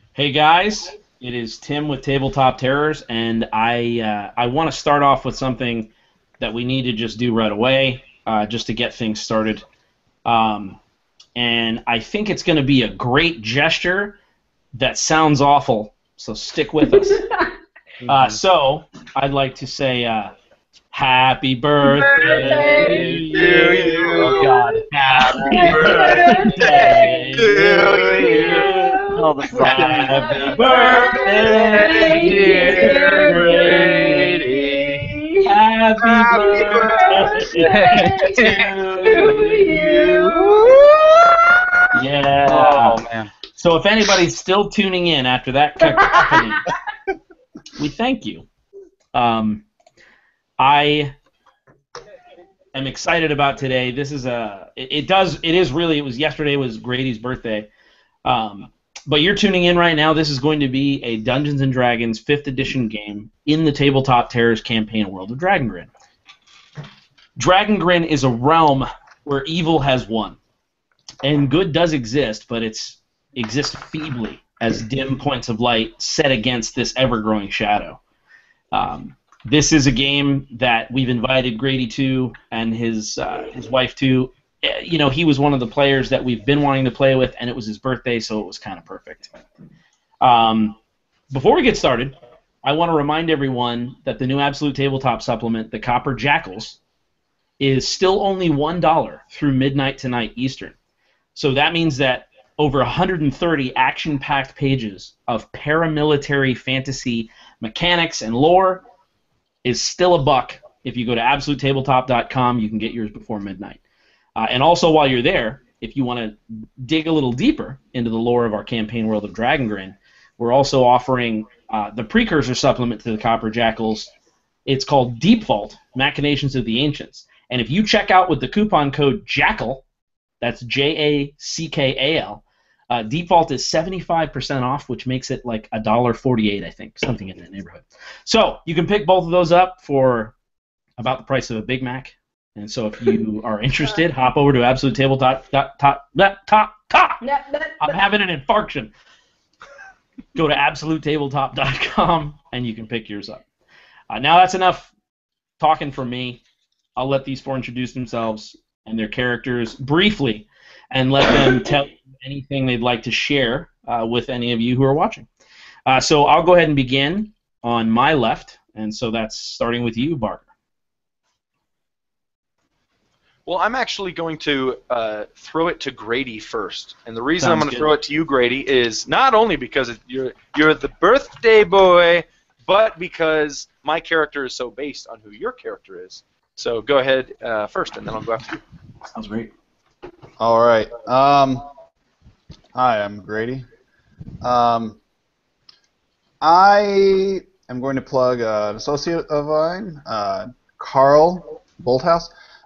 Hey guys, it is Tim with Tabletop Terrors, and I want to start off with something that we need to just do right away, just to get things started. Um, and I think it's going to be a great gesture that sounds awful, so stick with us. So I'd like to say, Happy birthday to you. Oh God, Happy birthday to you. Oh, the Happy birthday, dear Grady. Happy birthday to you. Yeah. Oh man. So if anybody's still tuning in after that cacophony, we thank you. I am excited about today. This is it was yesterday was Grady's birthday. But you're tuning in right now. This is going to be a Dungeons & Dragons 5th edition game in the Tabletop Terrors campaign world of Dragongrin. Dragongrin is a realm where evil has won. And good does exist, but it exists feebly as dim points of light set against this ever-growing shadow. This is a game that we've invited Grady to and his wife to. You know, he was one of the players that we've been wanting to play with, and it was his birthday, so it was kind of perfect. Before we get started, I want to remind everyone that the new Absolute Tabletop supplement, the Copper Jackals, is still only $1 through midnight tonight Eastern. So that means that over 130 action-packed pages of paramilitary fantasy mechanics and lore is still $1. If you go to absolutetabletop.com, you can get yours before midnight. And also, while you're there, if you want to dig a little deeper into the lore of our campaign world of Dragongrin, we're also offering the precursor supplement to the Copper Jackals. It's called Deep Vault, Machinations of the Ancients. And if you check out with the coupon code JACKAL, that's JACKAL, Deep Vault is 75% off, which makes it like $1.48, I think, something in that neighborhood. So you can pick both of those up for about the price of a Big Mac. And so if you are interested, hop over to Absolute Tabletop. I'm having an infarction. Go to absolutetabletop.com and you can pick yours up. Now that's enough talking from me. I'll let these four introduce themselves and their characters briefly and let them tell you anything they'd like to share with any of you who are watching. So I'll go ahead and begin on my left, and so that's starting with you, Barker. Well, I'm actually going to throw it to Grady first, and the reason I'm going to throw it to you, Grady, is not only because you're the birthday boy, but because my character is so based on who your character is. So go ahead first, and then I'll go after you. Sounds great. All right. Hi, I'm Grady. I am going to plug an associate of mine, Carl Bolthouse.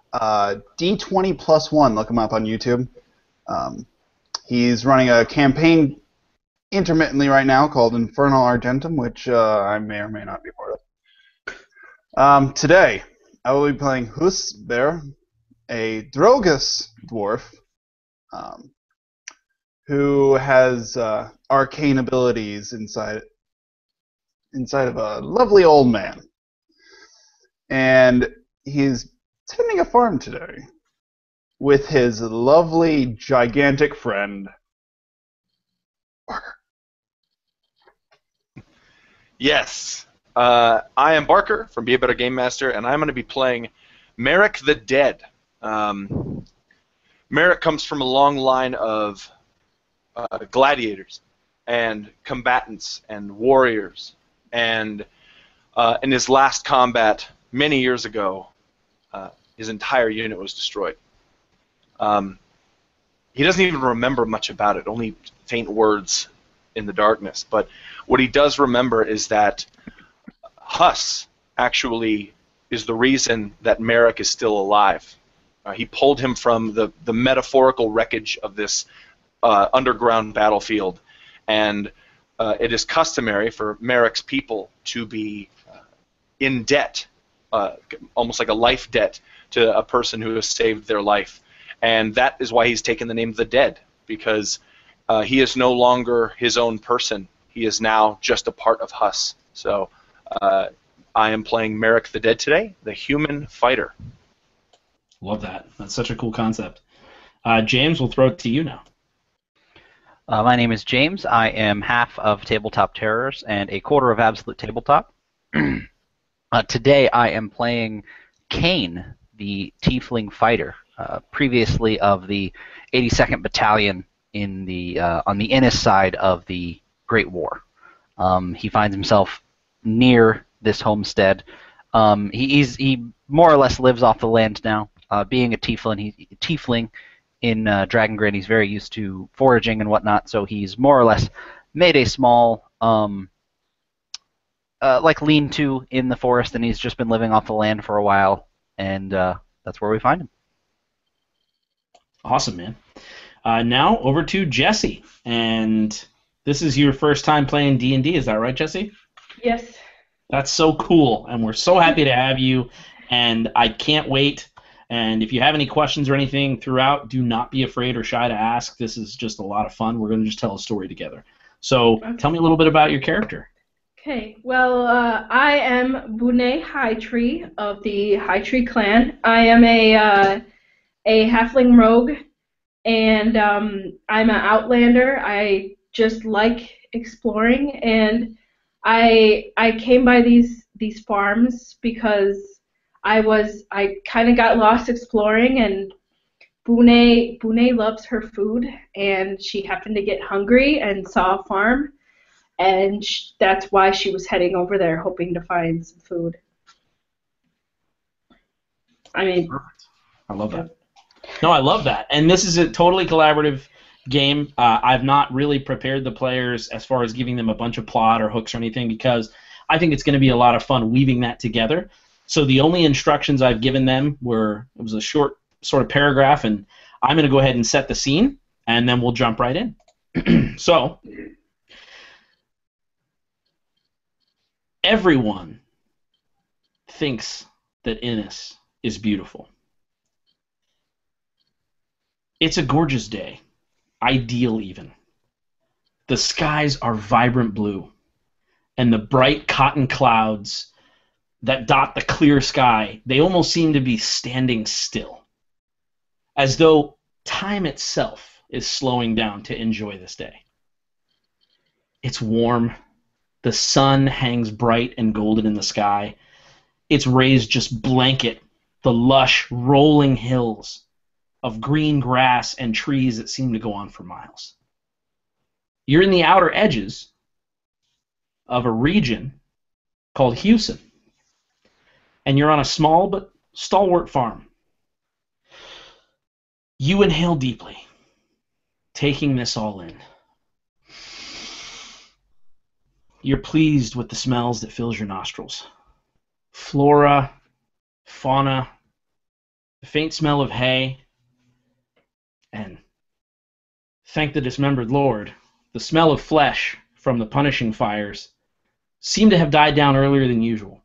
D20+1, look him up on YouTube. He's running a campaign intermittently right now called Infernal Argentum, which I may or may not be part of. Today, I will be playing Hus Bear, a Drogus dwarf who has arcane abilities inside of a lovely old man. And he's tending a farm today with his lovely, gigantic friend, Barker. Yes. I am Barker from Be a Better Game Master, and I'm going to be playing Merrick the Dead. Merrick comes from a long line of gladiators and combatants and warriors, and in his last combat many years ago, his entire unit was destroyed. He doesn't even remember much about it, only faint words in the darkness. But what he does remember is that Huss actually is the reason that Merrick is still alive. He pulled him from the metaphorical wreckage of this underground battlefield, and it is customary for Merrick's people to be in debt, almost like a life debt, to a person who has saved their life. And that is why he's taken the name the Dead, because he is no longer his own person. He is now just a part of Huss. So I am playing Merrick the Dead today, the human fighter. Love that. That's such a cool concept. James, we'll throw it to you now. My name is James. I am half of Tabletop Terrors and a quarter of Absolute Tabletop. Today I am playing Kane, the Tiefling fighter, previously of the 82nd Battalion in the on the Innis side of the Great War. He finds himself near this homestead. He more or less lives off the land now. Being a tiefling in Dragongrin, he's very used to foraging and whatnot, so he's more or less made a small like lean-to in the forest, and he's just been living off the land for a while, and that's where we find him. Awesome, man. Now over to Jesse, and this is your first time playing D&D, is that right, Jesse? Yes. That's so cool, and we're so happy to have you, and I can't wait. And if you have any questions or anything throughout, do not be afraid or shy to ask. This is just a lot of fun. We're going to just tell a story together. So tell me a little bit about your character. Okay, well, I am Bune Hightree of the Hightree clan. I am a halfling rogue, and I'm an outlander. I just like exploring, and I came by these farms because I kind of got lost exploring, and Bune loves her food, and she happened to get hungry and saw a farm. And that's why she was heading over there, hoping to find some food. I mean, Perfect. I love that. No, I love that. And this is a totally collaborative game. I've not really prepared the players as far as giving them a bunch of plot or hooks or anything, because I think it's going to be a lot of fun weaving that together. So the only instructions I've given them it was a short sort of paragraph, and I'm going to go ahead and set the scene, and then we'll jump right in. So everyone thinks that Innis is beautiful. It's a gorgeous day, ideal even. The skies are vibrant blue, and the bright cotton clouds that dot the clear sky, they almost seem to be standing still, as though time itself is slowing down to enjoy this day. It's warm. The sun hangs bright and golden in the sky. Its rays just blanket the lush, rolling hills of green grass and trees that seem to go on for miles. You're in the outer edges of a region called Houston, and you're on a small but stalwart farm. You inhale deeply, taking this all in. You're pleased with the smells that fills your nostrils. Flora, fauna, the faint smell of hay, and thank the dismembered Lord, the smell of flesh from the punishing fires seem to have died down earlier than usual.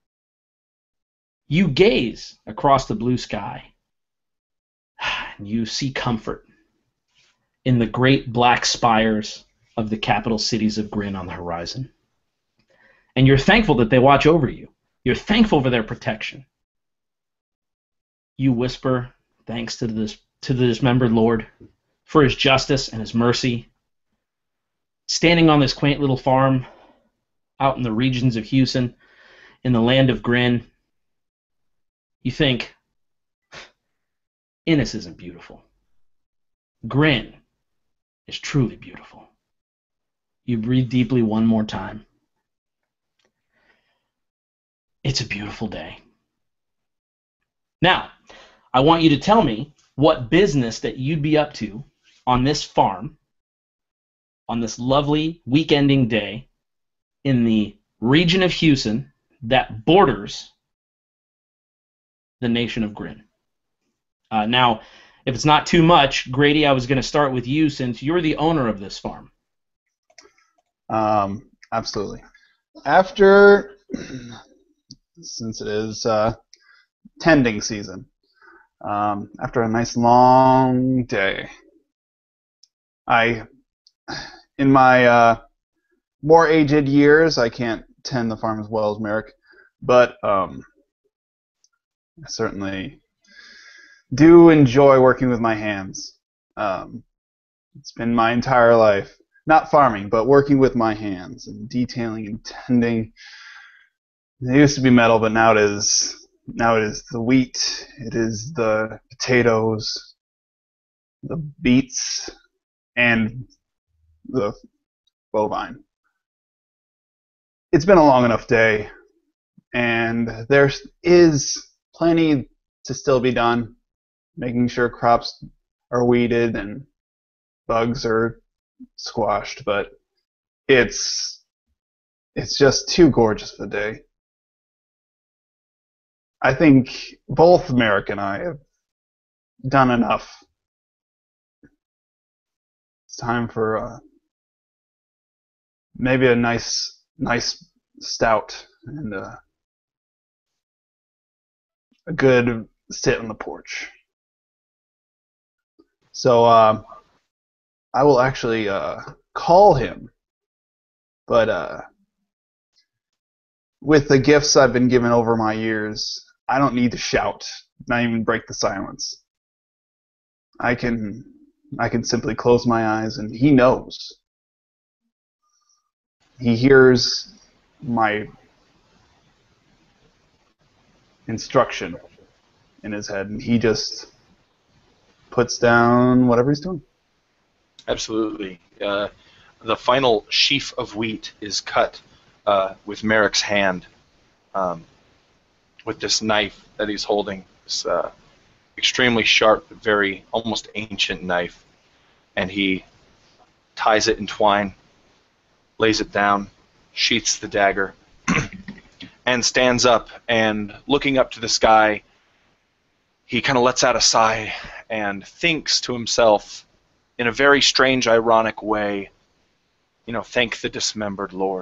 You gaze across the blue sky, and you see comfort in the great black spires of the capital cities of Grin on the horizon. And you're thankful that they watch over you. You're thankful for their protection. You whisper thanks to the dismembered Lord for his justice and his mercy. Standing on this quaint little farm out in the regions of Houston, in the land of Grin, you think, Innis isn't beautiful. Grin is truly beautiful. You breathe deeply one more time. It's a beautiful day. Now, I want you to tell me what business that you'd be up to on this farm, on this lovely weekending day in the region of Houston that borders the nation of Grin. Now, if it's not too much, Grady, I was going to start with you since you're the owner of this farm. Absolutely. After, since it is tending season, after a nice long day, in my more aged years, I can't tend the farm as well as Merrick, but I certainly do enjoy working with my hands. It's been my entire life, not farming, but working with my hands and detailing and tending. It used to be metal, but now it is the wheat, it is the potatoes, the beets, and the bovine. It's been a long enough day, and there is plenty to still be done, making sure crops are weeded and bugs are squashed, but it's just too gorgeous of a day. I think both Merrick and I have done enough. It's time for maybe a nice stout and a good sit on the porch. So I will actually call him, but with the gifts I've been given over my years, I don't need to shout, not even break the silence. I can simply close my eyes, and he knows. He hears my instruction in his head, and he just puts down whatever he's doing. Absolutely. The final sheaf of wheat is cut with Merrick's hand with this knife that he's holding, this extremely sharp, very almost ancient knife, and he ties it in twine, lays it down, sheaths the dagger, and stands up, and looking up to the sky, he kind of lets out a sigh and thinks to himself in a very strange, ironic way, thank the dismembered Lord.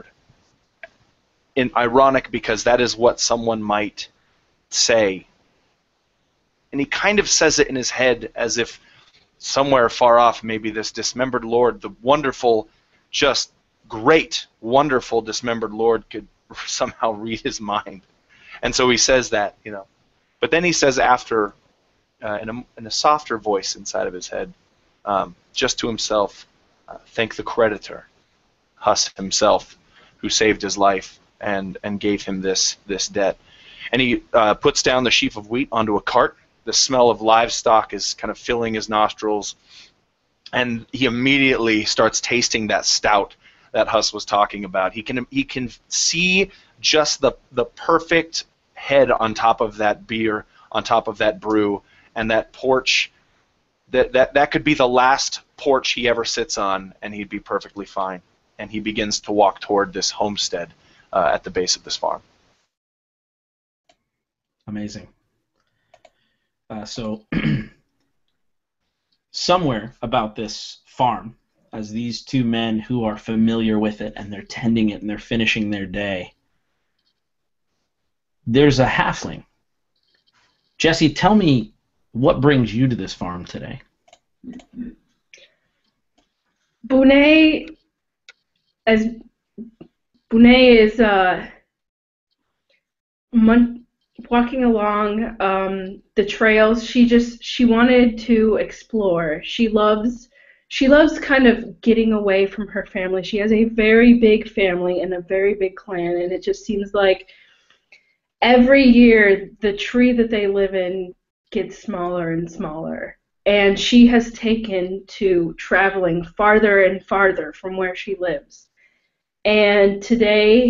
Ironic because that is what someone might say. And he kind of says it in his head as if somewhere far off, maybe this dismembered Lord, the wonderful, just great, wonderful dismembered Lord could somehow read his mind. And so he says that, But then he says after, in a softer voice inside of his head, just to himself, thank the creditor, Huss himself, who saved his life and gave him this debt. And he puts down the sheaf of wheat onto a cart. The smell of livestock is kind of filling his nostrils, and he immediately starts tasting that stout that Huss was talking about. He can see just the perfect head on top of that beer, on top of that brew, and that porch. That could be the last porch he ever sits on, and he'd be perfectly fine. And he begins to walk toward this homestead at the base of this farm. Amazing. So somewhere about this farm, as these two men who are familiar with it and they're tending it and they're finishing their day, there's a halfling. Jesse, tell me what brings you to this farm today. Bonet is walking along the trails. She wanted to explore. She loves kind of getting away from her family. She has a very big family and a very big clan, and it just seems like every year the tree that they live in gets smaller and smaller. And she has taken to traveling farther and farther from where she lives. And today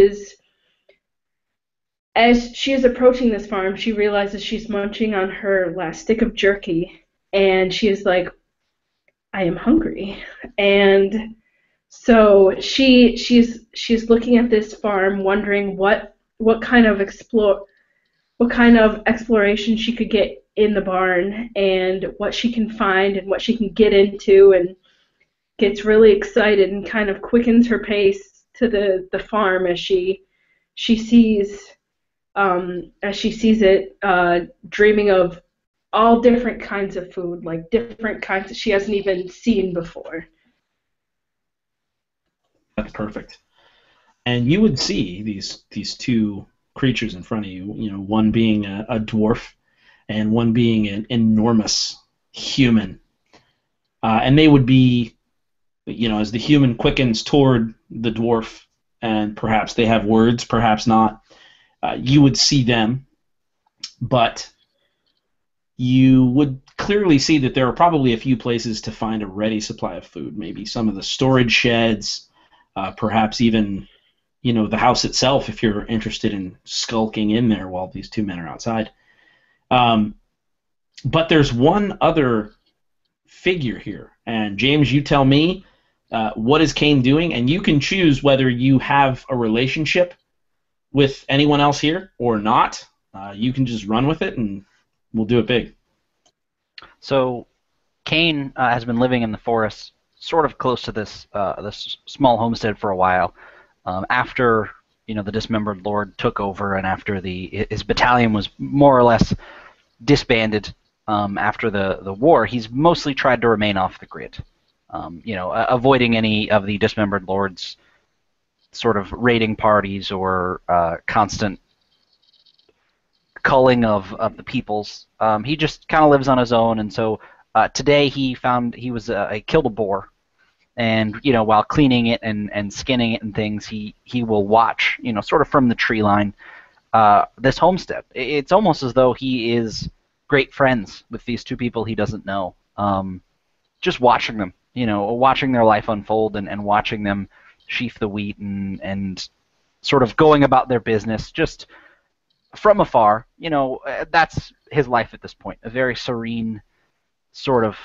as she is approaching this farm, she realizes she's munching on her last stick of jerky, and she is like, I am hungry. And so she's looking at this farm, wondering what kind of exploration she could get in the barn and what she can find and what she can get into, and gets really excited and kind of quickens her pace to the farm as she sees it, dreaming of all different kinds of food, like different kinds that she hasn't even seen before. perfect. And you would see these two creatures in front of you. You know, one being a dwarf, and one being an enormous human. And they would be, you know, as the human quickens toward the dwarf, and perhaps they have words, perhaps not. You would see them, but you would clearly see that there are probably a few places to find a ready supply of food. Maybe some of the storage sheds, perhaps even, you know, the house itself, if you're interested in skulking in there while these two men are outside. But there's one other figure here, and James, you tell me, what is Kane doing, and you can choose whether you have a relationship with anyone else here or not. You can just run with it, and we'll do it big. So, Kane has been living in the forest, sort of close to this small homestead for a while. After the dismembered lord took over, and after his battalion was more or less disbanded after the war, he's mostly tried to remain off the grid. Avoiding any of the dismembered lord's sort of raiding parties or constant culling of the peoples. He just kind of lives on his own, and so today he killed a boar, and while cleaning it and skinning it and things, he will watch, sort of from the tree line, this homestead. It's almost as though he is great friends with these two people he doesn't know. Just watching them, watching their life unfold and watching them sheaf the wheat and sort of going about their business just from afar. That's his life at this point, a very serene sort of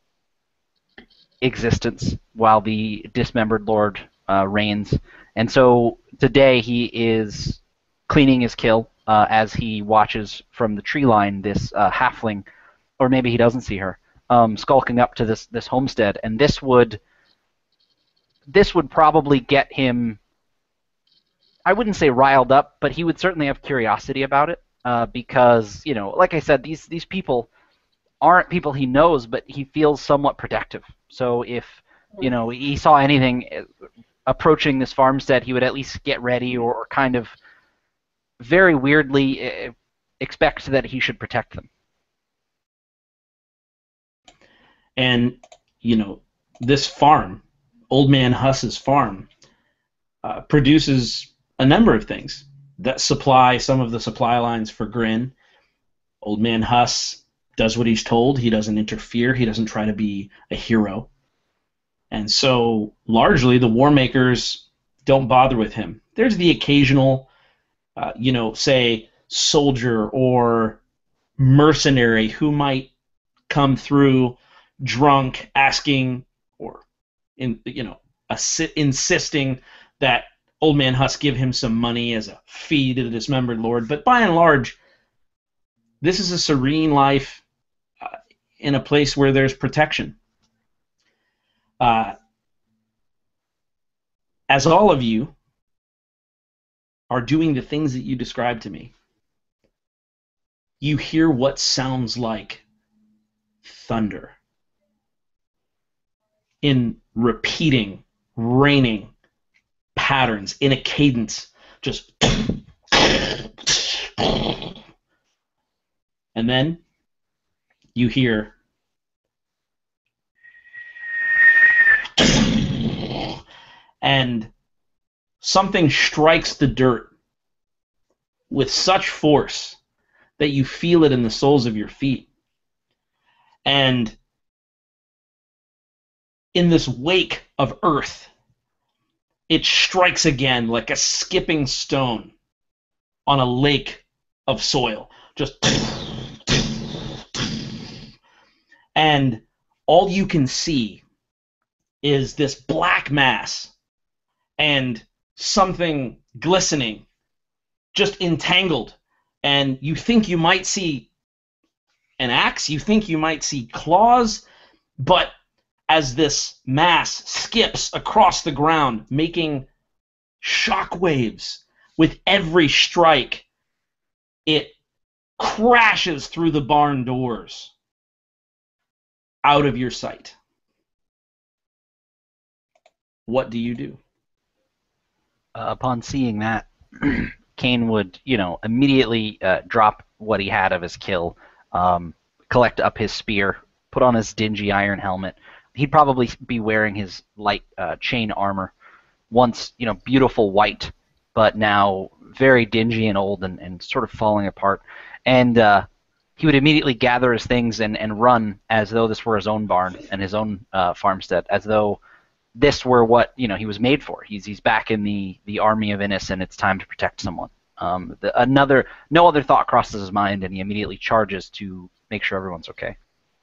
existence while the dismembered lord reigns. And so today he is cleaning his kill as he watches from the tree line this halfling, or maybe he doesn't see her, skulking up to this homestead, and this would probably get him, I wouldn't say riled up, but he would certainly have curiosity about it, because, like I said, these people aren't people he knows, but he feels somewhat protective. So if, he saw anything approaching this farmstead, he would at least get ready or kind of very weirdly expect that he should protect them. And, this farm, Old Man Huss's farm, produces a number of things that supply some of the supply lines for Grin. Old Man Huss does what he's told. He doesn't interfere. He doesn't try to be a hero. And so, largely, the war makers don't bother with him. There's the occasional, say, soldier or mercenary who might come through drunk, asking or insisting that Old Man Huss give him some money as a fee to the dismembered lord. But by and large, this is a serene life in a place where there's protection. As all of you are doing the things that you described to me, you hear what sounds like thunder in repeating, raining patterns in a cadence, just, and then you hear and something strikes the dirt with such force that you feel it in the soles of your feet. And in this wake of earth, it strikes again like a skipping stone on a lake of soil. Just, and all you can see is this black mass and something glistening, just entangled. And you think you might see an axe, you think you might see claws, but as this mass skips across the ground, making shock waves with every strike, it crashes through the barn doors out of your sight. What do you do? Upon seeing that, Kane would, immediately drop what he had of his kill, collect up his spear, put on his dingy iron helmet. He'd probably be wearing his light chain armor, once, beautiful white, but now very dingy and old and sort of falling apart. And he would immediately gather his things and run as though this were his own barn and his own farmstead, as though this were what he was made for. He's back in the army of Innis, and it's time to protect someone. No other thought crosses his mind, and he immediately charges to make sure everyone's okay.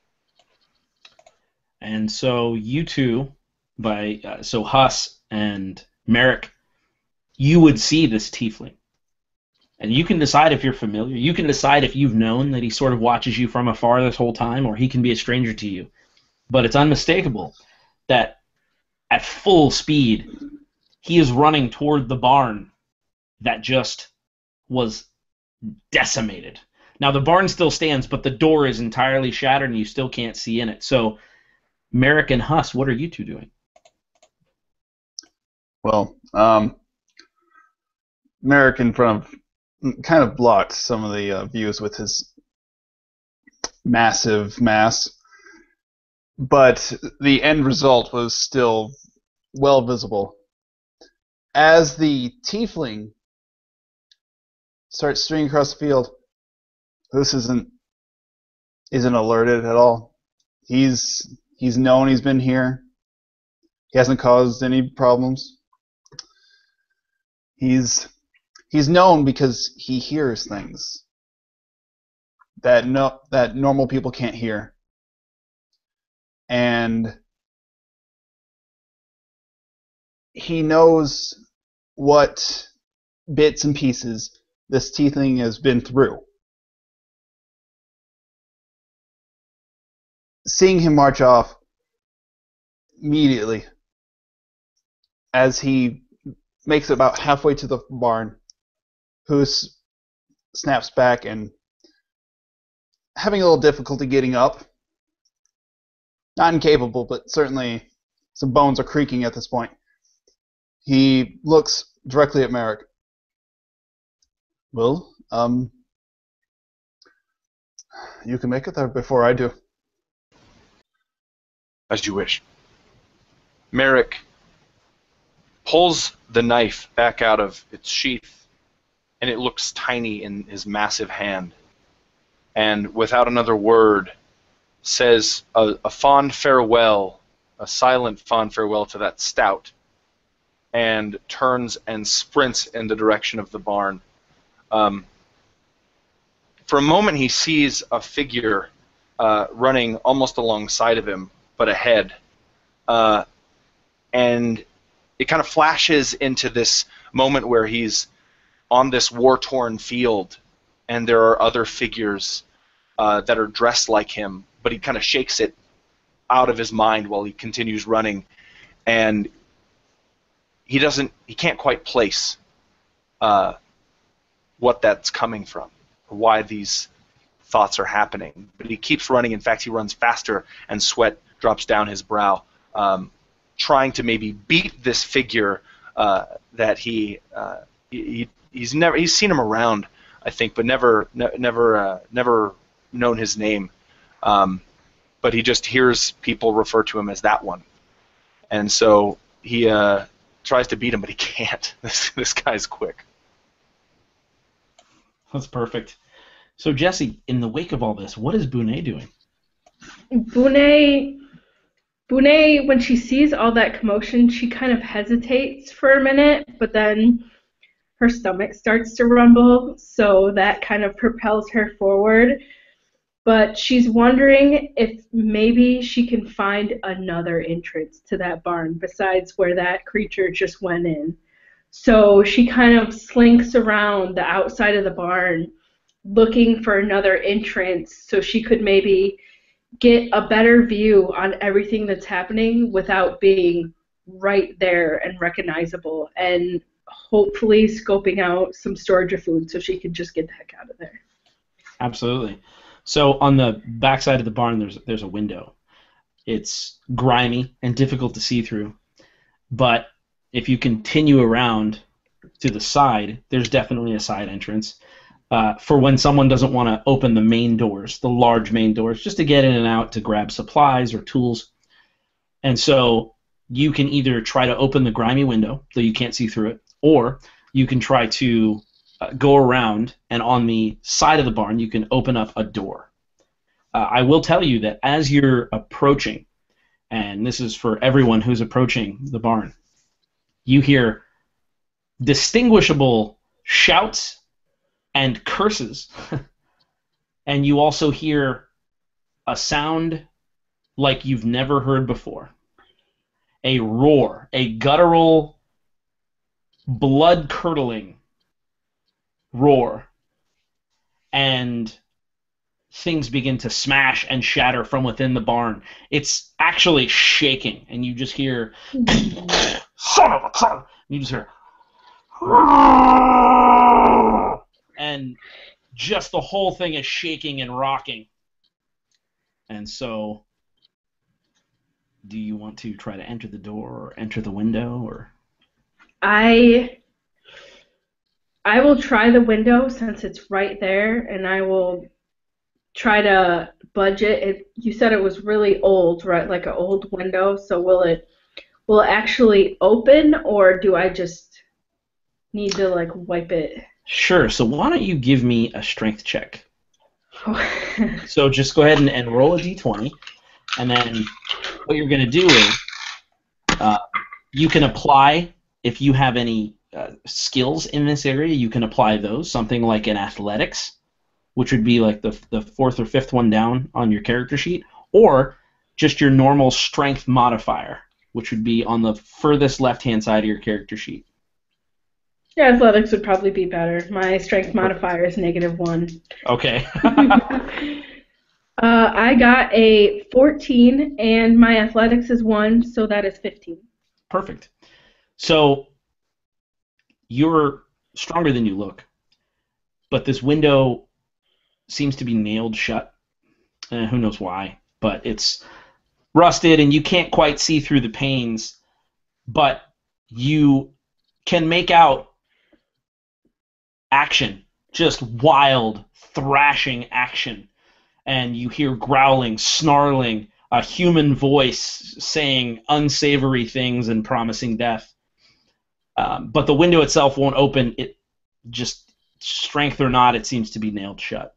And so you two, so Huss and Merrick, you would see this tiefling. And you can decide if you're familiar. You can decide if you've known that he sort of watches you from afar this whole time, or he can be a stranger to you. But it's unmistakable that at full speed, he is running toward the barn that just was decimated. Now, the barn still stands, but the door is entirely shattered, and you still can't see in it. So, Merrick and Huss, what are you two doing? Well, Merrick in front of kind of blocked some of the views with his massive mass, but the end result was still well visible. As the tiefling starts streaming across the field, this isn't alerted at all. He's known he's been here. He hasn't caused any problems. He's known because he hears things that normal people can't hear. And he knows what bits and pieces this tiefling has been through. Seeing him march off immediately as he makes it about halfway to the barn, Hoos snaps back and, having a little difficulty getting up, not incapable, but certainly some bones are creaking at this point, he looks directly at Merrick. Well, you can make it there before I do. As you wish. Merrick pulls the knife back out of its sheath, and it looks tiny in his massive hand. And without another word, says a fond farewell, a silent fond farewell to that stout, and turns and sprints in the direction of the barn. For a moment, he sees a figure running almost alongside of him, but ahead. And it kind of flashes into this moment where he's on this war-torn field, and there are other figures that are dressed like him, but he kind of shakes it out of his mind while he continues running, and he can't quite place what that's coming from, or why these thoughts are happening. But he keeps running. In fact, he runs faster, and sweat drops down his brow, trying to maybe beat this figure that he's seen him around, I think, but never known his name. But he just hears people refer to him as that one, and so he tries to beat him, but he can't. This guy's quick. That's perfect. So Jesse, in the wake of all this, what is Bonet doing? Bonet, when she sees all that commotion, she kind of hesitates for a minute, but then her stomach starts to rumble, so that kind of propels her forward. But she's wondering if maybe she can find another entrance to that barn besides where that creature just went in. So she kind of slinks around the outside of the barn looking for another entrance so she could maybe get a better view on everything that's happening without being right there and recognizable, and hopefully scoping out some storage of food so she could just get the heck out of there. Absolutely. So on the backside of the barn, there's a window. It's grimy and difficult to see through, but if you continue around to the side, there's definitely a side entrance for when someone doesn't want to open the main doors, the large main doors, just to get in and out to grab supplies or tools. And so you can either try to open the grimy window, though you can't see through it, or you can try to go around, and on the side of the barn you can open up a door. I will tell you that as you're approaching, and this is for everyone who's approaching the barn, you hear distinguishable shouts and curses, and you also hear a sound like you've never heard before. A roar, a guttural, blood-curdling roar, and things begin to smash and shatter from within the barn. It's actually shaking, and you just hear, son of a son! You just hear, and just the whole thing is shaking and rocking. And so, do you want to try to enter the door or enter the window, or? I will try the window since it's right there, and I will try to budget. You said it was really old, right? Like an old window. So will it actually open, or do I just need to like wipe it? Sure. So why don't you give me a strength check? So just go ahead and roll a d20, and then what you're going to do is you can apply, if you have any skills in this area, you can apply those. Something like an athletics, which would be like the fourth or fifth one down on your character sheet, or just your normal strength modifier, which would be on the furthest left-hand side of your character sheet. Yeah, athletics would probably be better. My strength modifier is -1. Okay. I got a 14, and my athletics is 1, so that is 15. Perfect. So you're stronger than you look, but this window seems to be nailed shut. Who knows why, but it's rusted, and you can't quite see through the panes, but you can make out action, just wild, thrashing action. And you hear growling, snarling, a human voice saying unsavory things and promising death. But the window itself won't open. It just, strength or not, it seems to be nailed shut.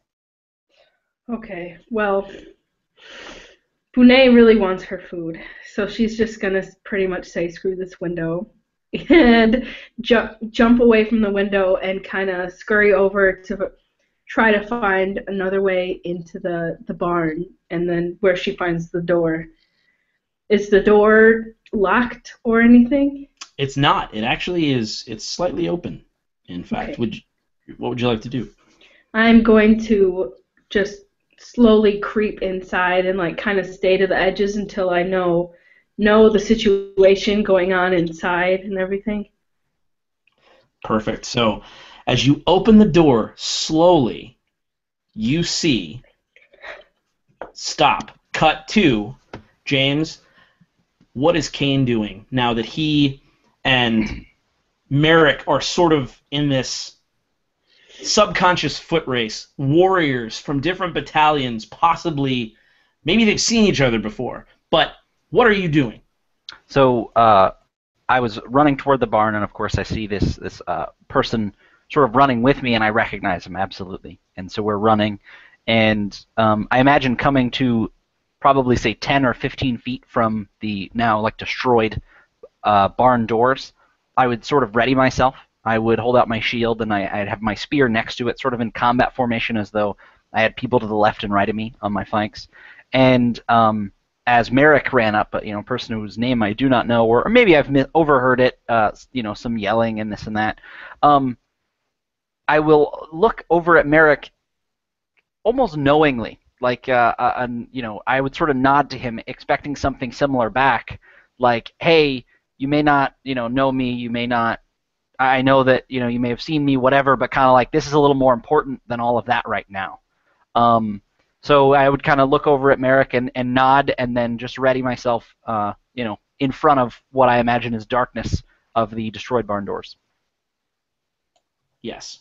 Okay, well, Bonet really wants her food, so she's just going to pretty much say, screw this window, and jump away from the window and kind of scurry over to try to find another way into the barn, and then where she finds the door. Is the door locked or anything? It's not. It actually is. It's slightly open, in fact. Okay. What would you like to do? I'm going to just slowly creep inside and like kind of stay to the edges until I know the situation going on inside and everything. Perfect. So as you open the door slowly, you see, stop, cut to, James, what is Kane doing now that he and Merrick are sort of in this subconscious foot race, warriors from different battalions, possibly, maybe they've seen each other before, but what are you doing? So I was running toward the barn, and of course I see this person sort of running with me, and I recognize him absolutely. And so we're running, and I imagine coming to probably say 10 or 15 feet from the now like destroyed barn doors. I would sort of ready myself. I would hold out my shield, and I'd have my spear next to it, sort of in combat formation, as though I had people to the left and right of me on my flanks. And as Merrick ran up, a person whose name I do not know, or maybe I've overheard it, some yelling and this and that, I will look over at Merrick almost knowingly, like, I would sort of nod to him, expecting something similar back, like, hey, you may not, know me, you may not, I know that, you may have seen me, whatever, but kind of like, this is a little more important than all of that right now. So I would kind of look over at Merrick and nod, and then just ready myself, in front of what I imagine is darkness of the destroyed barn doors. Yes.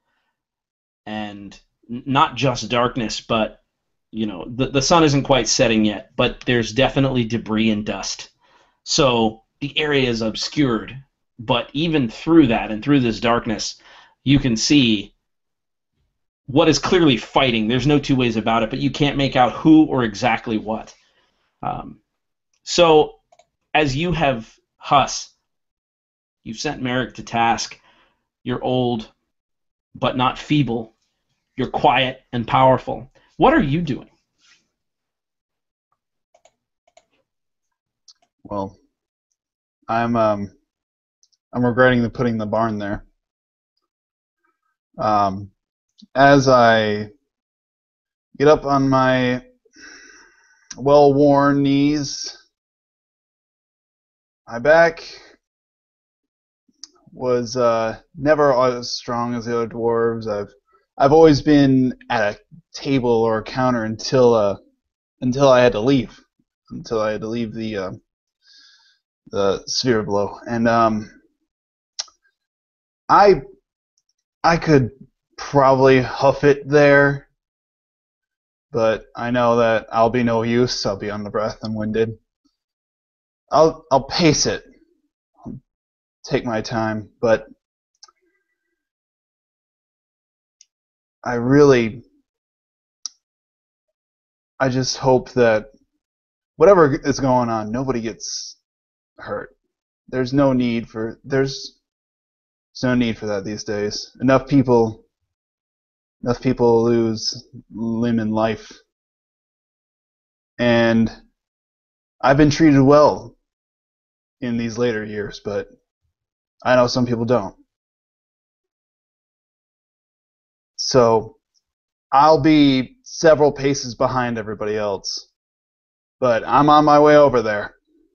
And not just darkness, but the sun isn't quite setting yet, but there's definitely debris and dust. So the area is obscured, but even through that and through this darkness, you can see what is clearly fighting. There's no two ways about it, but you can't make out who or exactly what. So as you have Huss, you've sent Merrick to task. You're old, but not feeble. You're quiet and powerful. What are you doing? Well, I'm regretting putting the barn there. As I get up on my well-worn knees, my back was never as strong as the other dwarves. I've always been at a table or a counter until I had to leave. Until I had to leave the sphere below, and I could probably huff it there, but I know that I'll be no use. I'll be on the breath and winded. I'll pace it. I'll take my time, but I just hope that whatever is going on, nobody gets hurt. There's no need for that these days. Enough people lose limb and life, and I've been treated well in these later years, but I know some people don't. So I'll be several paces behind everybody else, but I'm on my way over there.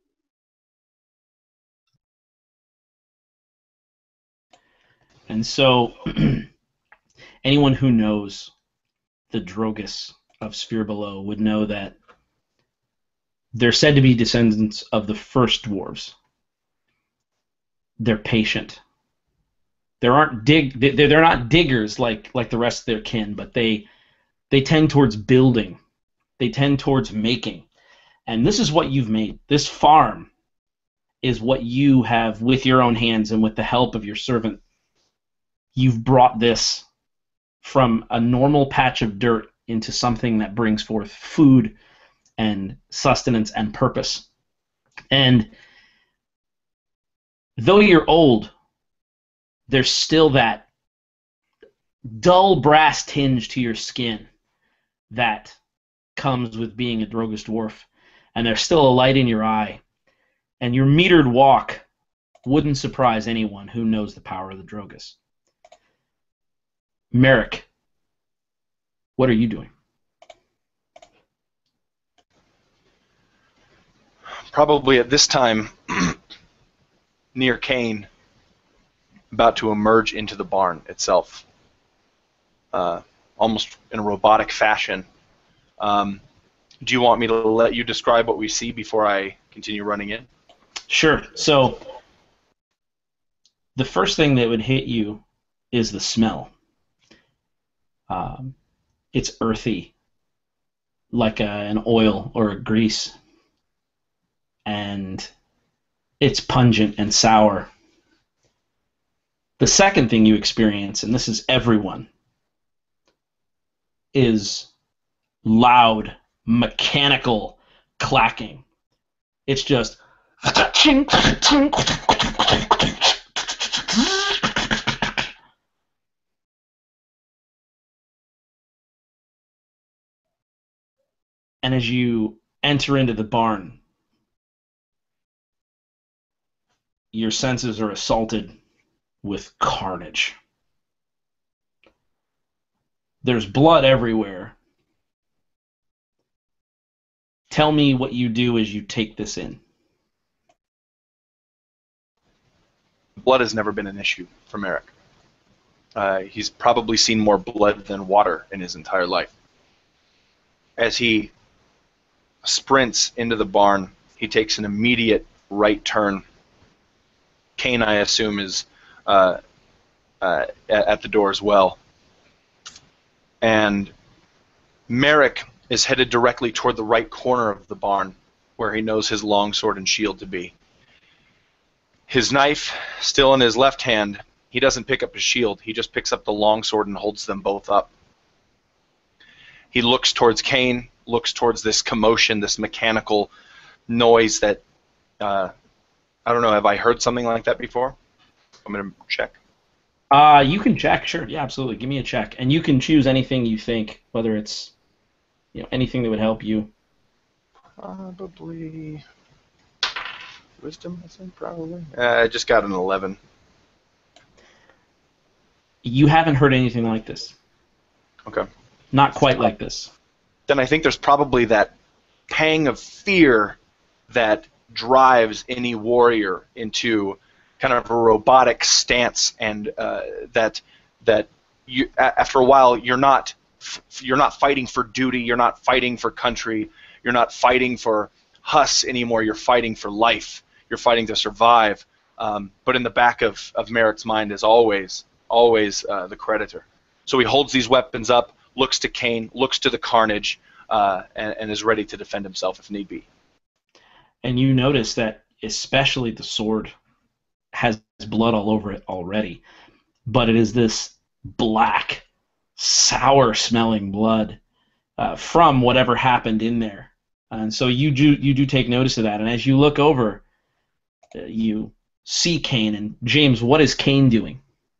And so anyone who knows the Drogus of Sphere Below would know that they're said to be descendants of the first dwarves. They're patient. They're not diggers like the rest of their kin, but they tend towards building. They tend towards making. And this is what you've made. This farm is what you have, with your own hands and with the help of your servant. You've brought this from a normal patch of dirt into something that brings forth food and sustenance and purpose. And though you're old, there's still that dull brass tinge to your skin that comes with being a Drogus dwarf. And there's still a light in your eye. And your metered walk wouldn't surprise anyone who knows the power of the Drogus. Merrick, what are you doing? Probably at this time, near Kane, about to emerge into the barn itself, almost in a robotic fashion. Do you want me to let you describe what we see before I continue running in? Sure. So the first thing that would hit you is the smell. It's earthy, like an oil or a grease, and it's pungent and sour. The second thing you experience, and this is everyone, is loud, mechanical clacking. It's just and as you enter into the barn, your senses are assaulted with carnage. There's blood everywhere. Tell me what you do as you take this in. Blood has never been an issue for Merrick. He's probably seen more blood than water in his entire life. As he sprints into the barn, he takes an immediate right turn. Kane, I assume, is at the door as well. And Merrick is headed directly toward the right corner of the barn, where he knows his longsword and shield to be. His knife still in his left hand. He doesn't pick up his shield. He just picks up the longsword and holds them both up. He looks towards Kane, looks towards this commotion, this mechanical noise that, I don't know, have I heard something like that before? I'm going to check. You can check, sure. Yeah, absolutely. Give me a check. And you can choose anything you think, whether it's anything that would help you. Probably wisdom, I think, probably. I just got an 11. You haven't heard anything like this. Okay. Not quite like this. Then I think there's probably that pang of fear that drives any warrior into kind of a robotic stance, and that you, after a while, you're not fighting for duty, you're not fighting for country, you're not fighting for Huss anymore. You're fighting for life. You're fighting to survive. But in the back of Merrick's mind is always the creditor. So he holds these weapons up, looks to Kane, looks to the carnage, and is ready to defend himself if need be. And you notice that especially the sword has blood all over it already, but it is this black, sour-smelling blood from whatever happened in there. And so you do take notice of that. And as you look over, you see Kane. And James, what is Kane doing?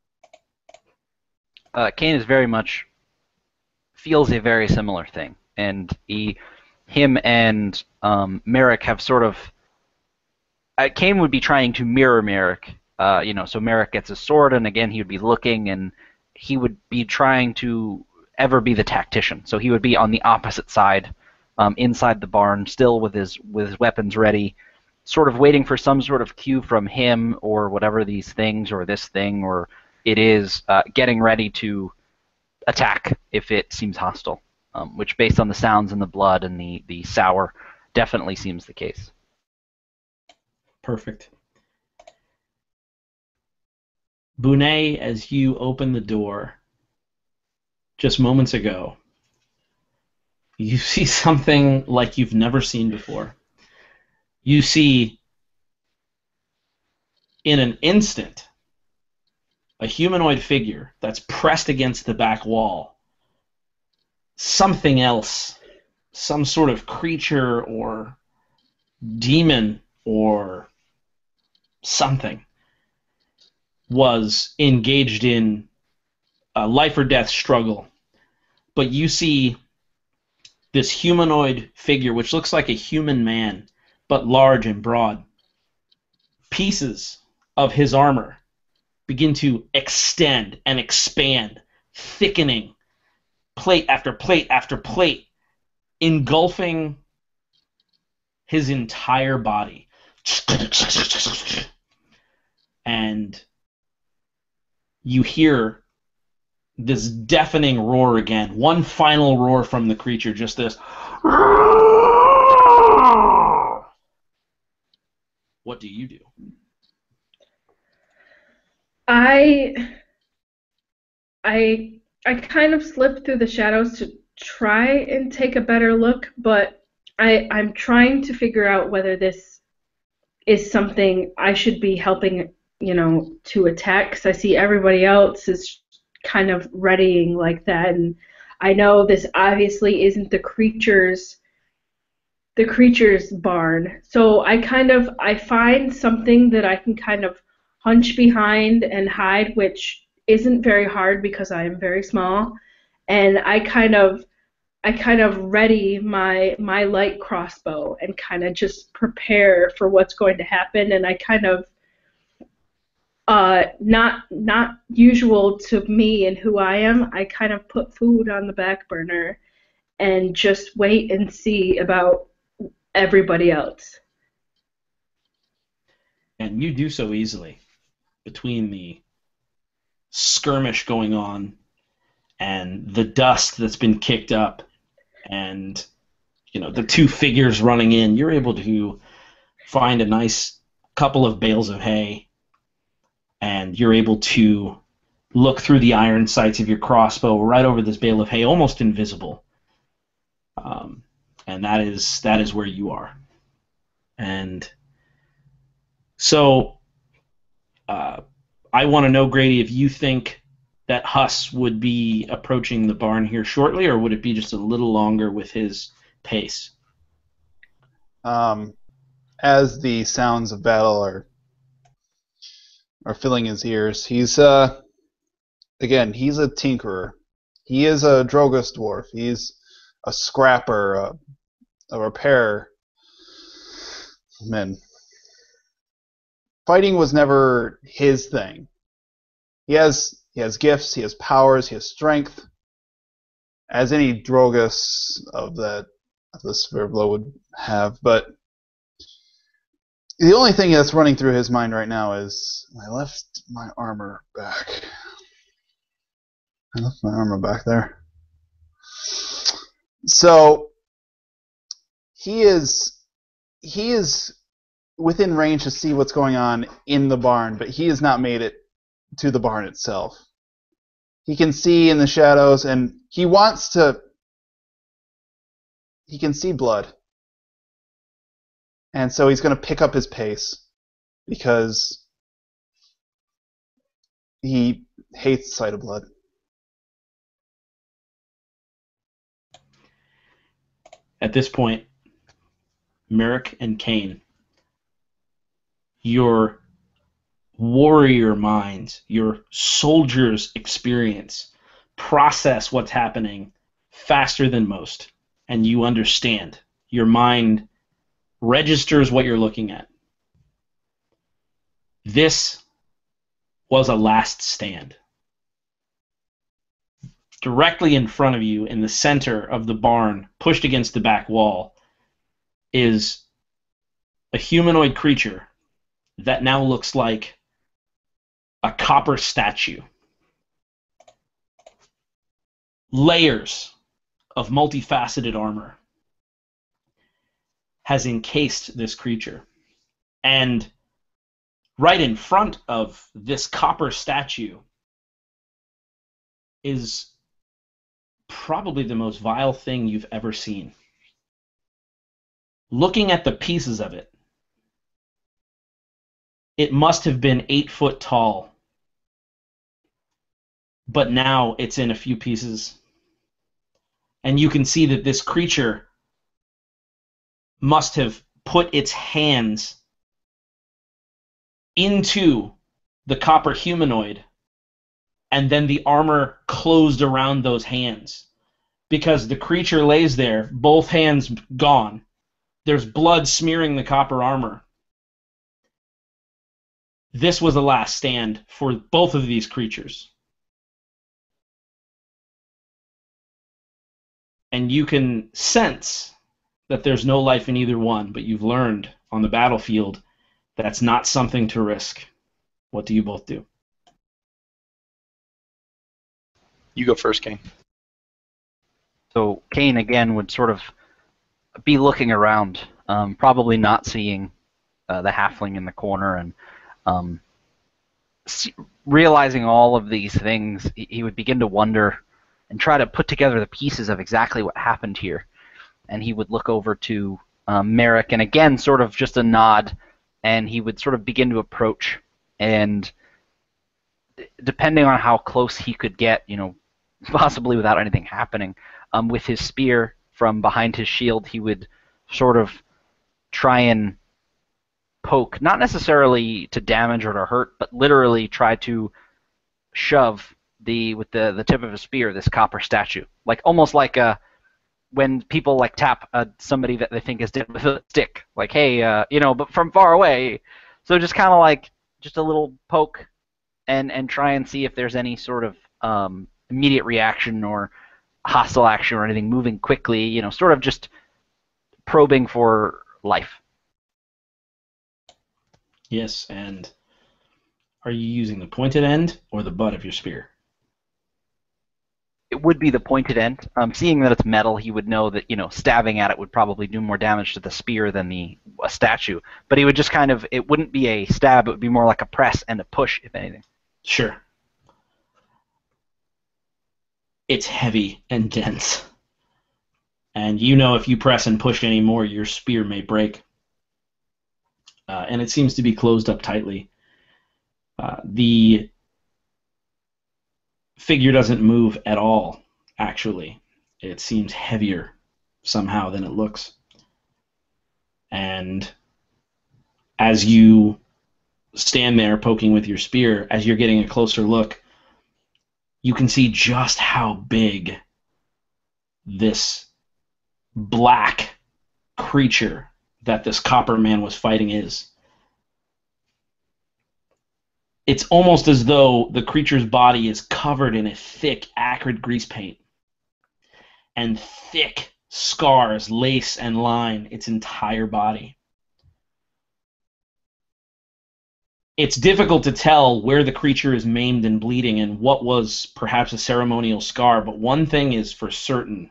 Kane is very much feels a very similar thing, and him and Merrick have sort of. Kane would be trying to mirror Merrick, so Merrick gets his sword, and again he would be looking, and he would be trying to ever be the tactician. So he would be on the opposite side, inside the barn, still with his weapons ready, sort of waiting for some sort of cue from him or whatever these things or this thing or it is, getting ready to attack if it seems hostile, which based on the sounds and the blood and the sour definitely seems the case. Perfect. Bonet, as you open the door just moments ago, you see something like you've never seen before. You see, in an instant, a humanoid figure that's pressed against the back wall. Something else, some sort of creature or demon or something, was engaged in a life or death struggle. But you see this humanoid figure, which looks like a human man, but large and broad. Pieces of his armor begin to extend and expand, thickening, plate after plate after plate, engulfing his entire body. And you hear this deafening roar again. One final roar from the creature, just this. What do you do? I kind of slipped through the shadows to try and take a better look, but I'm trying to figure out whether this is something I should be helping, to attack, because I see everybody else is kind of readying like that, and I know this obviously isn't the creature's barn. So I find something that I can kind of hunch behind and hide, which isn't very hard because I am very small, and I kind of ready my light crossbow and kind of just prepare for what's going to happen, and I kind of not usual to me and who I am, I kind of put food on the back burner and just wait and see about everybody else. And you do so easily. Between the skirmish going on and the dust that's been kicked up and the two figures running in, you're able to find a nice couple of bales of hay, and you're able to look through the iron sights of your crossbow right over this bale of hay, almost invisible. And that is where you are. And so I want to know, Grady, if you think that Huss would be approaching the barn here shortly, or would it be just a little longer with his pace? As the sounds of battle are filling his ears, he's again, he's a tinkerer. He is a Drogas dwarf. He's a scrapper, a repairer. Man, fighting was never his thing. He has gifts, he has powers, he has strength, as any Drogas of the Sphere of Blow would have. But the only thing that's running through his mind right now is, I left my armor back. I left my armor back there. So he is within range to see what's going on in the barn, but he has not made it to the barn itself. He can see in the shadows, and he can see blood. And so he's going to pick up his pace because he hates the sight of blood. At this point, Merrick and Kane, your warrior minds, your soldier's experience, process what's happening faster than most, and you understand. Your mind registers what you're looking at. This was a last stand. Directly in front of you, in the center of the barn, pushed against the back wall, is a humanoid creature that now looks like a copper statue. Layers of multifaceted armor has encased this creature. And right in front of this copper statue is probably the most vile thing you've ever seen. Looking at the pieces of it, it must have been 8 foot tall, but now it's in a few pieces. And you can see that this creature must have put its hands into the copper humanoid, and then the armor closed around those hands. Because the creature lays there, both hands gone. There's blood smearing the copper armor. This was the last stand for both of these creatures. And you can sense that there's no life in either one, but you've learned on the battlefield that's not something to risk. What do you both do? You go first, Kane. So Kane, again, would sort of be looking around, probably not seeing the halfling in the corner, and realizing all of these things, he would begin to wonder and try to put together the pieces of exactly what happened here. And he would look over to Merrick, and again, sort of just a nod, and he would sort of begin to approach. And depending on how close he could get, possibly without anything happening, with his spear from behind his shield, he would sort of try and poke, not necessarily to damage or to hurt, but literally try to shove with the tip of his spear this copper statue, like almost like when people like tap somebody that they think is dead with a stick, like, hey, but from far away. So just kind of like just a little poke, and try and see if there's any sort of immediate reaction or hostile action or anything moving quickly, sort of just probing for life. Yes, and are you using the pointed end or the butt of your spear? It would be the pointed end. Seeing that it's metal, he would know that, stabbing at it would probably do more damage to the spear than a statue. But he would just it wouldn't be a stab, it would be more like a press and a push, if anything. Sure. It's heavy and dense. And you know if you press and push anymore, your spear may break. And it seems to be closed up tightly. The figure doesn't move at all, actually. It seems heavier somehow than it looks. And as you stand there poking with your spear, as you're getting a closer look, you can see just how big this black creature that this copper man was fighting is. It's almost as though the creature's body is covered in a thick, acrid grease paint, and thick scars lace and line its entire body. It's difficult to tell where the creature is maimed and bleeding and what was perhaps a ceremonial scar, but one thing is for certain.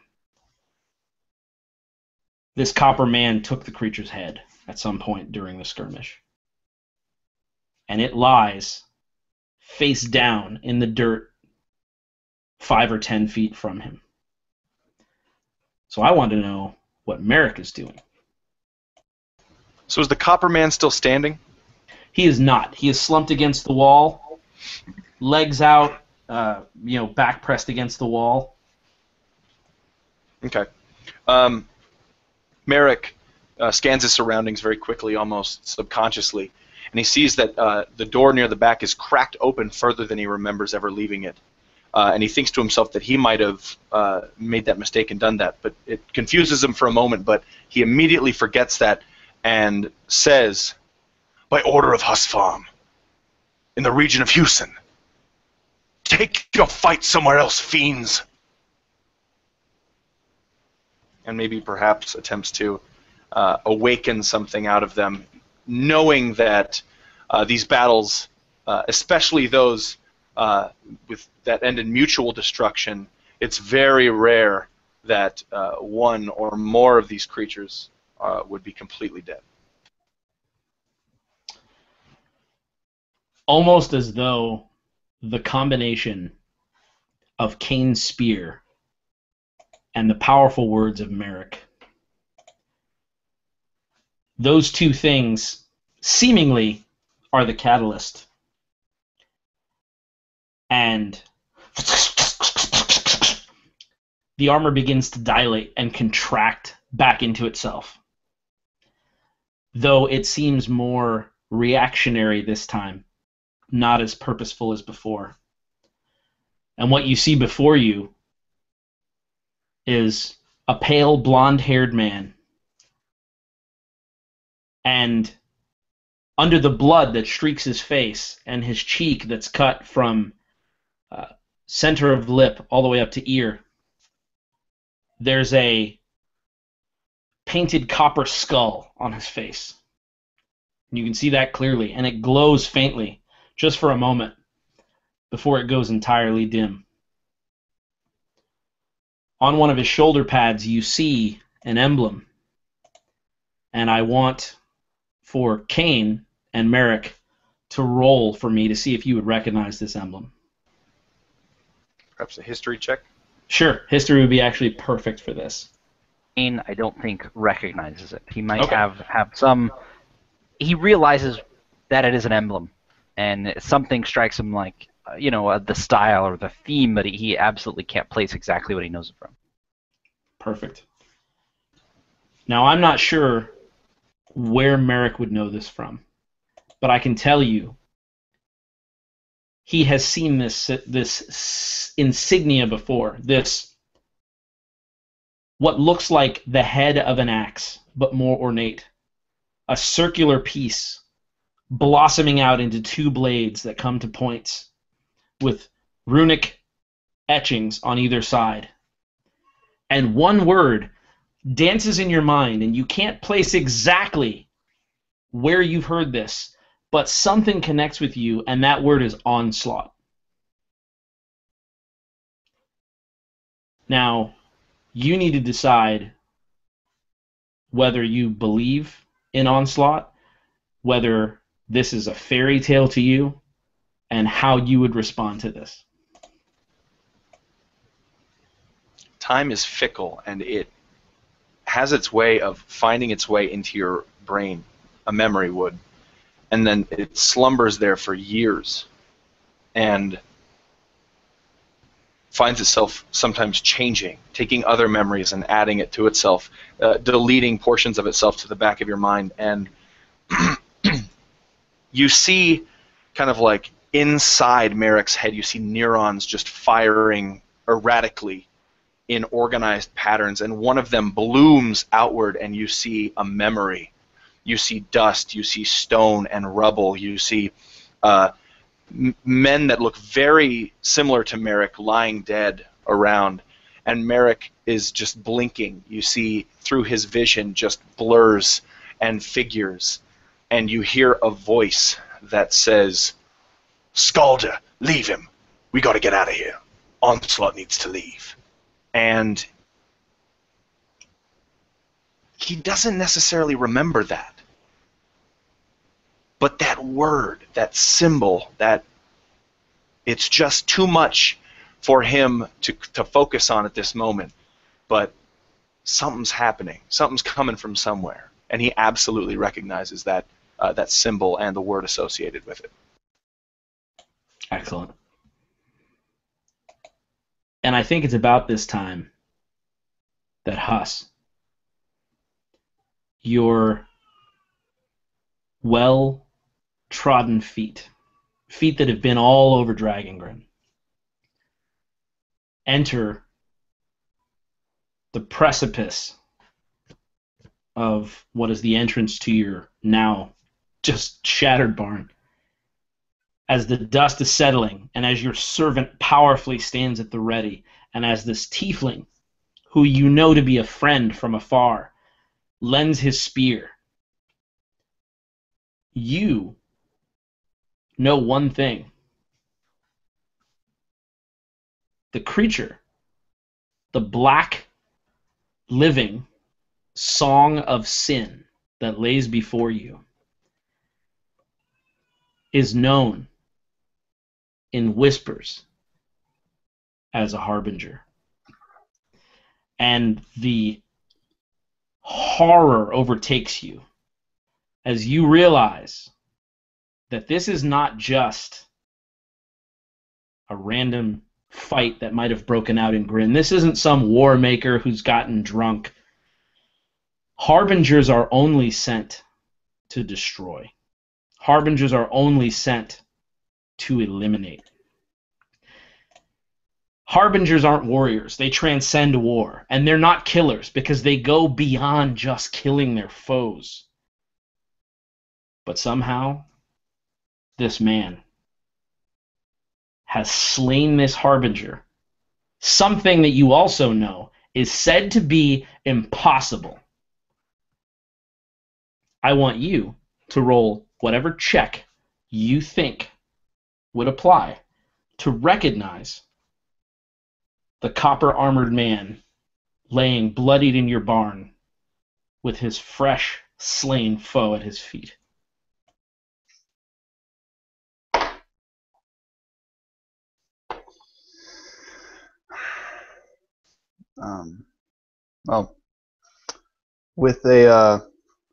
This copper man took the creature's head at some point during the skirmish. And it lies face down in the dirt 5 or 10 feet from him. So I want to know what Merrick is doing. So is the copper man still standing? He is not. He is slumped against the wall, legs out, back pressed against the wall. Okay. Merrick scans his surroundings very quickly, almost subconsciously, and he sees that the door near the back is cracked open further than he remembers ever leaving it. And he thinks to himself that he might have made that mistake and done that, but it confuses him for a moment, but he immediately forgets that and says, "By order of Husfarm, in the region of Houston, take your fight somewhere else, fiends." And maybe perhaps attempts to awaken something out of them, knowing that these battles, especially those that end in mutual destruction, it's very rare that one or more of these creatures would be completely dead. Almost as though the combination of Kane's spear and the powerful words of Merrick, those two things seemingly are the catalyst. And the armor begins to dilate and contract back into itself, though it seems more reactionary this time, not as purposeful as before. And what you see before you is a pale, blonde-haired man. And under the blood that streaks his face and his cheek that's cut from center of lip all the way up to ear, there's a painted copper skull on his face. And you can see that clearly, and it glows faintly, just for a moment, before it goes entirely dim. On one of his shoulder pads, you see an emblem. And I want for Kane and Merrick to roll for me to see if you would recognize this emblem. Perhaps a history check? Sure. History would be actually perfect for this. Kane, I don't think, recognizes it. He might Okay. have some... He realizes that it is an emblem, and something strikes him like, the style or the theme, but he absolutely can't place exactly what he knows it from. Perfect. Now, I'm not sure where Merrick would know this from, but I can tell you he has seen this insignia before. This, what looks like the head of an axe, but more ornate. A circular piece blossoming out into two blades that come to points with runic etchings on either side. And one word dances in your mind, and you can't place exactly where you've heard this, but something connects with you, and that word is onslaught. Now, you need to decide whether you believe in onslaught, whether this is a fairy tale to you, and how you would respond to this. time is fickle, and it has its way of finding its way into your brain, a memory would, and then it slumbers there for years, and finds itself sometimes changing, taking other memories and adding it to itself, deleting portions of itself to the back of your mind, and you see kind of like inside Merrick's head, you see neurons just firing erratically in organized patterns, and one of them blooms outward, and you see a memory. You see dust, you see stone and rubble, you see men that look very similar to Merrick lying dead around, and Merrick is just blinking. You see through his vision just blurs and figures, and you hear a voice that says, "Scalder, leave him. We got to get out of here. Onslaught needs to leave." And he doesn't necessarily remember that. But that word, that symbol, that it's just too much for him to focus on at this moment. But something's happening. Something's coming from somewhere. And he absolutely recognizes that that symbol and the word associated with it. Excellent. And I think it's about this time that Huss, your well-trodden feet that have been all over Dragongrin, enter the precipice of what is the entrance to your now just shattered barn. As the dust is settling, and as your servant powerfully stands at the ready, and as this tiefling, who you know to be a friend from afar, lends his spear, you know one thing. The creature, the black, living song of sin that lays before you, is known in whispers as a harbinger. And the horror overtakes you as you realize that this is not just a random fight that might have broken out in Grin. This isn't some war maker who's gotten drunk. Harbingers are only sent to destroy. Harbingers are only sent to eliminate. Harbingers aren't warriors. They transcend war. And they're not killers because they go beyond just killing their foes. But somehow, this man has slain this Harbinger. Something that you also know is said to be impossible. I want you to roll whatever check you think would apply to recognize the copper-armored man laying bloodied in your barn with his fresh, slain foe at his feet. Well, with a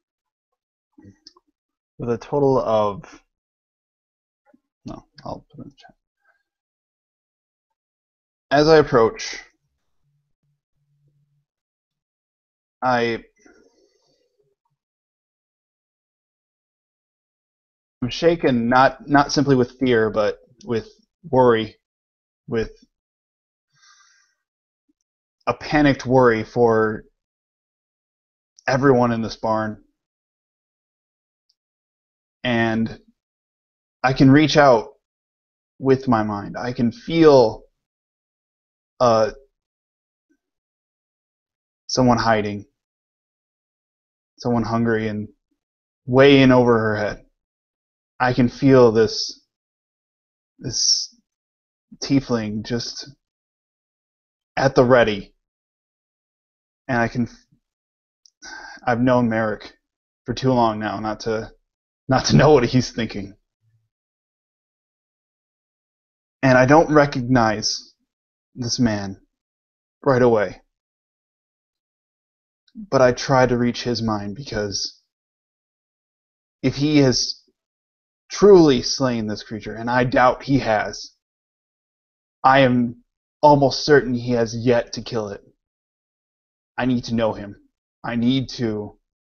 total of no, I'll put it in the chat. As I approach, I'm shaken not simply with fear, but with worry, with a panicked worry for everyone in this barn. And I can reach out with my mind. I can feel someone hiding, someone hungry and way in over her head. I can feel this tiefling just at the ready. And I've known Merrick for too long now not to know what he's thinking. And I don't recognize this man. right away. But I try to reach his mind, because if he has truly slain this creature, and I doubt he has, I am almost certain he has yet to kill it. I need to know him. I need to,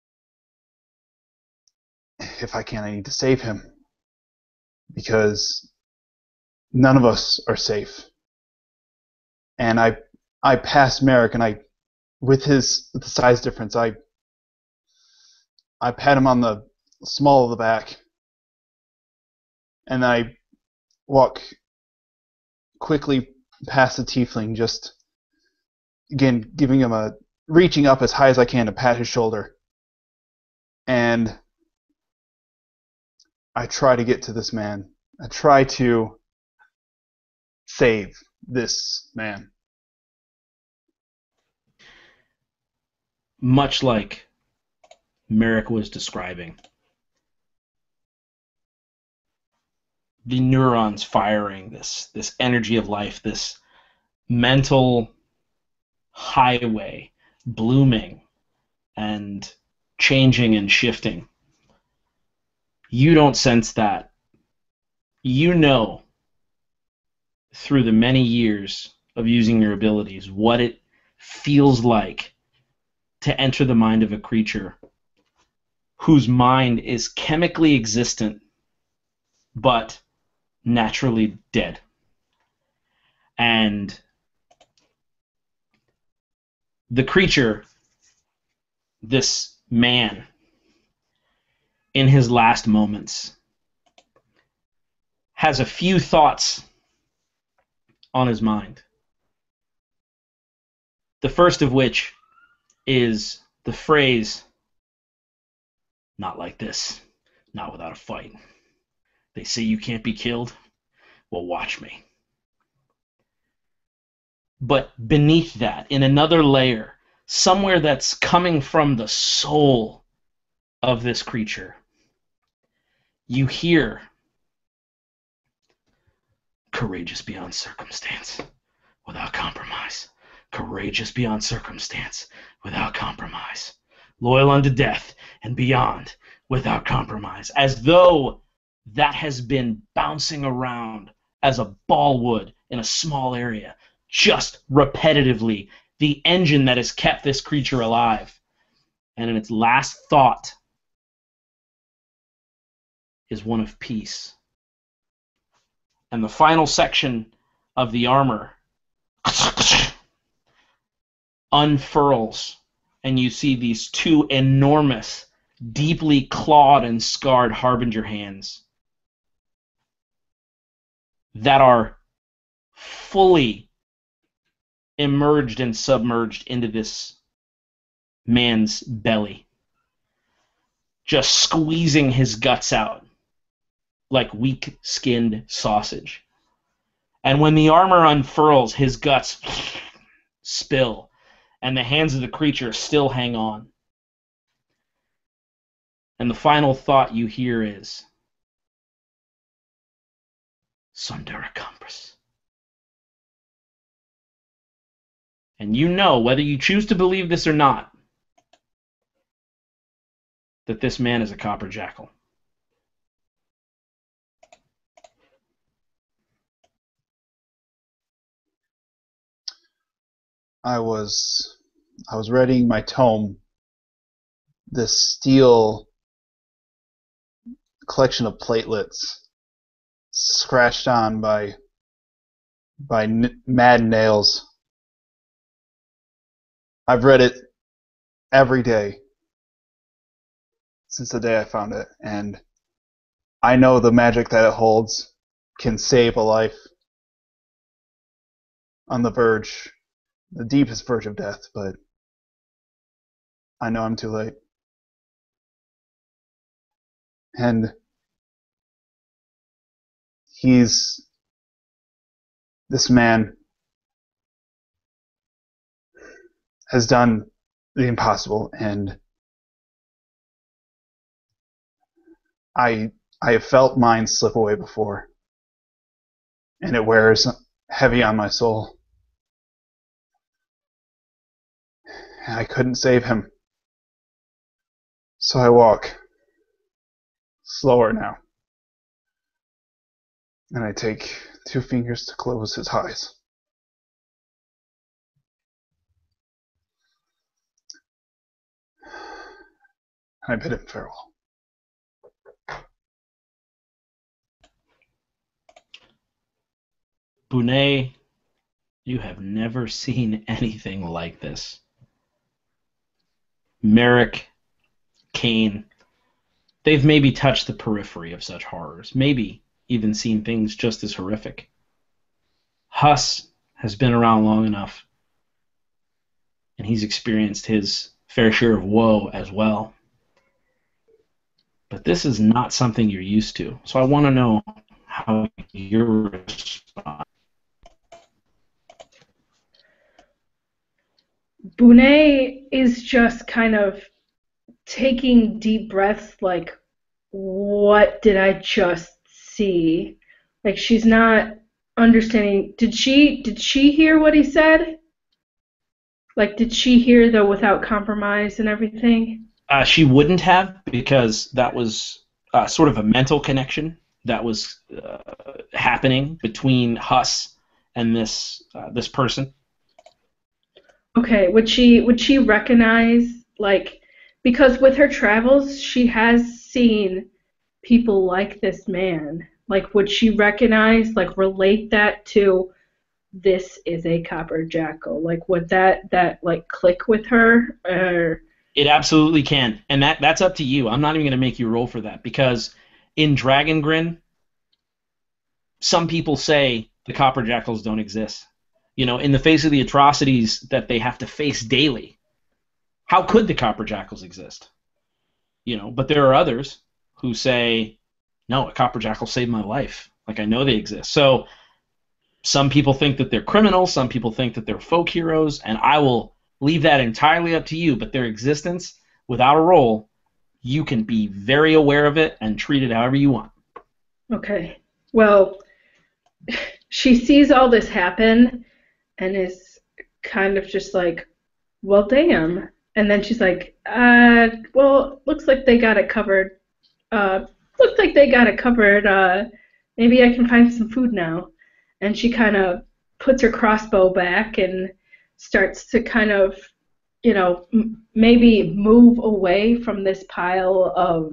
if I can, I need to save him, because none of us are safe. And I passed Merrick, and with the size difference, I pat him on the small of the back, and I walk quickly past the tiefling, just again reaching up as high as I can to pat his shoulder, and I try to get to this man. I try to save this man. Much like Merrick was describing, the neurons firing, this energy of life, this mental highway blooming and changing and shifting. You don't sense that. You know, through the many years of using your abilities, what it feels like to enter the mind of a creature whose mind is chemically existent but naturally dead. And the creature, this man, in his last moments, has a few thoughts on his mind. The first of which is the phrase, "Not like this, not without a fight. They say you can't be killed? Well, watch me." But beneath that, in another layer, somewhere that's coming from the soul of this creature, you hear, "Courageous beyond circumstance, without compromise. Courageous beyond circumstance, without compromise. Loyal unto death and beyond, without compromise." As though that has been bouncing around as a ball would in a small area, just repetitively, the engine that has kept this creature alive. And in its last thought is one of peace. And the final section of the armor unfurls, and you see these two enormous, deeply clawed and scarred harbinger hands that are fully emerged and submerged into this man's belly, just squeezing his guts out like weak-skinned sausage. And when the armor unfurls, his guts spill, and the hands of the creature still hang on. And the final thought you hear is, "Sondera Compras." And you know, whether you choose to believe this or not, that this man is a copper jackal. I was readying my tome, this steel collection of platelets scratched on by mad nails. I've read it every day since the day I found it, and I know the magic that it holds can save a life on the verge, the deepest verge of death, but I know I'm too late. And this man has done the impossible, and I have felt mine slip away before, and it wears heavy on my soul. and I couldn't save him. So I walk slower now. And I take 2 fingers to close his eyes. I bid him farewell. Bonet, you have never seen anything like this. Merrick, Kane, they've maybe touched the periphery of such horrors, maybe even seen things just as horrific. Huss has been around long enough, and he's experienced his fair share of woe as well. But this is not something you're used to, so I want to know how you're responding. Bonet is just kind of taking deep breaths, like, what did I just see? Like, she's not understanding. Did she hear what he said? Like, did she hear the without compromise and everything? She wouldn't have, because that was sort of a mental connection that was happening between Huss and this person. Okay, would she recognize, like, because with her travels she has seen people like this man. Like, would she recognize, like, relate that to this is a copper jackal? Like, would that like click with her? Or It absolutely can, and that's up to you. I'm not even going to make you roll for that, because in Dragongrin, some people say the copper jackals don't exist. You know, in the face of the atrocities that they have to face daily, how could the copper jackals exist? You know, but there are others who say, no, a copper jackal saved my life. Like, I know they exist. So some people think that they're criminals, some people think that they're folk heroes, and I will leave that entirely up to you, but their existence, without a roll, you can be very aware of it and treat it however you want. okay, well, she sees all this happen and is kind of just like, well, damn. And then she's like, well, looks like they got it covered. Maybe I can find some food now. And she kind of puts her crossbow back and starts to kind of, you know, maybe move away from this pile of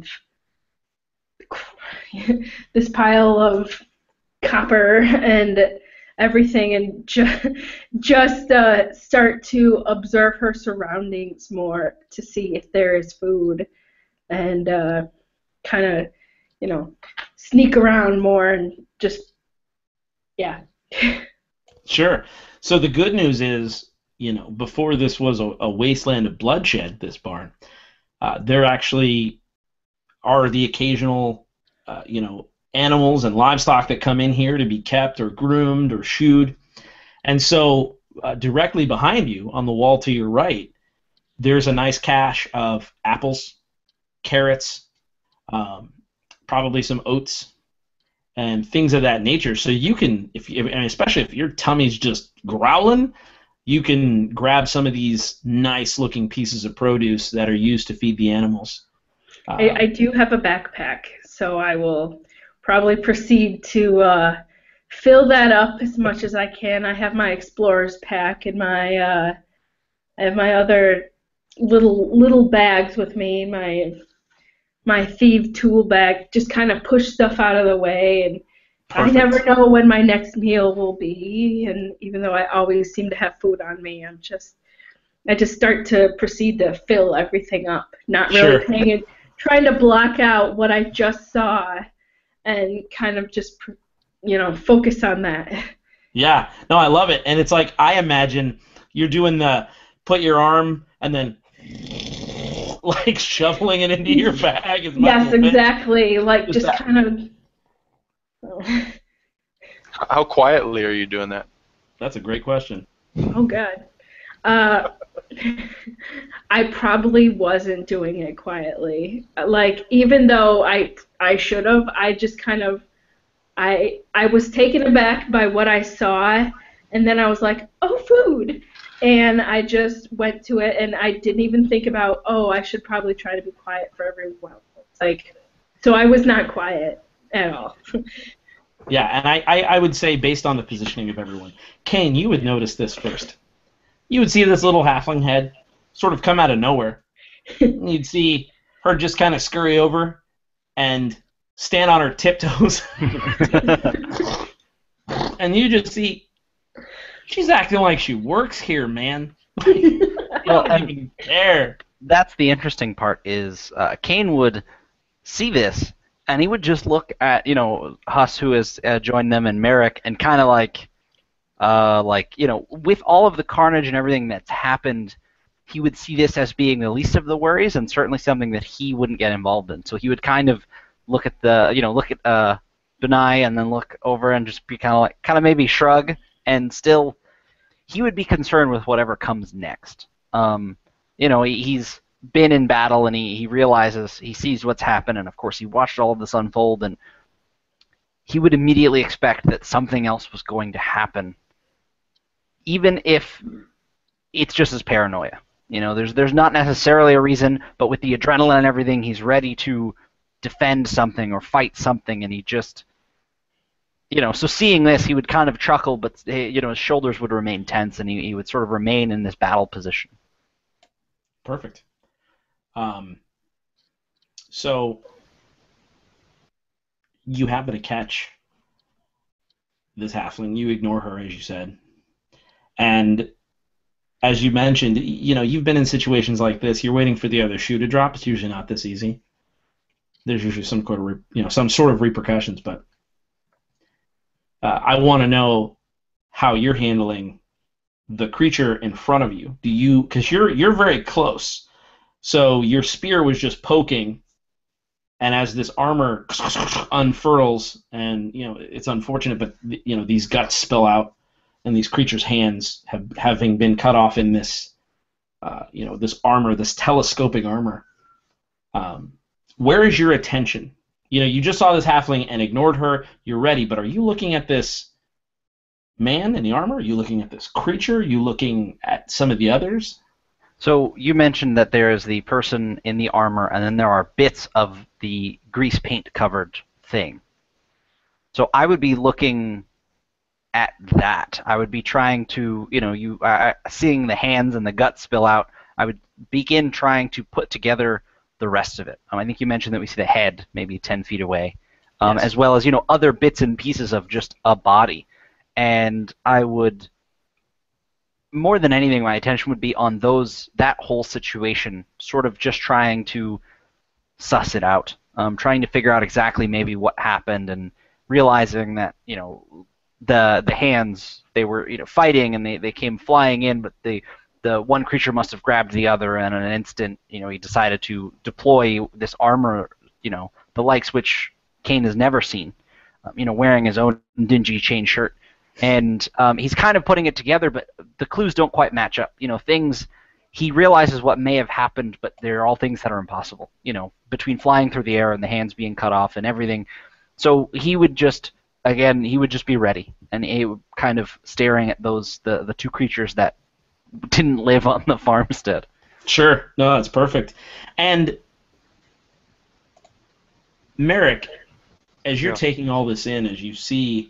copper and everything, and just start to observe her surroundings more to see if there is food, and kind of, you know, sneak around more and just, yeah. Sure. So the good news is, you know, before this was a wasteland of bloodshed, this barn, there actually are the occasional, you know, animals and livestock that come in here to be kept or groomed or shoed. And so directly behind you, on the wall to your right, there's a nice cache of apples, carrots, probably some oats, and things of that nature. So you can, and especially if your tummy's just growling, you can grab some of these nice-looking pieces of produce that are used to feed the animals. I do have a backpack, so I will probably proceed to fill that up as much as I can. I have my explorer's pack and I have my other little bags with me, my thief tool bag, just kind of push stuff out of the way, and Perfect. I never know when my next meal will be, and even though I always seem to have food on me, I just start to proceed to fill everything up, not really paying it, trying to block out what I just saw and kind of just, you know, focus on that. Yeah, no, I love it. And it's like, I imagine you're doing the put your arm and then like shoveling it into your bag. Yes, exactly. Like, just kind of. How quietly are you doing that? That's a great question. Oh, God. I probably wasn't doing it quietly. Like, even though I should have, I just kind of, I was taken aback by what I saw, and then I was like, oh, food. and I just went to it, and I didn't even think about, oh, I should probably try to be quiet for everyone. Like, so I was not quiet at all. Yeah, and I would say, based on the positioning of everyone, Kane, you would notice this first. You would see this little halfling head sort of come out of nowhere. You'd see her just kind of scurry over and stand on her tiptoes. And you just see, she's acting like she works here, man. I don't even care. That's the interesting part is Kane would see this, and he would just look at, Huss, who has joined them, and Merrick, and kind of like, with all of the carnage and everything that's happened, he would see this as being the least of the worries, and certainly something that he wouldn't get involved in. So he would kind of look at Benai, and then look over and just be kind of maybe shrug, and still, he would be concerned with whatever comes next. He's been in battle, and he realizes, he sees what's happened, and of course he watched all of this unfold, and he would immediately expect that something else was going to happen, even if it's just his paranoia. There's not necessarily a reason, but with the adrenaline and everything, he's ready to defend something or fight something, and he just, so seeing this, he would kind of chuckle, but his shoulders would remain tense, and he would sort of remain in this battle position. Perfect. So you happen to catch this halfling. You ignore her, as you said, and as you mentioned, you've been in situations like this. You're waiting for the other shoe to drop. It's usually not this easy. There's usually some sort of repercussions. But I want to know how you're handling the creature in front of you. Because you're very close. So your spear was just poking, and as this armor unfurls, and it's unfortunate, but these guts spill out. And these creatures' hands having been cut off in this, this armor, this telescoping armor. Where is your attention? You just saw this halfling and ignored her. You're ready, but are you looking at this man in the armor? Are you looking at this creature? Are you looking at some of the others? So you mentioned that there is the person in the armor, and then there are bits of the grease paint covered thing. So I would be looking at that. I would be trying to, seeing the hands and the guts spill out, I would begin trying to put together the rest of it. I think you mentioned that we see the head maybe 10 feet away, Yes. as well as, other bits and pieces of just a body. And I would, more than anything, my attention would be on that whole situation, sort of just trying to suss it out, trying to figure out exactly maybe what happened, and realizing that, the hands, they were fighting, and they came flying in, but the one creature must have grabbed the other, and in an instant he decided to deploy this armor, the likes which Kane has never seen, wearing his own dingy chain shirt, and he's kind of putting it together, but the clues don't quite match up. Things, he realizes what may have happened, but they're all things that are impossible, between flying through the air and the hands being cut off and everything. So he would just be ready, and he would kind of staring at the two creatures that didn't live on the farmstead. Sure. No, that's perfect. And Merrick, as you're taking all this in, as you see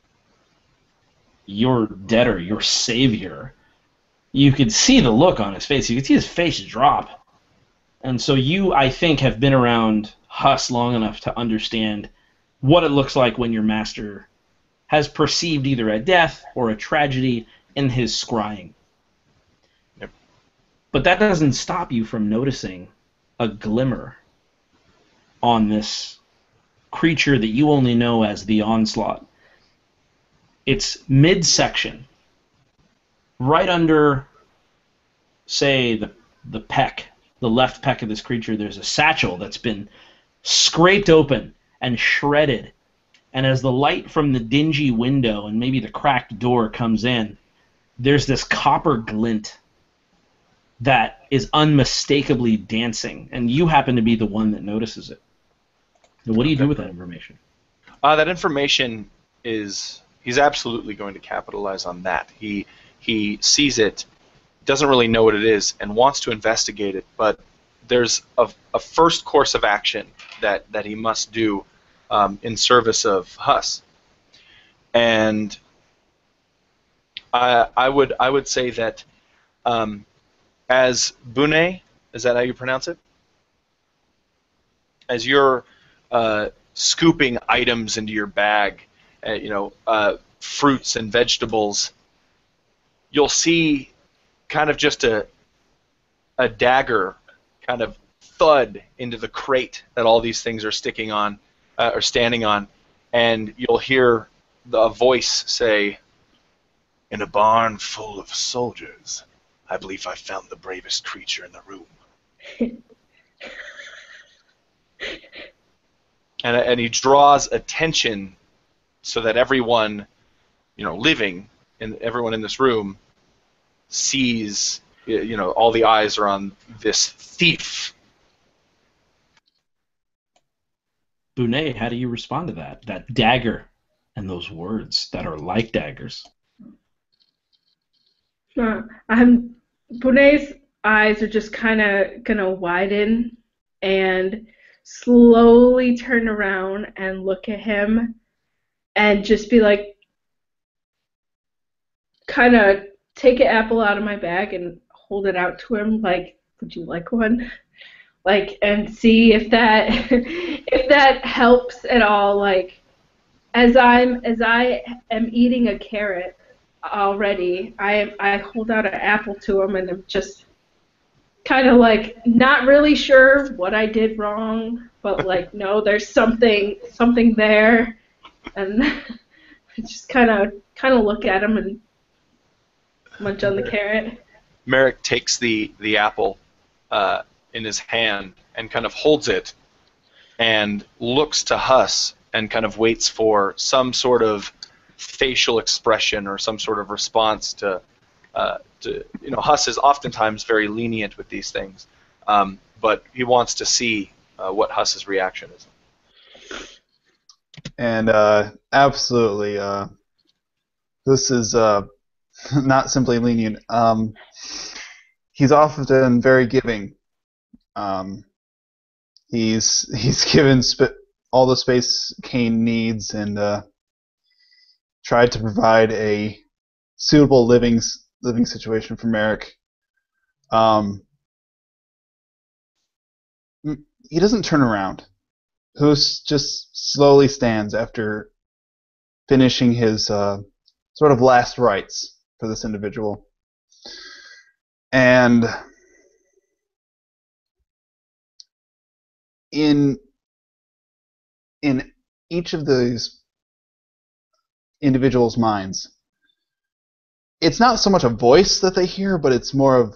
your debtor, your savior, you could see the look on his face. You could see his face drop. And so you, I think, have been around Huss long enough to understand what it looks like when your master has perceived either a death or a tragedy in his scrying. Yep. But that doesn't stop you from noticing a glimmer on this creature that you only know as the Onslaught. Its midsection, right under, say, the pec, the left pec of this creature, there's a satchel that's been scraped open and shredded. And as the light from the dingy window and maybe the cracked door comes in, there's this copper glint that is unmistakably dancing, and you happen to be the one that notices it. Now, what do you do with that information? That information is, he's absolutely going to capitalize on that. He sees it doesn't really know what it is and wants to investigate it, but there's a first course of action that he must do in service of Huss. And I would say that as Bune, is that how you pronounce it? As you're scooping items into your bag, fruits and vegetables, you'll see kind of just a dagger kind of thud into the crate that all these things are sticking on or standing on, and you'll hear a voice say, "In a barn full of soldiers, I believe I found the bravest creature in the room." And he draws attention so that everyone, living, and everyone in this room sees, all the eyes are on this thief. Bune, how do you respond to that? That dagger and those words that are like daggers. Bune's eyes are just kind of gonna widen and slowly turn around and look at him and just be like, kind of take an apple out of my bag and hold it out to him, like, would you like one? Like, and see if that if that helps at all. Like, as I am eating a carrot already, I hold out an apple to him, and I'm just kind of like not really sure what I did wrong, but like, no, there's something there, and I just kind of look at him and munch on the carrot. Merrick takes the apple in his hand and kind of holds it and looks to Huss and kind of waits for some sort of facial expression or some sort of response to Huss is oftentimes very lenient with these things, but he wants to see what Huss's reaction is. And absolutely, this is not simply lenient. He's often very giving. He's given all the space Kane needs and tried to provide a suitable living situation for Merrick. He doesn't turn around. Hus just slowly stands after finishing his sort of last rites for this individual. And in each of these individuals' minds, it's not so much a voice that they hear, but it's more of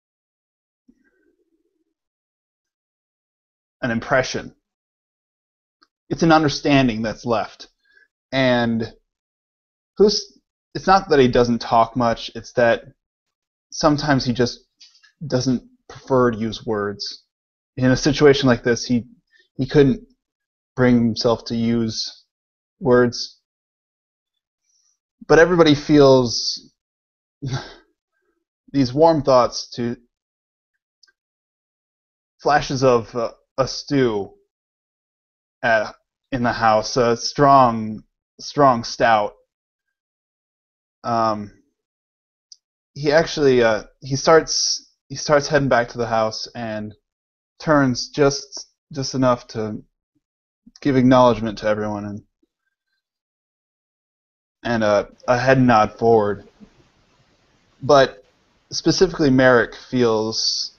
an impression. It's an understanding that's left. And it's not that he doesn't talk much, it's that sometimes he just doesn't prefer to use words. In a situation like this, he couldn't bring himself to use words. But everybody feels these warm thoughts to flashes of a stew in the house, a strong stout. He actually he starts heading back to the house and turns just enough to give acknowledgement to everyone and a head nod forward. But specifically, Merrick feels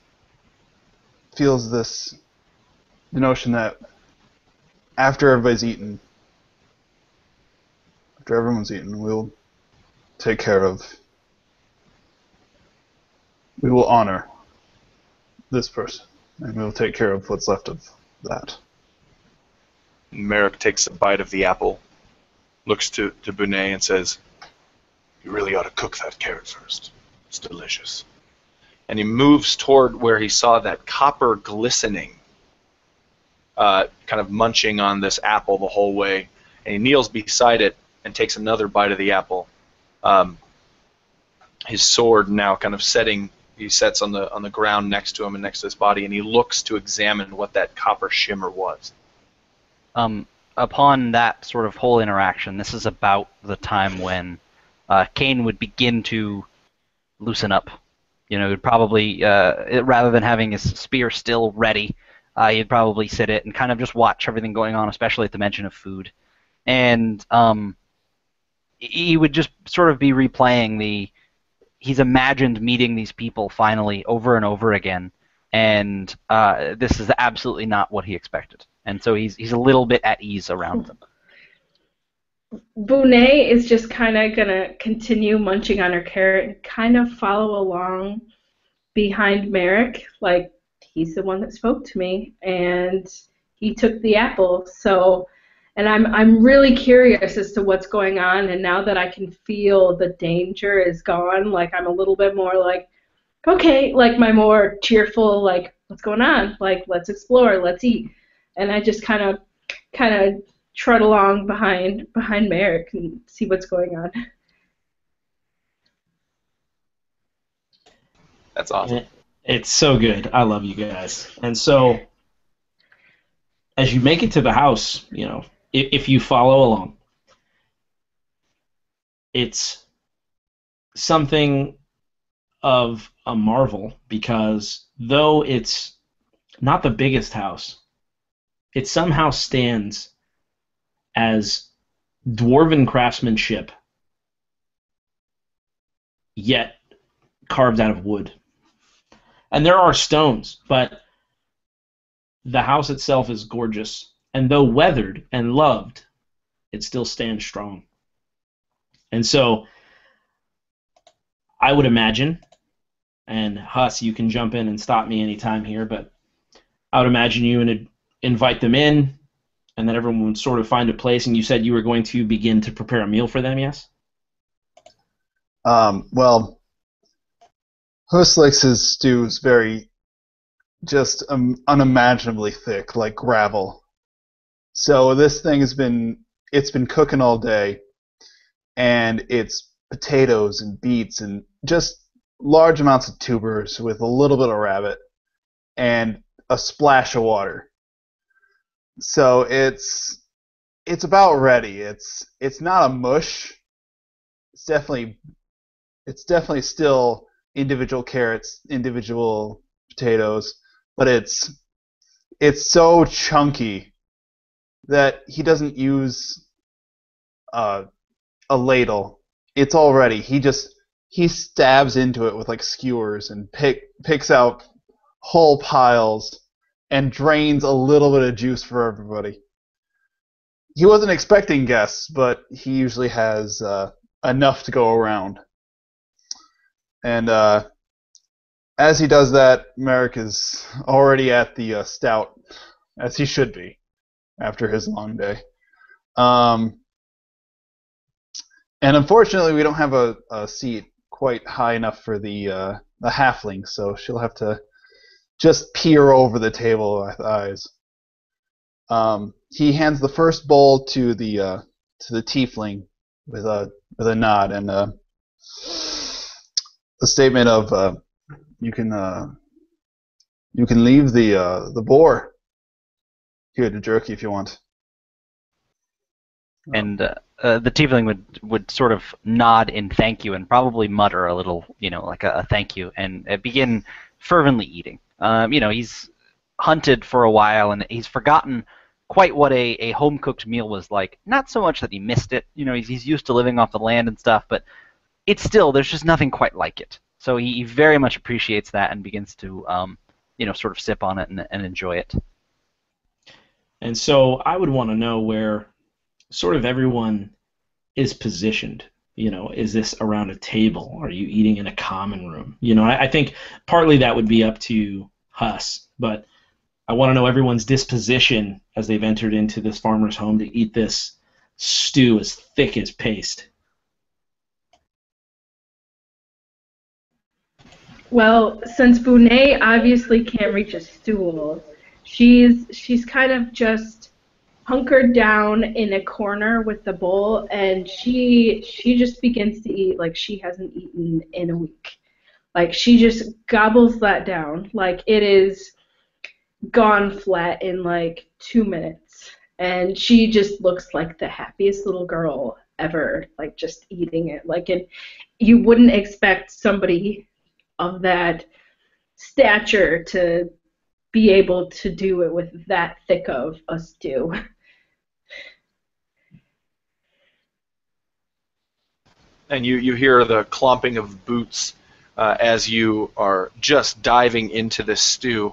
the notion that after everyone's eaten, we'll take care of. We will honor this person, and we'll take care of what's left of that. Merrick takes a bite of the apple, looks to Bune and says, "You really ought to cook that carrot first. It's delicious." And he moves toward where he saw that copper glistening, kind of munching on this apple the whole way. And he kneels beside it and takes another bite of the apple. his sword now kind of setting. He sets on the ground next to him and next to his body, and he looks to examine what that copper shimmer was. Upon that sort of whole interaction, this is about the time when Kane would begin to loosen up. He'd probably, rather than having his spear still ready, he'd probably sit it and kind of just watch everything going on, especially at the mention of food. And he would just sort of be replaying he's imagined meeting these people finally over and over again, and this is absolutely not what he expected. And so he's a little bit at ease around them. Bonet is just kind of going to continue munching on her carrot and kind of follow along behind Merrick. Like, he's the one that spoke to me, and he took the apple. So, and I'm really curious as to what's going on, and now that I can feel the danger is gone, like, I'm a little bit more like, okay, like my more cheerful, like, what's going on? Like, let's explore, let's eat. And I just kind of trot along behind Merrick and see what's going on. That's awesome. It's so good. I love you guys. And so, as you make it to the house, if you follow along, it's something of a marvel, because though it's not the biggest house, it somehow stands as dwarven craftsmanship, yet carved out of wood. And there are stones, but the house itself is gorgeous. And though weathered and loved, it still stands strong. And so I would imagine, and Huss, you can jump in and stop me anytime here, but I would imagine you would invite them in, and then everyone would sort of find a place, and you said you were going to begin to prepare a meal for them, yes? Well, Huss likes his stews very just unimaginably thick, like gravel. So this thing it's been cooking all day, and it's potatoes and beets and just large amounts of tubers with a little bit of rabbit and a splash of water. So it's about ready. It's not a mush. It's definitely still individual carrots, individual potatoes, but it's so chunky that he doesn't use a ladle. It's all ready. He stabs into it with like skewers and picks out whole piles and drains a little bit of juice for everybody. He wasn't expecting guests, but he usually has enough to go around. And as he does that, Merrick is already at the stout, as he should be, after his long day. And unfortunately, we don't have a seat quite high enough for the halfling, so she'll have to just peer over the table with eyes. He hands the first bowl to the tiefling with a nod and a statement of you can leave the boar here to jerky if you want. And the tiefling would sort of nod in thank you and probably mutter a little, like a thank you, and begin fervently eating. He's hunted for a while, and he's forgotten quite what a home-cooked meal was like. Not so much that he missed it. He's used to living off the land and stuff, but it's still, there's just nothing quite like it. So he very much appreciates that and begins to, sort of sip on it and enjoy it. And so I would want to know where sort of everyone is positioned. Is this around a table? Are you eating in a common room? I think partly that would be up to Huss, but I want to know everyone's disposition as they've entered into this farmer's home to eat this stew as thick as paste. Well, since Bonet obviously can't reach a stool, she's kind of just hunkered down in a corner with the bowl, and she just begins to eat like she hasn't eaten in a week. Like she just gobbles that down. Like it is gone flat in like 2 minutes. And she just looks like the happiest little girl ever, like just eating it. Like and you wouldn't expect somebody of that stature to be able to do it with that thick of a stew. And you hear the clomping of boots as you are just diving into this stew.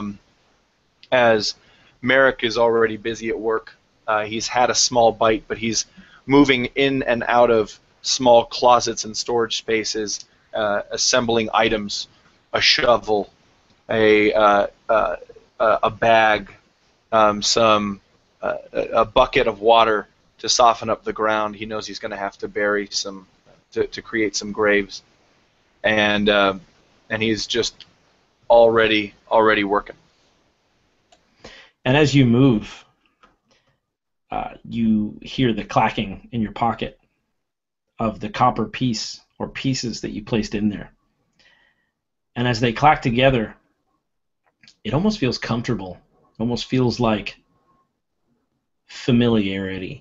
As Merrick is already busy at work, he's had a small bite, but he's moving in and out of small closets and storage spaces, assembling items, a shovel, a bag, a bucket of water to soften up the ground. He knows he's going to have to bury some to create some graves, and he's just already working. And as you move, you hear the clacking in your pocket of the copper piece or pieces that you placed in there. And as they clack together, it almost feels comfortable. It almost feels like familiarity.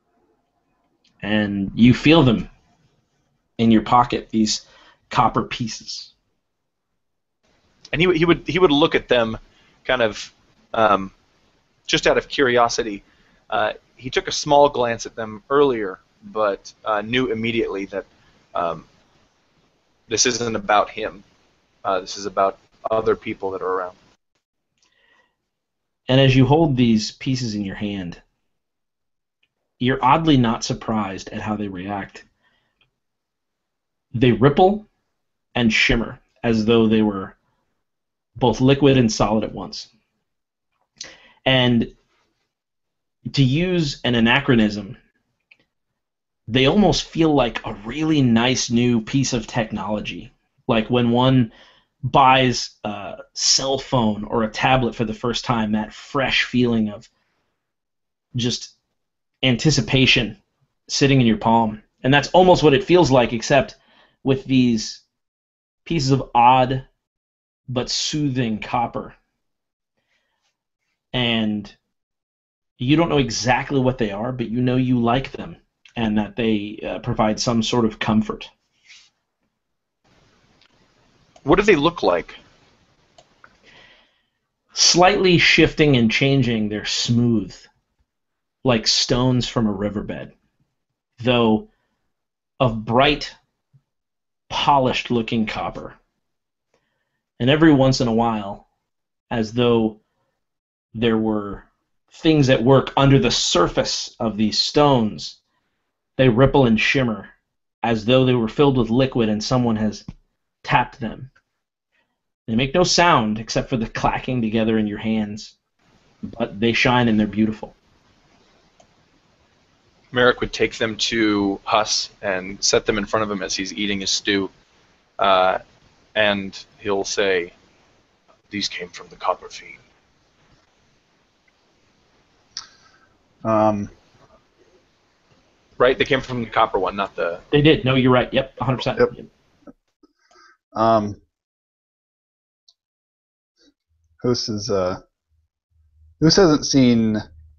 And you feel them in your pocket, these copper pieces. And he would look at them kind of just out of curiosity. He took a small glance at them earlier, but knew immediately that this isn't about him. This is about other people that are around. And as you hold these pieces in your hand, you're oddly not surprised at how they react. They ripple and shimmer as though they were both liquid and solid at once. And to use an anachronism, they almost feel like a really nice new piece of technology. Like when one buys a cell phone or a tablet for the first time, that fresh feeling of just anticipation sitting in your palm. And that's almost what it feels like, except with these pieces of odd but soothing copper. And you don't know exactly what they are, but you know you like them and that they provide some sort of comfort. What do they look like? Slightly shifting and changing, they're smooth, like stones from a riverbed, though of bright, polished-looking copper. And every once in a while, as though there were things at work under the surface of these stones, they ripple and shimmer as though they were filled with liquid and someone has tapped them. They make no sound except for the clacking together in your hands, but they shine and they're beautiful. Merrick would take them to Huss and set them in front of him as he's eating his stew, and he'll say, "These came from the Copper Fiend." Right? They came from the copper one, not the... They did. No, you're right. Yep, 100%. Yep. Who's hasn't seen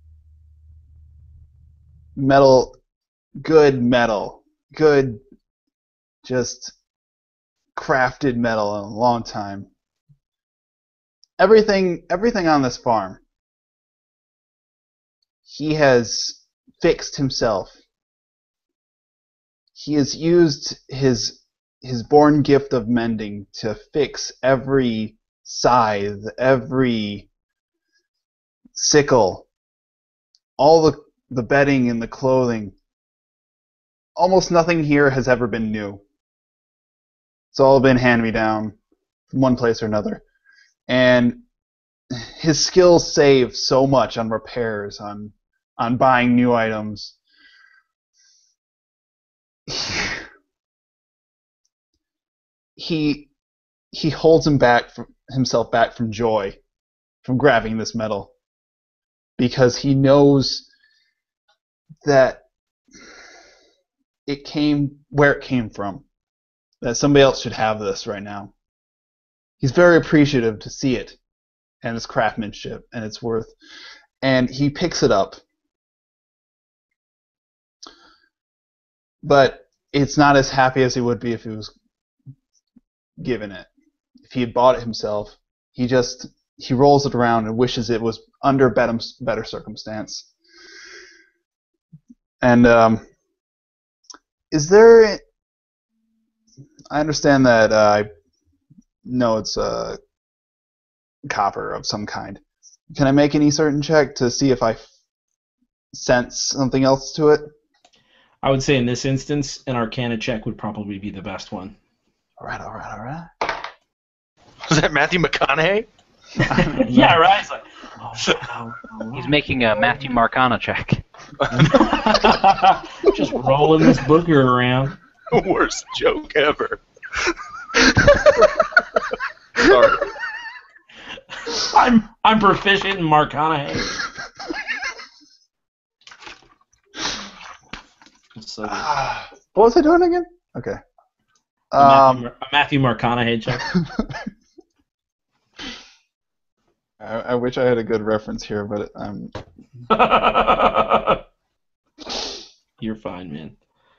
good, just crafted metal in a long time. Everything on this farm, he has fixed himself. He has used his born gift of mending to fix every scythe, every sickle, all the bedding and the clothing. Almost nothing here has ever been new. It's all been hand-me-down from one place or another. And his skills save so much on repairs, on buying new items. He holds himself back from joy, from grabbing this metal, because he knows that it came where it came from, that somebody else should have this right now. He's very appreciative to see it and its craftsmanship and its worth, and he picks it up. But it's not as happy as he would be if he was given it. If he had bought it himself, he rolls it around and wishes it was under better circumstance. And is there? I understand that I know it's copper of some kind. Can I make any certain check to see if I sense something else to it? I would say in this instance, an Arcana check would probably be the best one. All right. Was that Matthew McConaughey? Yeah, right. It's like, He's making a Matthew Marcana check. just rolling this booger around. Worst joke ever. Sorry. I'm proficient in Marcana. So, What was I doing again? Okay. a Matthew McConaughey check. I wish I had a good reference here, but You're fine, man.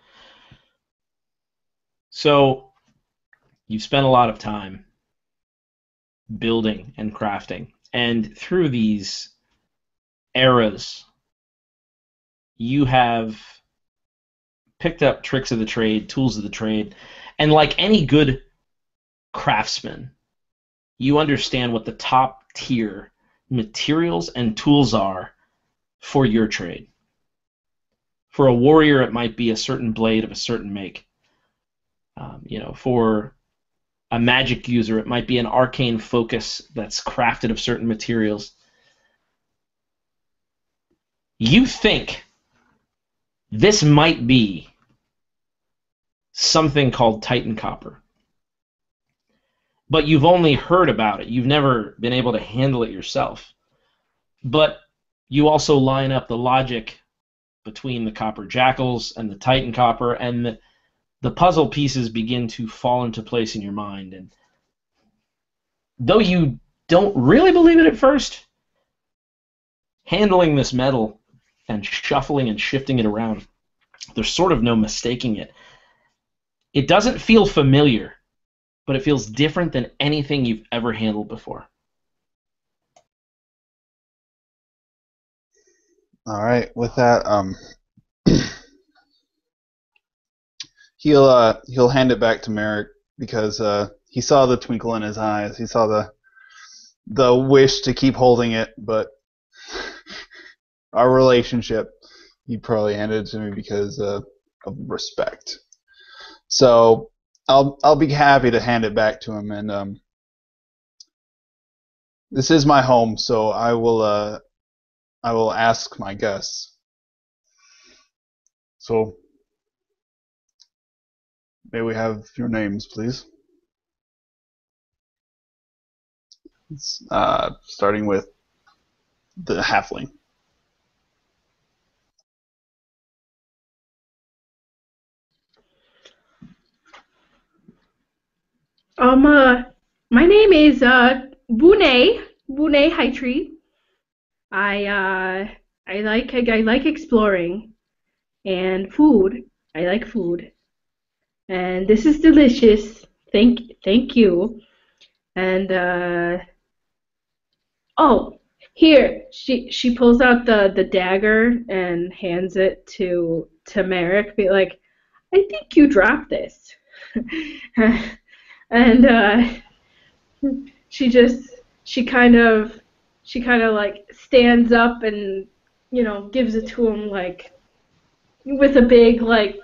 So, you've spent a lot of time building and crafting, and through these eras, you have picked up tricks of the trade, tools of the trade, and like any good craftsman, you understand what the top tier materials and tools are for your trade. For a warrior, it might be a certain blade of a certain make. For a magic user, it might be an arcane focus that's crafted of certain materials. You think this might be something called Titan Copper, but you've only heard about it. You've never been able to handle it yourself. But you also line up the logic between the Copper Jackals and the Titan Copper, and the puzzle pieces begin to fall into place in your mind. And though you don't really believe it at first, handling this metal and shuffling and shifting it around, there's sort of no mistaking it. It doesn't feel familiar, but it feels different than anything you've ever handled before. all right. With that, he'll hand it back to Merrick because he saw the twinkle in his eyes. He saw the wish to keep holding it, but our relationship, he probably handed it to me because of respect. So I'll be happy to hand it back to him, and this is my home, so I will ask my guests. So may we have your names, please? It's, starting with the halfling. My name is Bune Hightree. I like exploring and food. I like food, and this is delicious. Thank you. And oh, here she pulls out the dagger and hands it to Merrick. Be like, I think you dropped this. And she kind of like stands up and gives it to him like with a big like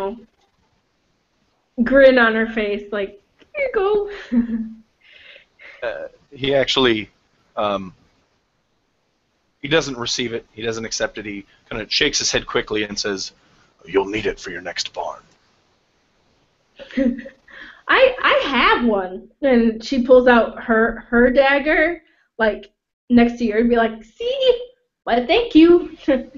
grin on her face, like, here you go. He actually he doesn't receive it. He doesn't accept it. He kind of shakes his head quickly and says, "You'll need it for your next barn." I have one. And she pulls out her dagger, like, next to you and be like, see? Well, thank you.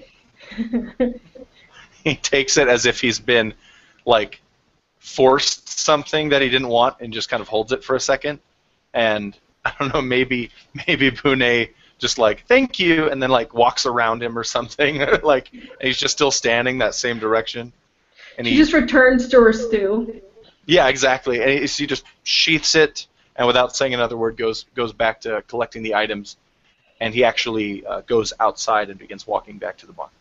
He takes it as if he's been, like, forced something that he didn't want and just kind of holds it for a second. And, I don't know, maybe Boone just, like, thank you, and then, like, walks around him or something. Like, and he's just still standing that same direction. And She just returns to her stew. Yeah, exactly. And he just sheaths it, and without saying another word, goes back to collecting the items. And he actually goes outside and begins walking back to the barn.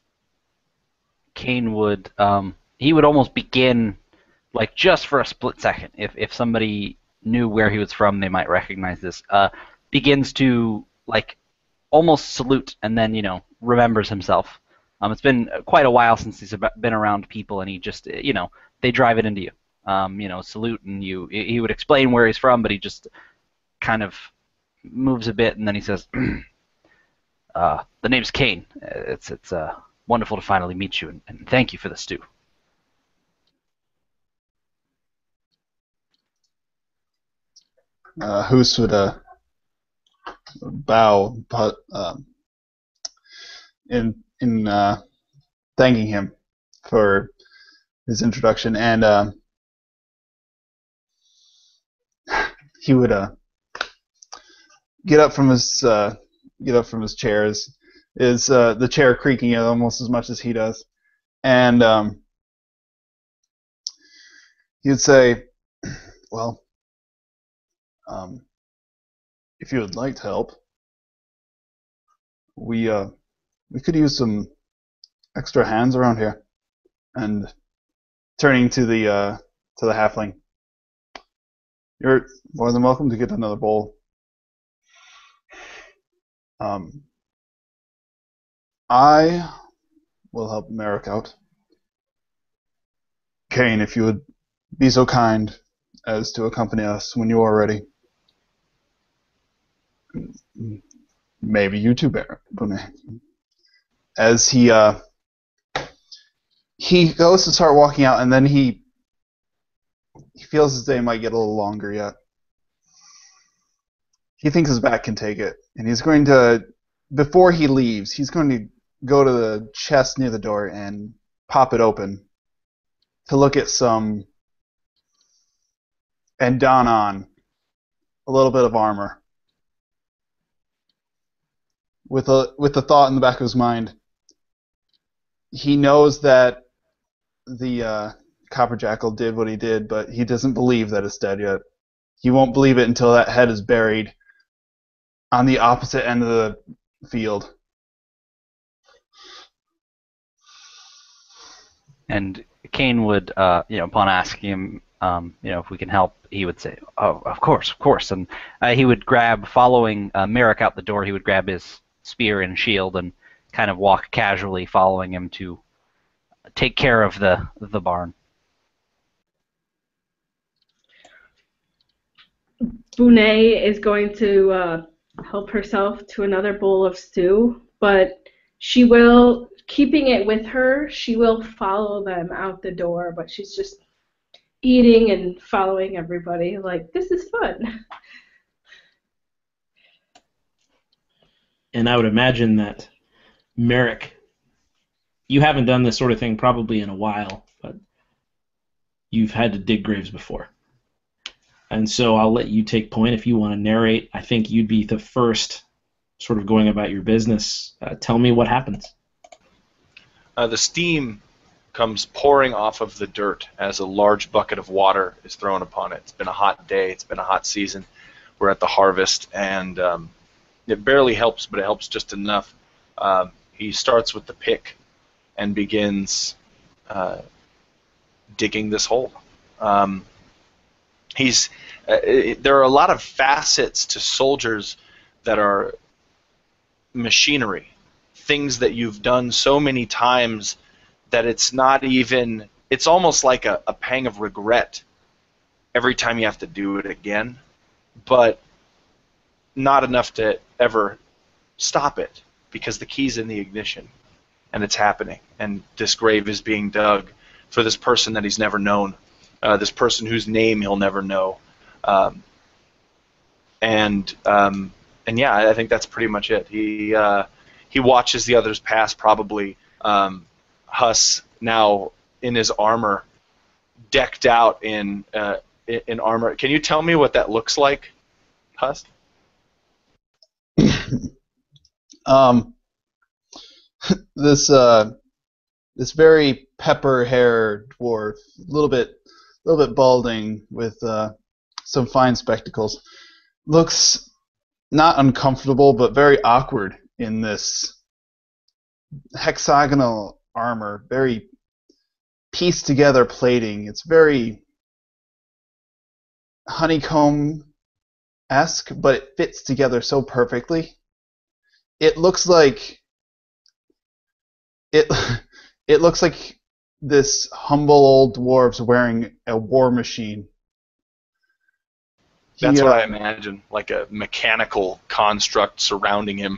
Kane would he would almost begin, like, just for a split second, if somebody knew where he was from, they might recognize this. Begins to, like, almost salute, and then, you know, remembers himself. It's been quite a while since he's been around people, and he just, you know, they drive it into you. You know, salute, and he would explain where he's from, but he just kind of moves a bit, and then he says, the name's Kane. It's wonderful to finally meet you, and thank you for the stew. Hoos would bow, but in thanking him for his introduction, and he would get up from his chairs. Is the chair creaking almost as much as he does, and he would say, "Well, if you would like to help, we could use some extra hands around here." And turning to the halfling, "You're more than welcome to get another bowl. I will help Merrick out. Kane, if you would be so kind as to accompany us when you are ready. Maybe you too, Boone." As he goes to start walking out, and then he feels his day might get a little longer yet. He thinks his back can take it, and he's going to, before he leaves, he's going to go to the chest near the door and pop it open to look at some and don on a little bit of armor, with the thought in the back of his mind. He knows that the Copper Jackal did what he did, but he doesn't believe that it's dead yet. He won't believe it until that head is buried on the opposite end of the field. And Kane would, you know, upon asking him, you know, if we can help, he would say, "Oh, of course." And he would grab, following Merrick out the door, he would grab his spear and shield and kind of walk casually, following him to take care of the barn. Boone is going to help herself to another bowl of stew, but she will, keeping it with her, she will follow them out the door, but she's just eating and following everybody. Like, this is fun. And I would imagine that Merrick, you haven't done this sort of thing probably in a while, but you've had to dig graves before. And so I'll let you take point if you want to narrate. I think you'd be the first sort of going about your business. Tell me what happens. The steam comes pouring off of the dirt as a large bucket of water is thrown upon it. It's been a hot day. It's been a hot season. We're at the harvest, and it barely helps, but it helps just enough. He starts with the pick and begins digging this hole. There are a lot of facets to soldiers that are machinery, things that you've done so many times that it's not even, it's almost like a pang of regret every time you have to do it again, but not enough to ever stop it, because the key's in the ignition and it's happening, and this grave is being dug for this person that he's never known, this person whose name he'll never know, and yeah, I think that's pretty much it. he watches the others pass, probably Huss now in his armor, decked out in armor. Can you tell me what that looks like, Huss? This this very pepper-haired dwarf, a little bit balding, with some fine spectacles, looks not uncomfortable but very awkward in this hexagonal armor, very pieced together plating. It's very honeycomb-esque, but it fits together so perfectly. It looks like it looks like this humble old dwarf's wearing a war machine. That's what I imagine, like a mechanical construct surrounding him.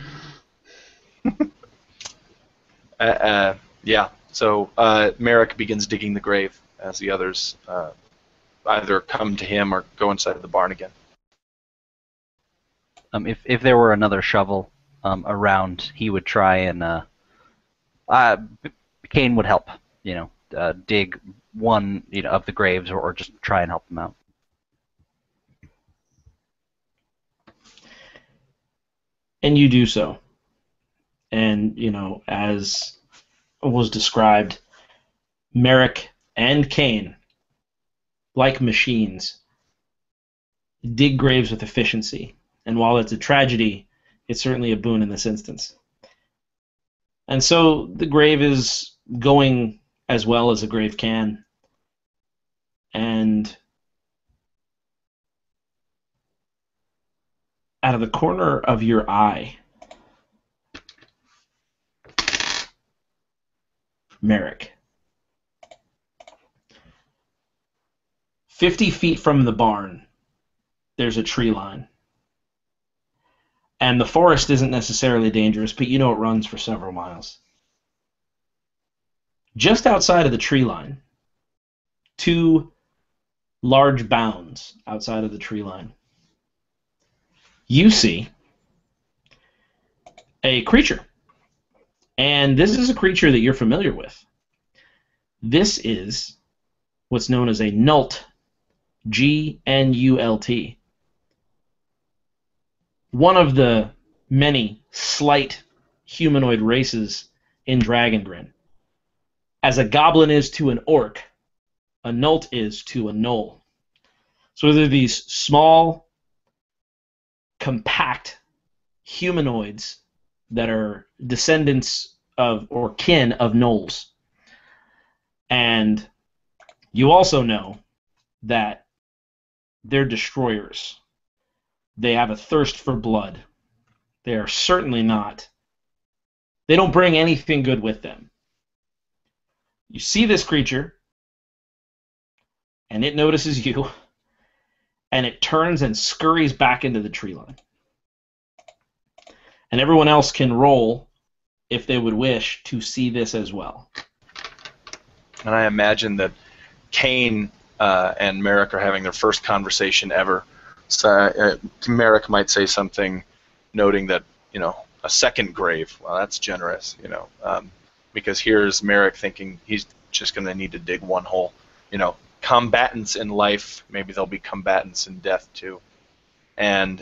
Yeah. So Merrick begins digging the grave as the others either come to him or go inside the barn again. If there were another shovel around, he would try and Kane would help. Dig one of the graves, or just try and help him out. And you do so. And, as was described, Merrick and Kane, like machines, dig graves with efficiency. And while it's a tragedy, it's certainly a boon in this instance. And so the grave is going as well as a grave can. And out of the corner of your eye, Merrick, 50 feet from the barn, there's a tree line. And the forest isn't necessarily dangerous, but it runs for several miles. Just outside of the tree line, 2 large bounds outside of the tree line, you see a creature. And this is a creature that you're familiar with. This is what's known as a Gnult, G-N-U-L-T. One of the many slight humanoid races in Dragongrin. As a goblin is to an orc, a Gnult is to a gnoll. So they're these small, compact humanoids that are descendants of or kin of gnolls. And you also know that they're destroyers. They have a thirst for blood. They are certainly not. They don't bring anything good with them. You see this creature, and it notices you, and it turns and scurries back into the tree line. And everyone else can roll, if they would wish, to see this as well. And I imagine that Kane and Merrick are having their first conversation ever. So Merrick might say something noting that, a second grave. Well, that's generous, because here's Merrick thinking he's just going to need to dig one hole. Combatants in life, maybe there'll be combatants in death too. And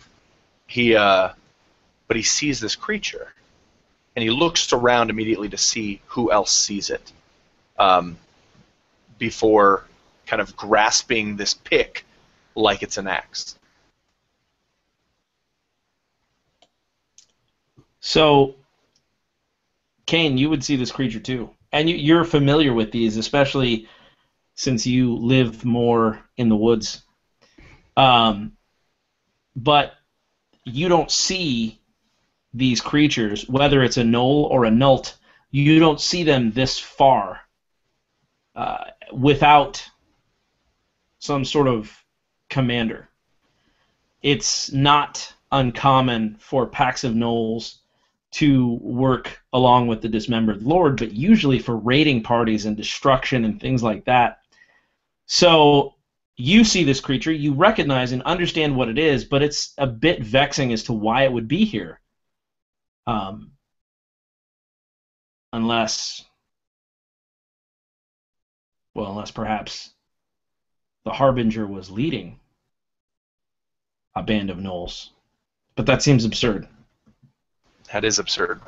but he sees this creature, and he looks around immediately to see who else sees it, before kind of grasping this pick like it's an axe. So, Kane, you would see this creature too. And you're familiar with these, especially since you live more in the woods. But you don't see these creatures, whether it's a gnoll or a gnult, you don't see them this far without some sort of commander. It's not uncommon for packs of gnolls to work along with the dismembered lord, but usually for raiding parties and destruction and things like that. So you see this creature, you recognize and understand what it is, but it's a bit vexing as to why it would be here. Um, unless perhaps the Harbinger was leading a band of gnolls. But that seems absurd. That is absurd.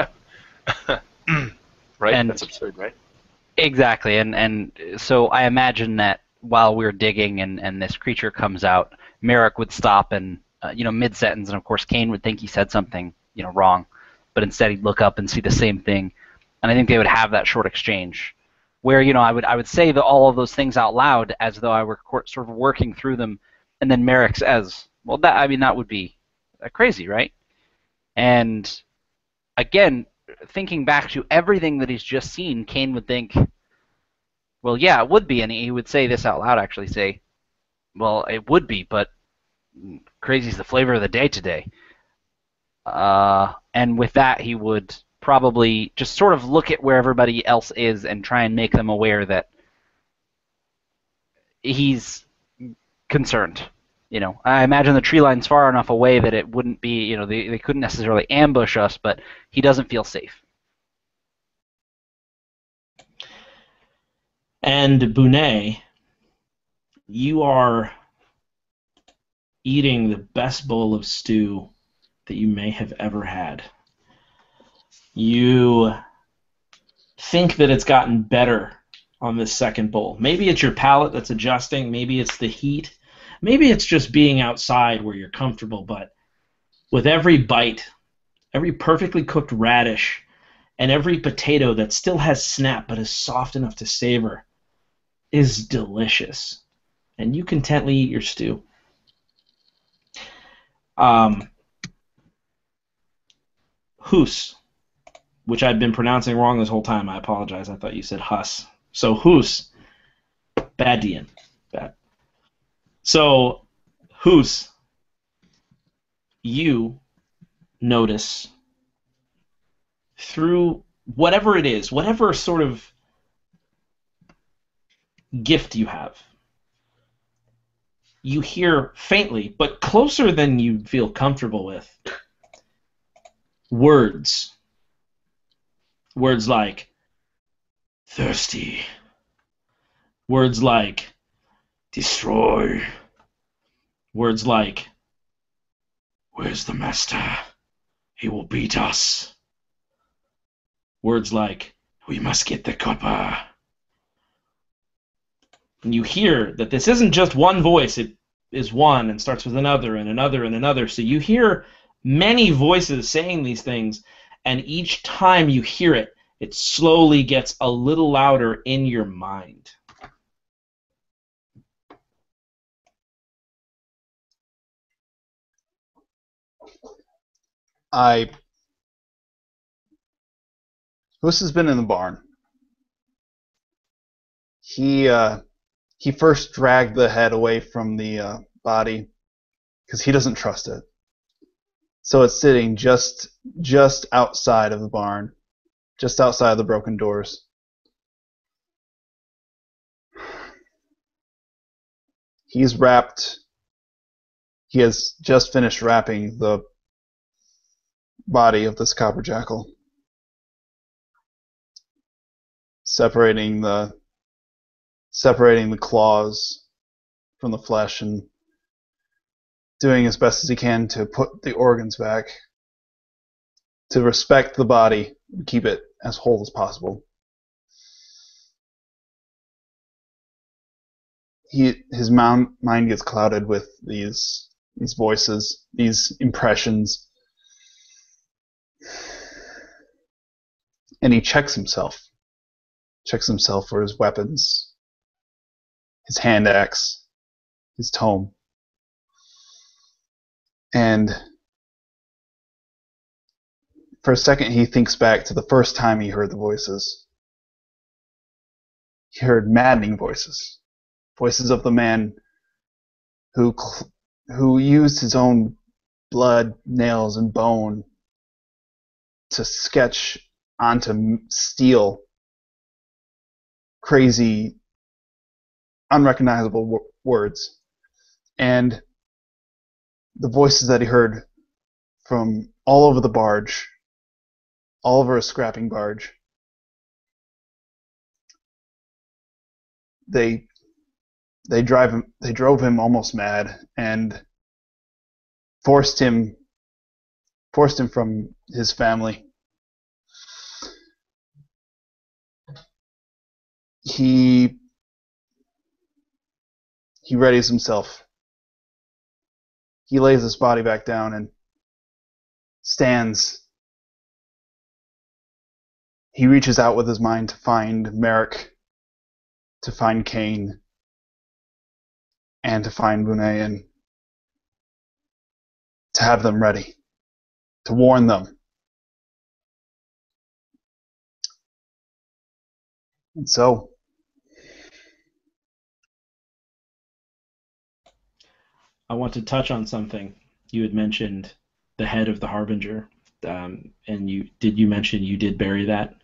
Right? And That's absurd, right? exactly, and so I imagine that while we're digging and this creature comes out, Merrick would stop and mid-sentence, and of course Kane would think he said something wrong, but instead he'd look up and see the same thing, and I think they would have that short exchange, where I would say all of those things out loud as though I were sort of working through them, and then Merrick says, well, that would be crazy, right? And again, thinking back to everything that he's just seen, Kane would think, well, yeah, it would be, and he would say this out loud, actually say, well, it would be, but crazy's the flavor of the day today. And with that, he would probably just sort of look at where everybody else is and try and make them aware that he's concerned. I imagine the tree line's far enough away that it wouldn't be, they couldn't necessarily ambush us, but he doesn't feel safe. And Bunet, you are eating the best bowl of stew that you may have ever had. You think that it's gotten better on this second bowl. Maybe it's your palate that's adjusting. Maybe it's the heat. Maybe it's just being outside where you're comfortable. But with every bite, every perfectly cooked radish, and every potato that still has snap but is soft enough to savor is delicious. And you contently eat your stew. Hoos, which I've been pronouncing wrong this whole time. I apologize. I thought you said Huss. So Hoos, bad DN. Bad. So Hoos, you notice through whatever it is, whatever sort of gift you have, you hear faintly, but closer than you feel comfortable with, words. Words like thirsty. Words like destroy. Words like where's the master? He will beat us. Words like we must get the copper. And you hear that this isn't just one voice, it is one and starts with another and another and another. So you hear many voices saying these things, and each time you hear it, it slowly gets a little louder in your mind. Hoos has been in the barn. He first dragged the head away from the body because he doesn't trust it. So it's sitting just outside of the barn, just outside the broken doors. He has just finished wrapping the body of this copper jackal, separating the claws from the flesh and doing as best as he can to put the organs back, to respect the body and keep it as whole as possible. His mind gets clouded with these voices, these impressions, and he checks himself for his weapons, his hand axe, his tome. And for a second, he thinks back to the first time he heard the voices. He heard maddening voices of the man who used his own blood, nails, and bone to sketch onto steel crazy, unrecognizable words. And the voices that he heard from all over the barge all over a scrapping barge. They drove him almost mad and forced him from his family. He readies himself. He lays his body back down and stands. He reaches out with his mind to find Merrick, to find Kane, and to find Bonet, and to have them ready, to warn them. And so, I want to touch on something. You had mentioned the head of the Harbinger, and you mention you did bury that?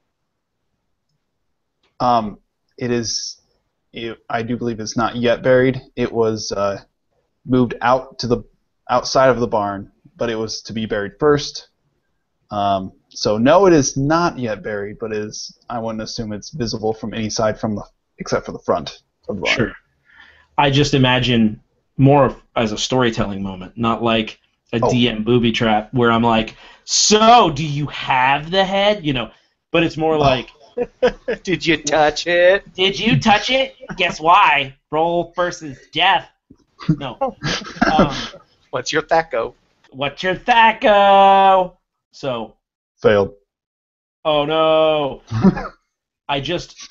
I do believe it's not yet buried. It was moved out to the outside of the barn, but it was to be buried first. So no, it is not yet buried, but I wouldn't assume it's visible from any side except for the front of the barn. Sure. I just imagine more as a storytelling moment, not like a DM booby trap where I'm like, so do you have the head? But it's more like, did you touch it? Did you touch it? Guess why? Roll versus death. No. What's your thaco? What's your thaco? So. Failed. Oh no. I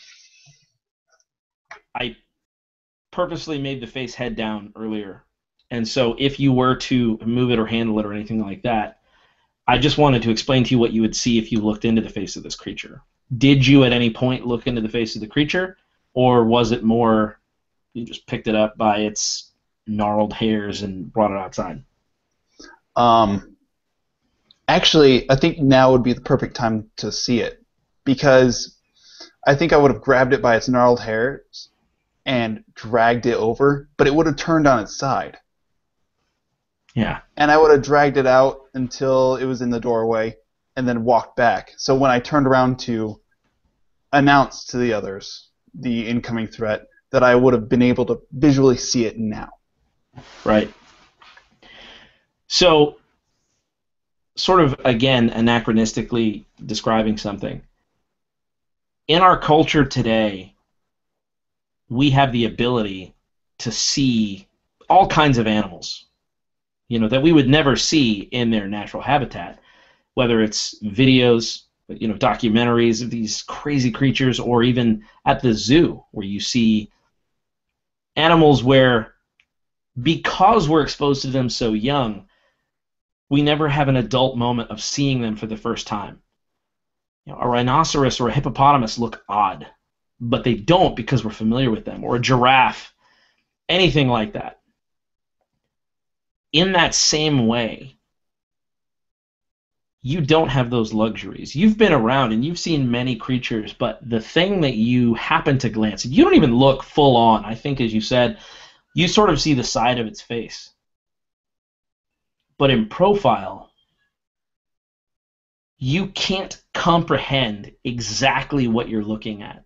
purposely made the face head down earlier. And so if you were to move it or handle it or anything like that, I just wanted to explain to you what you would see if you looked into the face of this creature. Did you at any point look into the face of the creature, or was it more you just picked it up by its gnarled hairs and brought it outside? Actually, I think now would be the perfect time to see it, because I think I would have grabbed it by its gnarled hairs and dragged it over, but it would have turned on its side. Yeah. And I would have dragged it out until it was in the doorway and then walked back. So when I turned around to announce to the others the incoming threat, that I would have been able to visually see it now. Right. So, sort of, again, anachronistically describing something. In our culture today, we have the ability to see all kinds of animals, that we would never see in their natural habitat, whether it's videos, documentaries of these crazy creatures, or even at the zoo where you see animals where, because we're exposed to them so young, we never have an adult moment of seeing them for the first time. A rhinoceros or a hippopotamus look odd, but they don't because we're familiar with them, or a giraffe, anything like that. In that same way, you don't have those luxuries. You've been around and you've seen many creatures, but the thing that you happen to glance at, you don't even look full on. I think, as you said, you sort of see the side of its face. But in profile, you can't comprehend exactly what you're looking at.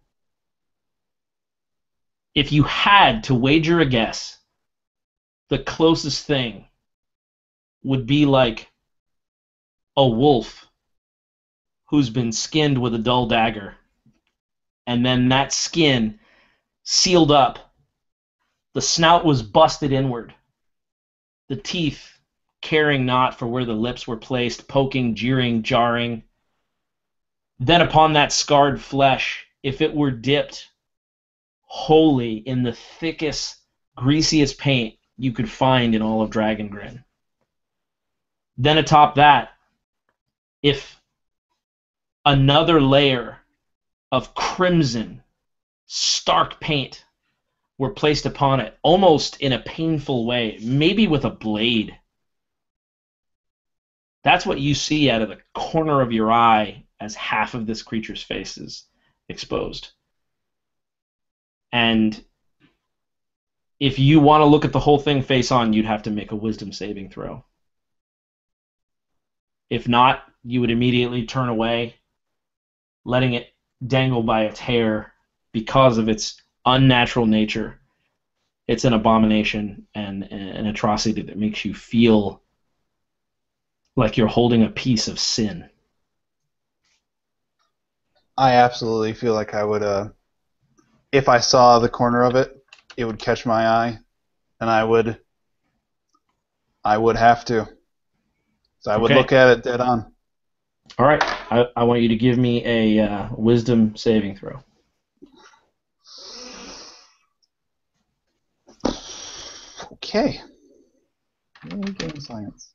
If you had to wager a guess, the closest thing would be like a wolf who's been skinned with a dull dagger, and then that skin sealed up. The snout was busted inward. The teeth caring not for where the lips were placed, poking, jeering, jarring. Then upon that scarred flesh, if it were dipped wholly in the thickest, greasiest paint you could find in all of Dragongrin. Then atop that, if another layer of crimson, stark paint were placed upon it, almost in a painful way, maybe with a blade. That's what you see out of the corner of your eye as half of this creature's face is exposed. And if you want to look at the whole thing face on, you'd have to make a wisdom saving throw. If not, you would immediately turn away, letting it dangle by its hair because of its unnatural nature. It's an abomination and an atrocity that makes you feel like you're holding a piece of sin. I absolutely feel like I would, if I saw the corner of it, it would catch my eye, and I would have to. So I would Okay. look at it dead on. All right. I want you to give me a wisdom saving throw. Okay. Game science.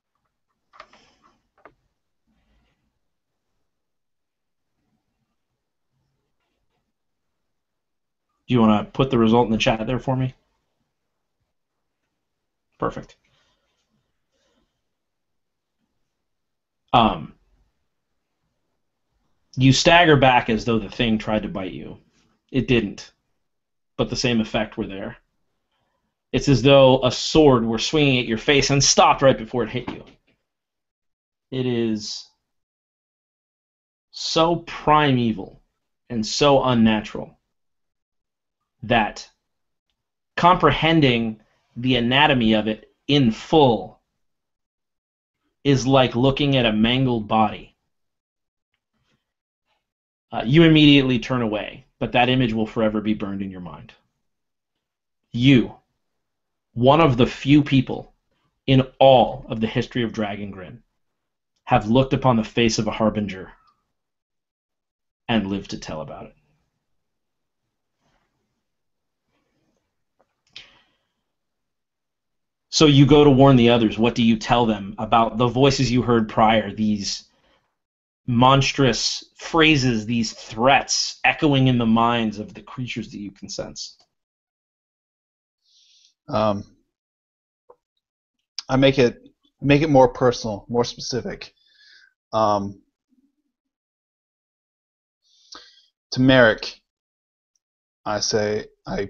Do you want to put the result in the chat there for me? Perfect. You stagger back as though the thing tried to bite you. It didn't, but the same effect were there. It's as though a sword were swinging at your face and stopped right before it hit you. It is so primeval and so unnatural that comprehending the anatomy of it in full is like looking at a mangled body. You immediately turn away, but that image will forever be burned in your mind. You, one of the few people in all of the history of Dragongrin, have looked upon the face of a harbinger and lived to tell about it. So you go to warn the others. What do you tell them about the voices you heard prior, these monstrous phrases, these threats echoing in the minds of the creatures that you can sense? I make it more personal, more specific. To Merrick, I say I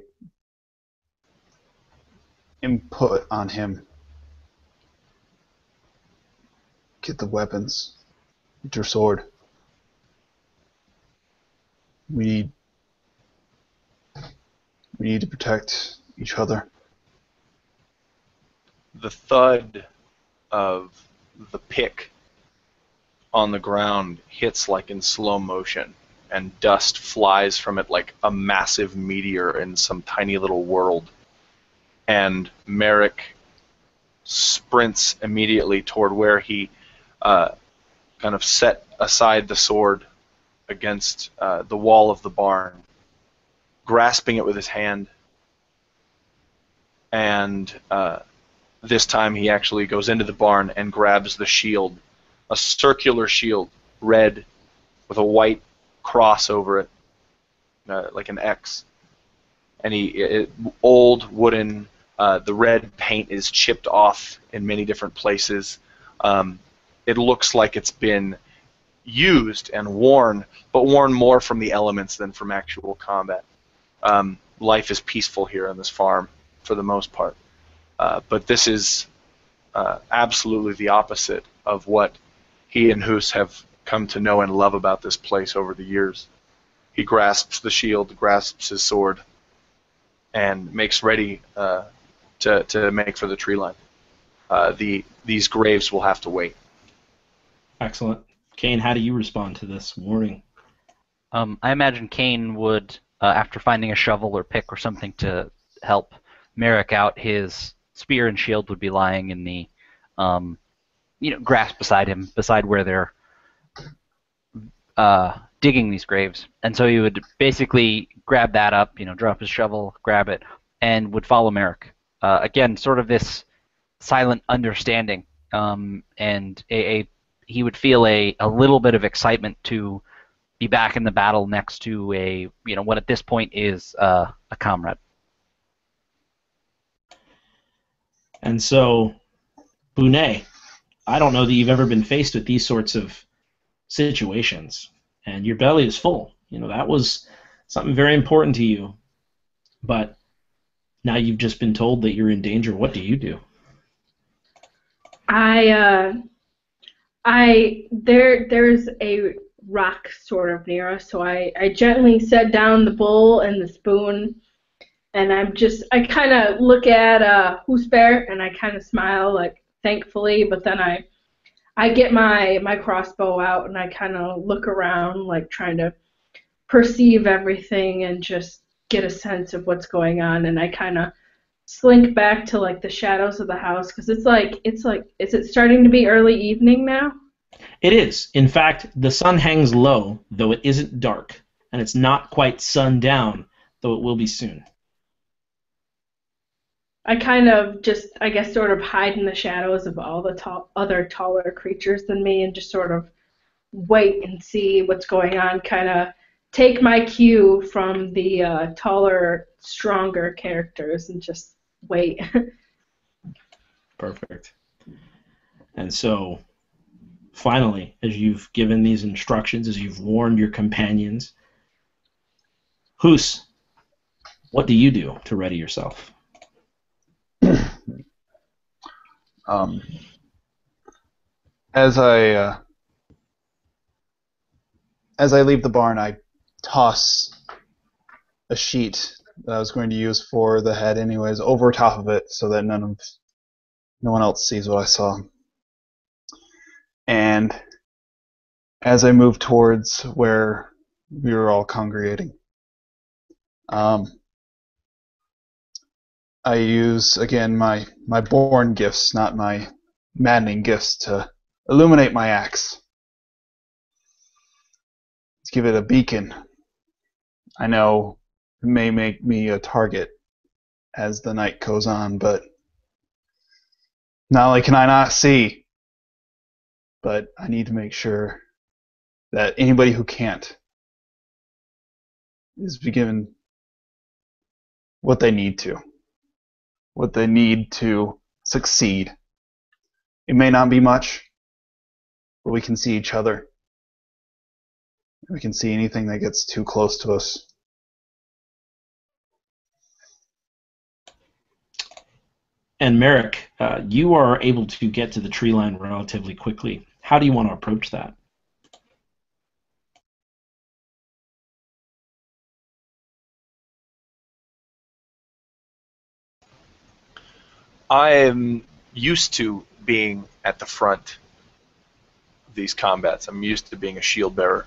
input on him. Get the weapons. Get your sword. We need to protect each other. The thud of the pick on the ground hits like in slow motion, and dust flies from it like a massive meteor in some tiny little world. And Merrick sprints immediately toward where he kind of set aside the sword against the wall of the barn, grasping it with his hand. And this time he actually goes into the barn and grabs the shield, a circular shield, red, with a white cross over it, like an X. And old wooden, the red paint is chipped off in many different places. It looks like it's been used and worn, but worn more from the elements than from actual combat. Life is peaceful here on this farm for the most part. But this is absolutely the opposite of what he and Hus have come to know and love about this place over the years. He grasps the shield, grasps his sword, and makes ready to make for the tree line. These graves will have to wait. Excellent. Kane, how do you respond to this warning? I imagine Kane would, after finding a shovel or pick or something to help Merrick out, his spear and shield would be lying in the grass beside him, beside where they're digging these graves. And so he would basically grab that up, drop his shovel, grab it, and would follow Merrick. Again, sort of this silent understanding, and he would feel a little bit of excitement to be back in the battle next to what at this point is a comrade. And so, Bonet, I don't know that you've ever been faced with these sorts of situations, and your belly is full. That was something very important to you, but now you've just been told that you're in danger. What do you do? I There's a rock sort of near us, so I gently set down the bowl and the spoon, and I kind of look at Who's Bear, and I kind of smile like thankfully, but then I get my crossbow out and I kind of look around like trying to perceive everything and just get a sense of what's going on, and I kind of slink back to like the shadows of the house because it's like is it starting to be early evening now? It is. In fact, the sun hangs low, though it isn't dark, and it's not quite sundown, though it will be soon. I kind of just, I guess, sort of hide in the shadows of all the other taller creatures than me and just sort of wait and see what's going on, kind of take my cue from the taller, stronger characters and just wait. Perfect. And so, finally, as you've given these instructions, as you've warned your companions, Hoos, what do you do to ready yourself? As I leave the barn, I toss a sheet that I was going to use for the head anyways over top of it so that no one else sees what I saw. And as I move towards where we were all congregating, I use, again, my born gifts, not my maddening gifts, to illuminate my axe. Let's give it a beacon. I know it may make me a target as the night goes on, but not only can I not see, but I need to make sure that anybody who can't is given what they need to succeed. It may not be much, but we can see each other. We can see anything that gets too close to us. And Merrick, you are able to get to the tree line relatively quickly. How do you want to approach that? I am used to being at the front of these combats. I'm used to being a shield bearer.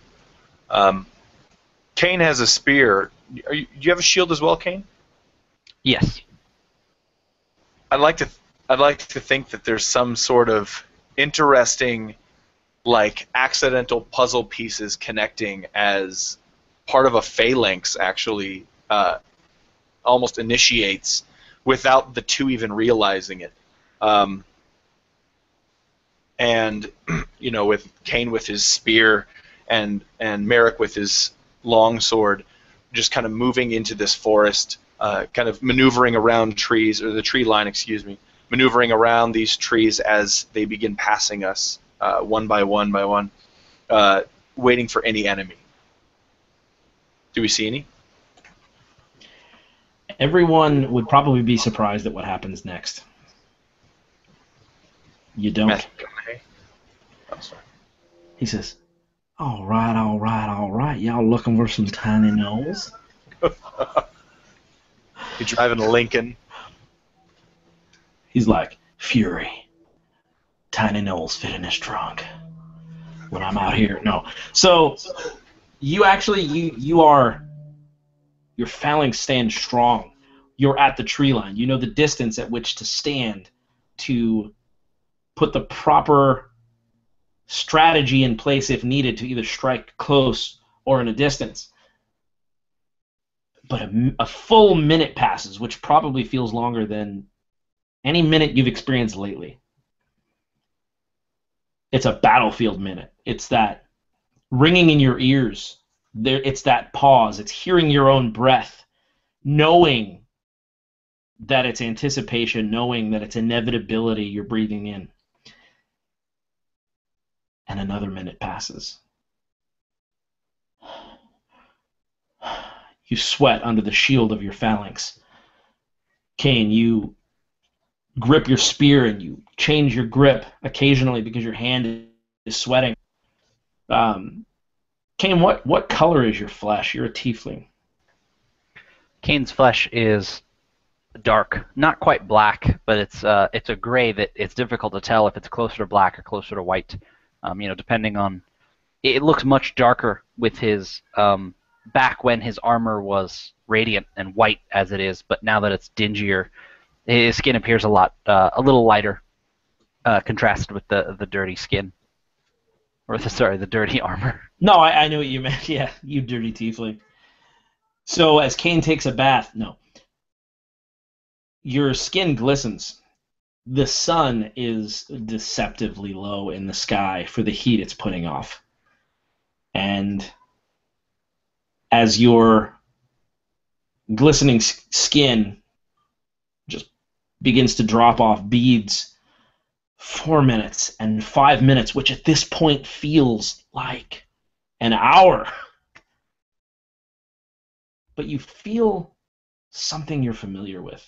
Kane has a spear. Do you have a shield as well, Kane? Yes. I'd like to think that there's some sort of interesting, like, accidental puzzle pieces connecting as part of a phalanx actually almost initiates without the two even realizing it. And with Kane with his spear and Merrick with his long sword, just kind of moving into this forest, kind of maneuvering around trees, or the tree line, excuse me, maneuvering around these trees as they begin passing us one by one, waiting for any enemy. Do we see any? Everyone would probably be surprised at what happens next. You don't. Oh, sorry. He says, all right. Y'all looking for some tiny gnolls? You driving a Lincoln? He's like, Fury. Tiny gnolls fit in his trunk. When I'm out here, no. So, you actually, your phalanx stands strong. You're at the tree line. You know the distance at which to stand to put the proper strategy in place if needed to either strike close or in a distance. But a full minute passes, which probably feels longer than any minute you've experienced lately. It's a battlefield minute. It's that ringing in your ears. It's that pause. It's hearing your own breath, knowing that it's anticipation, knowing that it's inevitability you're breathing in. And another minute passes. You sweat under the shield of your phalanx. Kane, you grip your spear and you change your grip occasionally because your hand is sweating. Kane, what color is your flesh? You're a tiefling. Kane's flesh is dark, not quite black, but it's a gray that it's difficult to tell if it's closer to black or closer to white. Depending on, it looks much darker with his back when his armor was radiant and white as it is, but now that it's dingier, his skin appears a little lighter, contrasted with the dirty skin, or the dirty armor. No, I know what you meant. Yeah, you dirty tiefling. So as Kane takes a bath, no. Your skin glistens. The sun is deceptively low in the sky for the heat it's putting off. And as your glistening skin just begins to drop off beads, 4 minutes and 5 minutes, which at this point feels like an hour. But you feel something you're familiar with.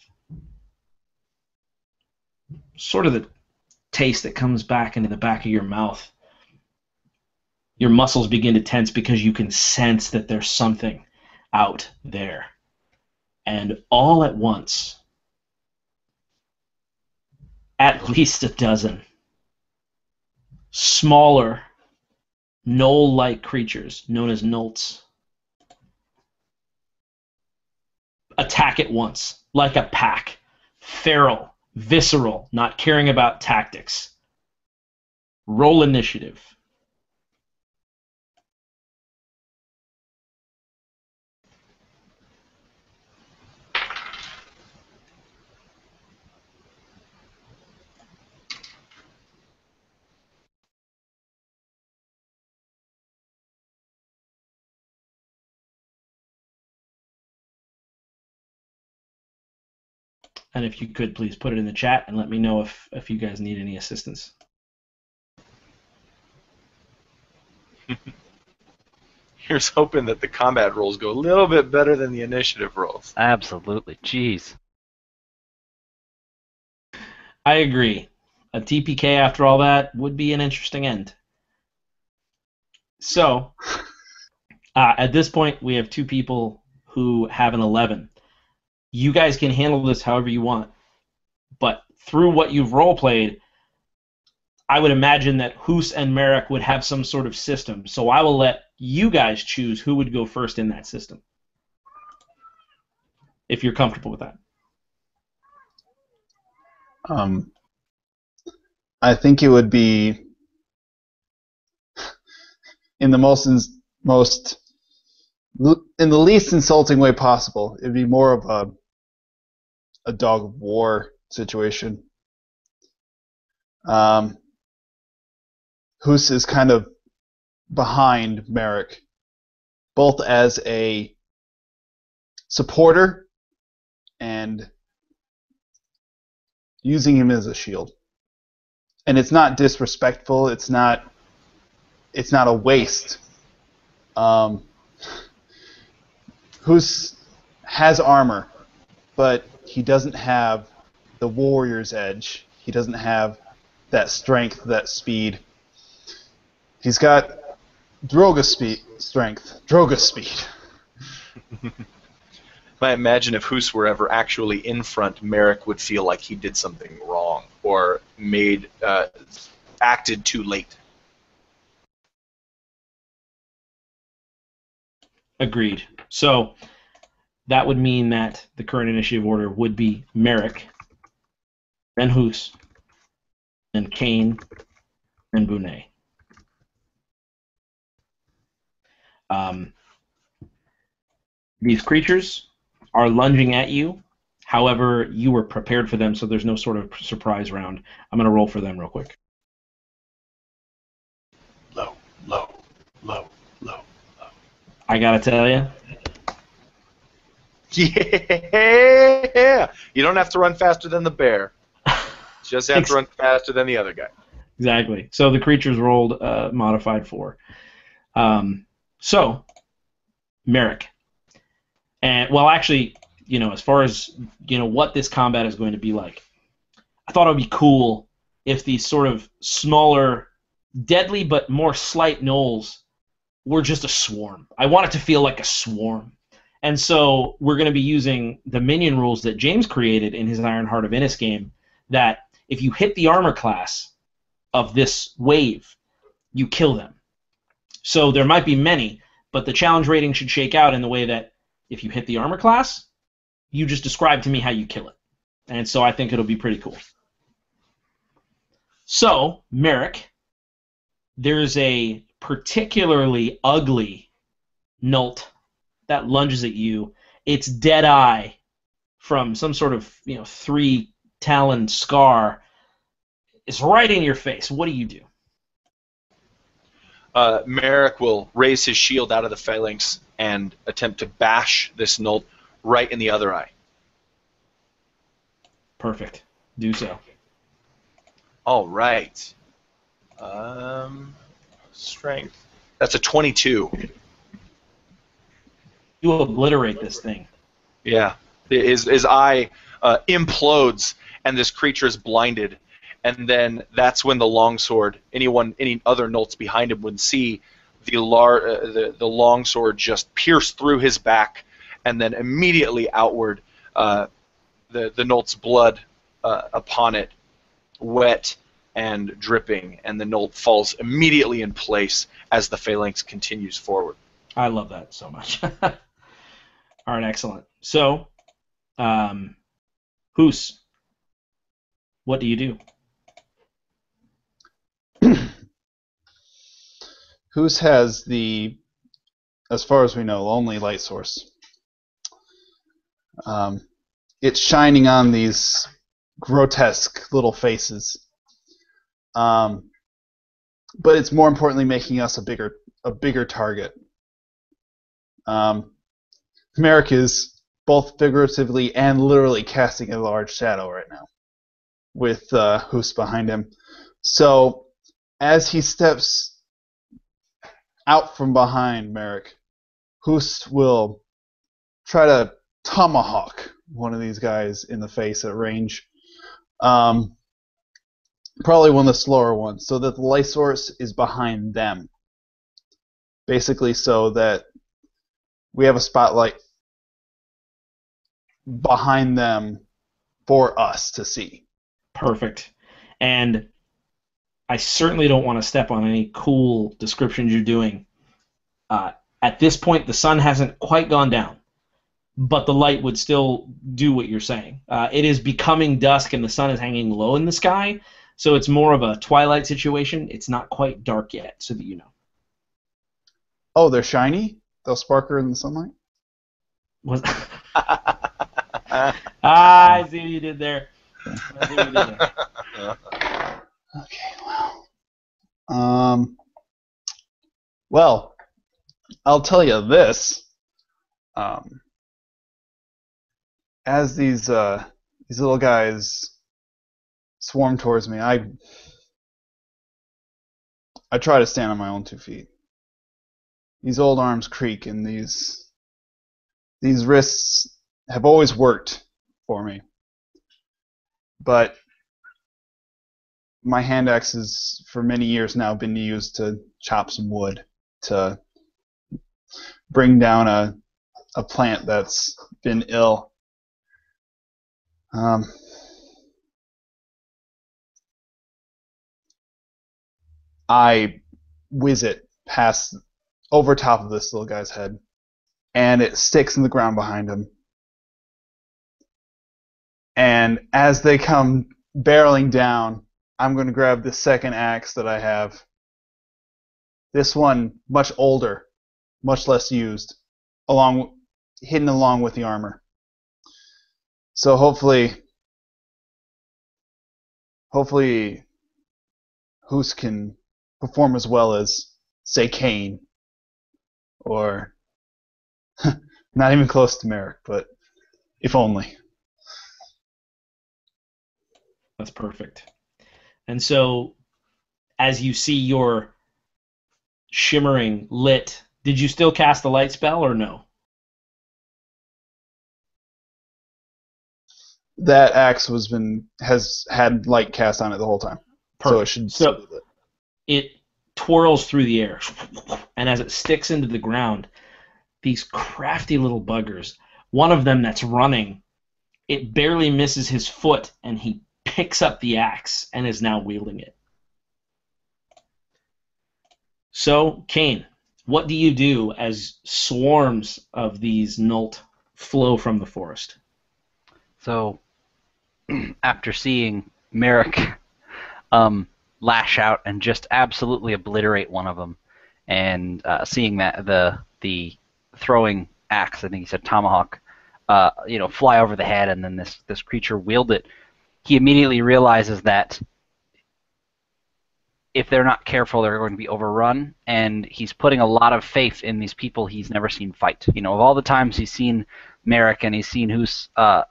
Sort of the taste that comes back into the back of your mouth. Your muscles begin to tense because you can sense that there's something out there. And all at once, at least a dozen smaller, gnoll-like creatures known as gnolts attack at once, like a pack, feral, visceral, not caring about tactics. Roll initiative. And if you could, please put it in the chat and let me know if you guys need any assistance. Here's hoping that the combat rolls go a little bit better than the initiative rolls. Absolutely. Jeez. I agree. A TPK after all that would be an interesting end. So, at this point, we have two people who have an 11. You guys can handle this however you want, but through what you've role-played, I would imagine that Hoos and Merrick would have some sort of system, so I will let you guys choose who would go first in that system, if you're comfortable with that. I think it would be in the in the least insulting way possible. It'd be more of a dog of war situation. Hoos is kind of behind Merrick, both as a supporter and using him as a shield. And it's not disrespectful. It's not a waste. Hoos has armor, but he doesn't have the warrior's edge. He doesn't have that strength, that speed. He's got Droga speed. I imagine if Hoos were ever actually in front, Merrick would feel like he did something wrong or acted too late. Agreed. So that would mean that the current initiative order would be Merrick, then Hoos, then Kane, then Bonet. These creatures are lunging at you. However, you were prepared for them, so there's no sort of surprise round. I'm going to roll for them real quick. Low, low, low, low, low. I got to tell you. Yeah! You don't have to run faster than the bear. Just have to run faster than the other guy. Exactly. So the creatures rolled modified 4. So, Merrick. And, well, actually, as far as, what this combat is going to be like, I thought it would be cool if these sort of smaller deadly but more slight gnolls were just a swarm. I want it to feel like a swarm. And so we're going to be using the minion rules that James created in his Iron Heart of Innis game, that if you hit the armor class of this wave, you kill them. So there might be many, but the challenge rating should shake out in the way that if you hit the armor class, you just describe to me how you kill it. And so I think it'll be pretty cool. So, Merrick, there's a particularly ugly Nult that lunges at you. Its dead eye from some sort of 3-talon scar is right in your face. What do you do? Merrick will raise his shield out of the phalanx and attempt to bash this Nult right in the other eye. Perfect. Do so. All right. Strength. That's a 22. You obliterate this thing. Yeah. His eye implodes, and this creature is blinded. And then that's when the longsword, any other Nults behind him would see the longsword just pierce through his back, and then immediately outward, the Nult's blood upon it, wet and dripping, and the Nult falls immediately in place as the phalanx continues forward. I love that so much. All right, excellent. So, Hoos, what do you do? Hoos has the, as far as we know, only light source. It's shining on these grotesque little faces. But it's more importantly making us a bigger target. Merrick is both figuratively and literally casting a large shadow right now, with Hoos behind him. So as he steps out from behind Merrick, Hoos will try to tomahawk one of these guys in the face at range. Probably one of the slower ones, so that the light source is behind them. Basically so that we have a spotlight behind them for us to see. Perfect. And I certainly don't want to step on any cool descriptions you're doing. At this point, the sun hasn't quite gone down, but the light would still do what you're saying. It is becoming dusk, and the sun is hanging low in the sky, so it's more of a twilight situation. It's not quite dark yet, so that you know. Oh, they're shiny? They'll sparkle in the sunlight? I see what you did there. Okay, well, I'll tell you this. As these little guys swarm towards me, I try to stand on my own 2 feet. These old arms creak, and these wrists have always worked for me. But my hand axe has for many years now been used to chop some wood, to bring down a plant that's been ill. I whiz it past over top of this little guy's head, and it sticks in the ground behind him. And as they come barreling down, I'm going to grab the second axe that I have. This one, much older, much less used, hidden along with the armor. So hopefully Hoos can perform as well as, say, Kane, or not even close to Merrick, but if only. That's perfect. And so, as you see your shimmering lit, did you still cast the light spell or no? That axe has had light cast on it the whole time. Perfect. So it should So it twirls through the air, and as it sticks into the ground, these crafty little buggers, one of them that's running, it barely misses his foot, and he picks up the axe and is now wielding it. So, Kane, what do you do as swarms of these Nult flow from the forest? So, after seeing Merrick lash out and just absolutely obliterate one of them, and seeing that the throwing axe, I think he said tomahawk, fly over the head, and then this creature wield it, he immediately realizes that if they're not careful, they're going to be overrun, and he's putting a lot of faith in these people he's never seen fight. Of all the times he's seen Merrick and he's seen who's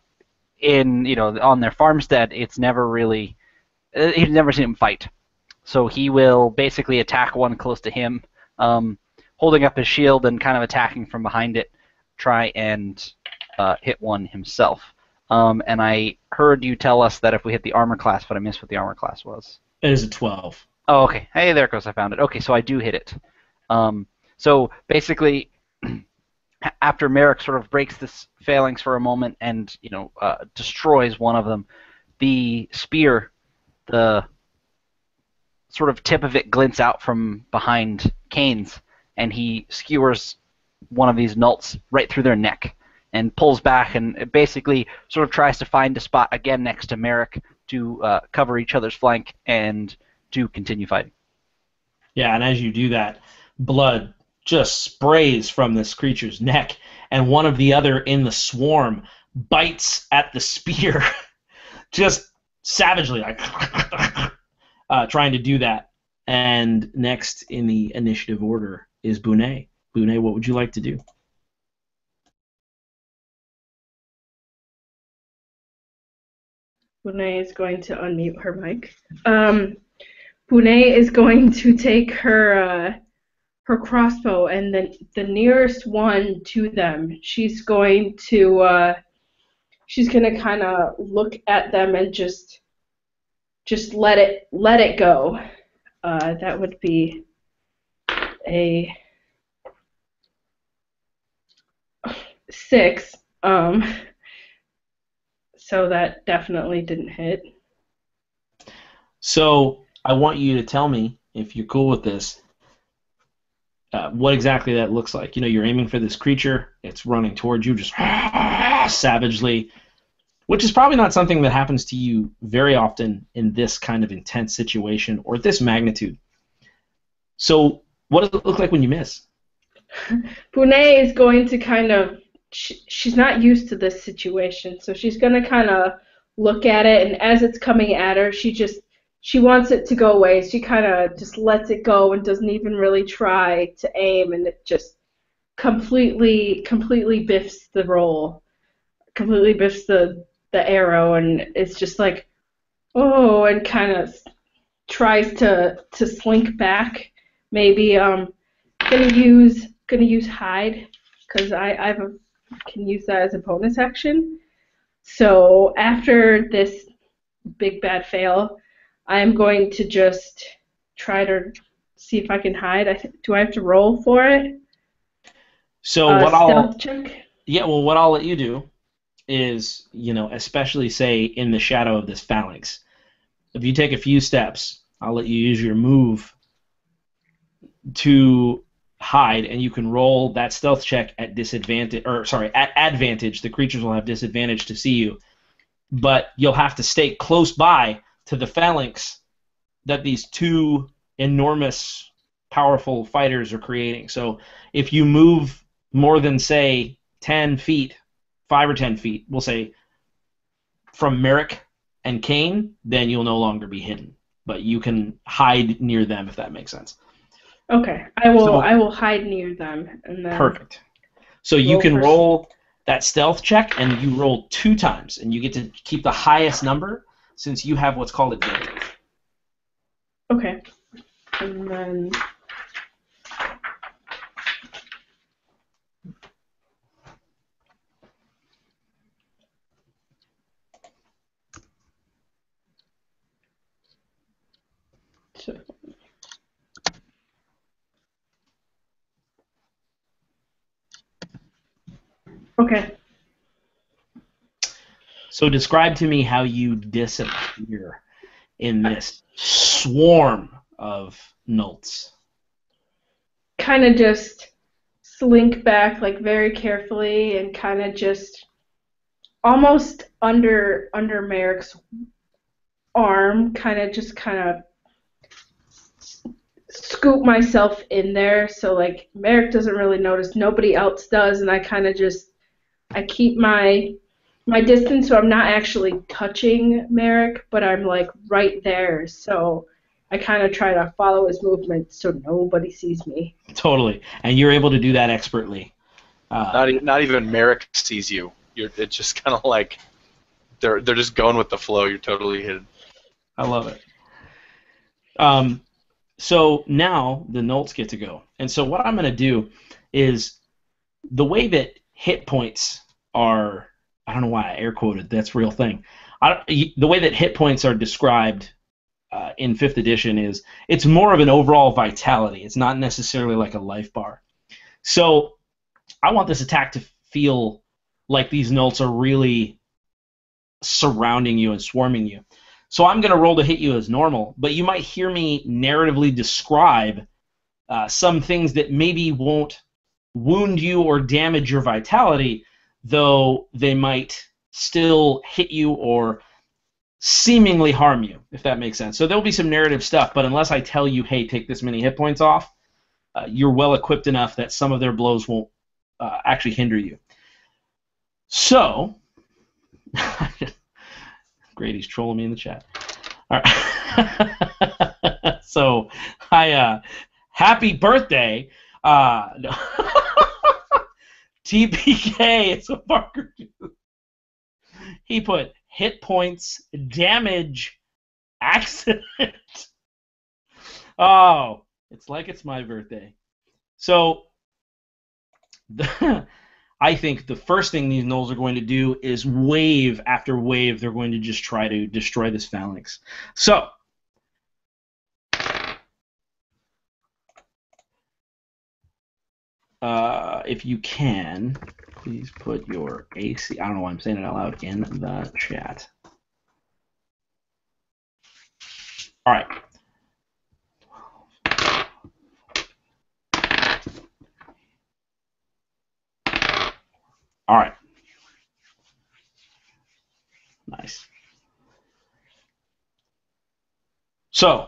on their farmstead, it's never really he's never seen him fight. So he will basically attack one close to him, holding up his shield and kind of attacking from behind it, try and hit one himself. And I heard you tell us that if we hit the armor class, but I missed what the armor class was. It is a 12. Oh, okay. Hey, there it goes. I found it. Okay, so I do hit it. So basically, after Merrick sort of breaks this phalanx for a moment and destroys one of them, the spear, the sort of tip of it glints out from behind Kane's, and he skewers one of these Nults right through their neck and pulls back and basically sort of tries to find a spot again next to Merrick to cover each other's flank and to continue fighting. Yeah, and as you do that, blood just sprays from this creature's neck, and one of the other in the swarm bites at the spear, just savagely, like trying to do that. And next in the initiative order is Bonet. Bonet, what would you like to do? Bonet is going to unmute her mic. Bonet is going to take her crossbow, and then the nearest one to them, she's going to kind of look at them and just let it go. That would be a 6. So that definitely didn't hit. So I want you to tell me, if you're cool with this, what exactly that looks like. You're aiming for this creature. It's running towards you just savagely, which is probably not something that happens to you very often in this kind of intense situation or this magnitude. So what does it look like when you miss? Bonet is going to kind of... She's not used to this situation, so she's going to kind of look at it, and as it's coming at her, she wants it to go away. She kind of just lets it go and doesn't even really try to aim, and it just completely biffs the roll, completely biffs the arrow, and it's just like, oh, and kind of tries to slink back. Maybe gonna use hide, because I can use that as a bonus action. So after this big bad fail, I'm going to just try to see if I can hide. Do I have to roll for it? So stealth check? Yeah, well, what I'll let you do is, especially say in the shadow of this phalanx, if you take a few steps, I'll let you use your move to hide, and you can roll that stealth check at at advantage. The creatures will have disadvantage to see you, but you'll have to stay close by to the phalanx that these two enormous, powerful fighters are creating. So if you move more than, say, 10 feet, 5 or 10 feet, we'll say, from Merrick and Kane, then you'll no longer be hidden. But you can hide near them, if that makes sense. Okay, I will hide near them. And then perfect. So you can roll that stealth check, and you roll 2 times, and you get to keep the highest number since you have what's called advantage. Okay. And then... Okay. So describe to me how you disappear in this swarm of nults. Kind of just slink back like very carefully and kind of just almost under Merrick's arm, kind of scoop myself in there so like Merrick doesn't really notice, nobody else does, and I kind of just I keep my distance so I'm not actually touching Merrick, but I'm like right there, so I kind of try to follow his movements so nobody sees me. Totally. And you're able to do that expertly. Not even Merrick sees you. It's just kind of like they're just going with the flow. You're totally hidden. I love it. So now the nults get to go. And so what I'm going to do is the way that hit points are, I don't know why I air quoted, that's a real thing. The way that hit points are described in 5th edition is it's more of an overall vitality. It's not necessarily like a life bar. So I want this attack to feel like these nults are really surrounding you and swarming you. So I'm going to roll to hit you as normal, but you might hear me narratively describe some things that maybe won't wound you or damage your vitality, though they might still hit you or seemingly harm you, if that makes sense. So there'll be some narrative stuff, but unless I tell you, hey, take this many hit points off, you're well equipped enough that some of their blows won't actually hinder you. So, Grady's trolling me in the chat. All right. So, happy birthday. No. TPK, it's a marker. He put hit points, damage, accident. Oh, it's like it's my birthday. So, I think the first thing these gnolls are going to do is wave after wave. They're going to just try to destroy this phalanx. So, if you can, please put your AC. I don't know why I'm saying it out loud in the chat. All right. All right. Nice. So,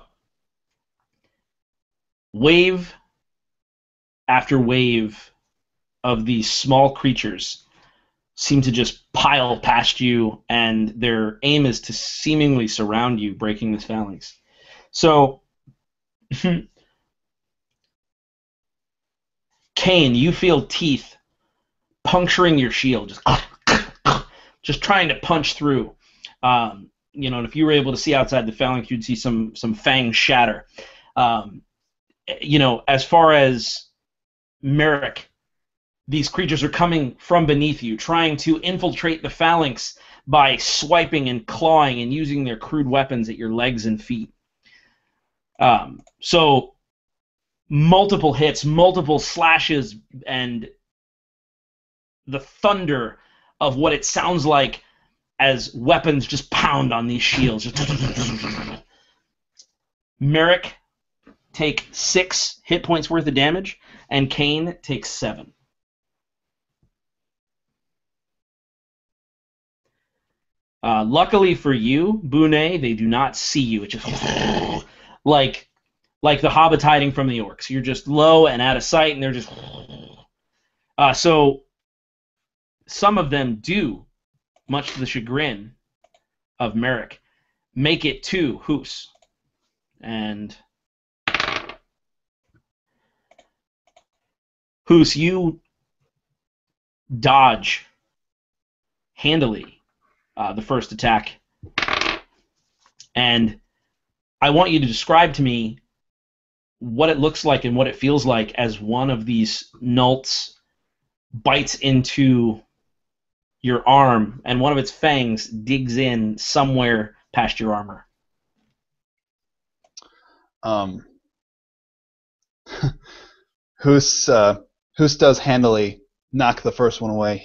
wave after wave of these small creatures seem to just pile past you, and their aim is to seemingly surround you, breaking this phalanx. So, Kane, you feel teeth puncturing your shield, just trying to punch through. You know, and if you were able to see outside the phalanx, you'd see some fangs shatter. You know, as far as Merrick, these creatures are coming from beneath you, trying to infiltrate the phalanx by swiping and clawing and using their crude weapons at your legs and feet. So, multiple hits, multiple slashes, and the thunder of what it sounds like as weapons just pound on these shields. Merrick take 6 hit points worth of damage, and Kane takes 7. Luckily for you, Bune, they do not see you. It's just like the hobbits hiding from the orcs. You're just low and out of sight, and they're just... So some of them do, much to the chagrin of Merrick, make it to Hoos. And Hoos, you dodge handily the first attack. And I want you to describe to me what it looks like and what it feels like as one of these nults bites into your arm and one of its fangs digs in somewhere past your armor. Hoos does handily knock the first one away.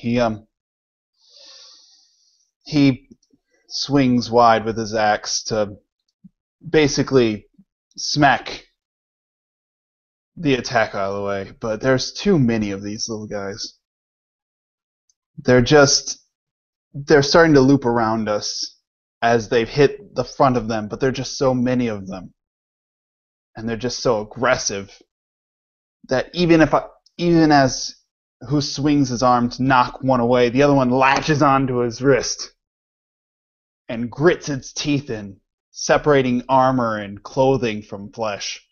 He swings wide with his axe to basically smack the attack out of the way, but there's too many of these little guys. They're starting to loop around us as they've hit the front of them, but there are just so many of them. And they're just so aggressive that even as who swings his arm to knock one away, the other one latches onto his wrist and grits its teeth in, separating armor and clothing from flesh.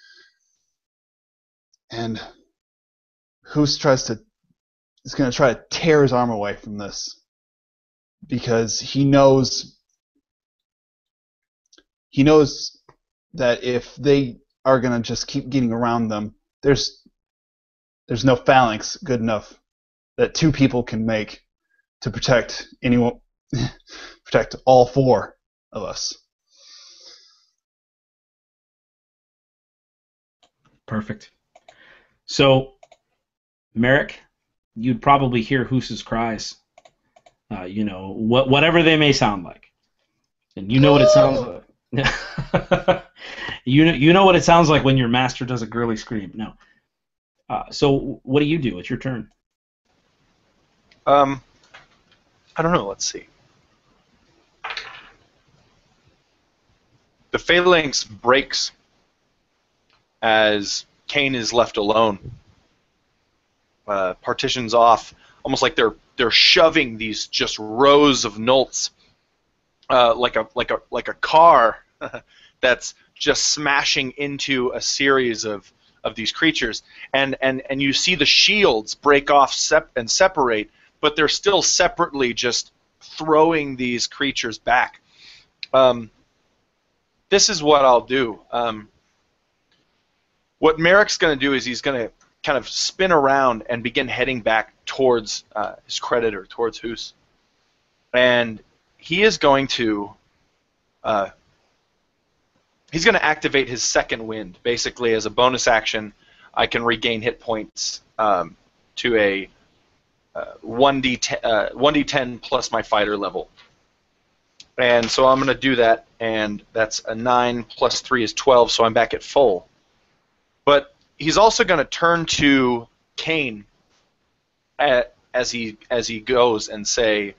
And Hoos is going to try to tear his arm away from this because he knows that if they are going to just keep getting around them, there's no phalanx good enough that two people can make to protect all four of us. Perfect. So, Merrick, you'd probably hear Hoos's cries. Whatever they may sound like, and you know what it sounds like. you know what it sounds like when your master does a girly scream. No. So what do you do? It's your turn. I don't know. Let's see. The phalanx breaks as Kane is left alone. Partitions off, almost like they're shoving these just rows of Nults, like a car that's just smashing into a series of these creatures, and you see the shields break off and separate, but they're still separately just throwing these creatures back. This is what I'll do. What Merrick's going to do is he's going to kind of spin around and begin heading back towards his creditor, towards Hoos. And he is going to activate his second wind. Basically, as a bonus action, I can regain hit points to a 1d10 plus my fighter level. And so I'm going to do that, and that's a 9 plus 3 is 12, so I'm back at full. But he's also going to turn to Kane as he goes and say,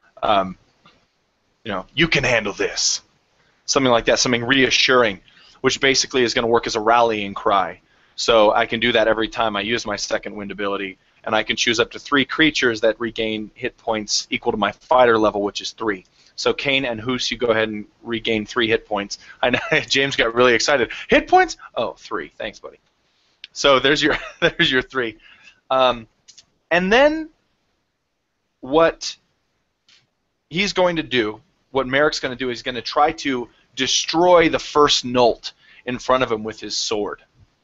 you can handle this. Something like that, something reassuring, which basically is going to work as a rallying cry. So I can do that every time I use my second wind ability, and I can choose up to 3 creatures that regain hit points equal to my fighter level, which is 3. So Kane and Hoos, you go ahead and regain 3 hit points. I know James got really excited. Hit points? Oh, 3. Thanks, buddy. So there's your 3. And then what he's going to do, what Merrick's going to do, is he's going to try to destroy the first Nult in front of him with his sword.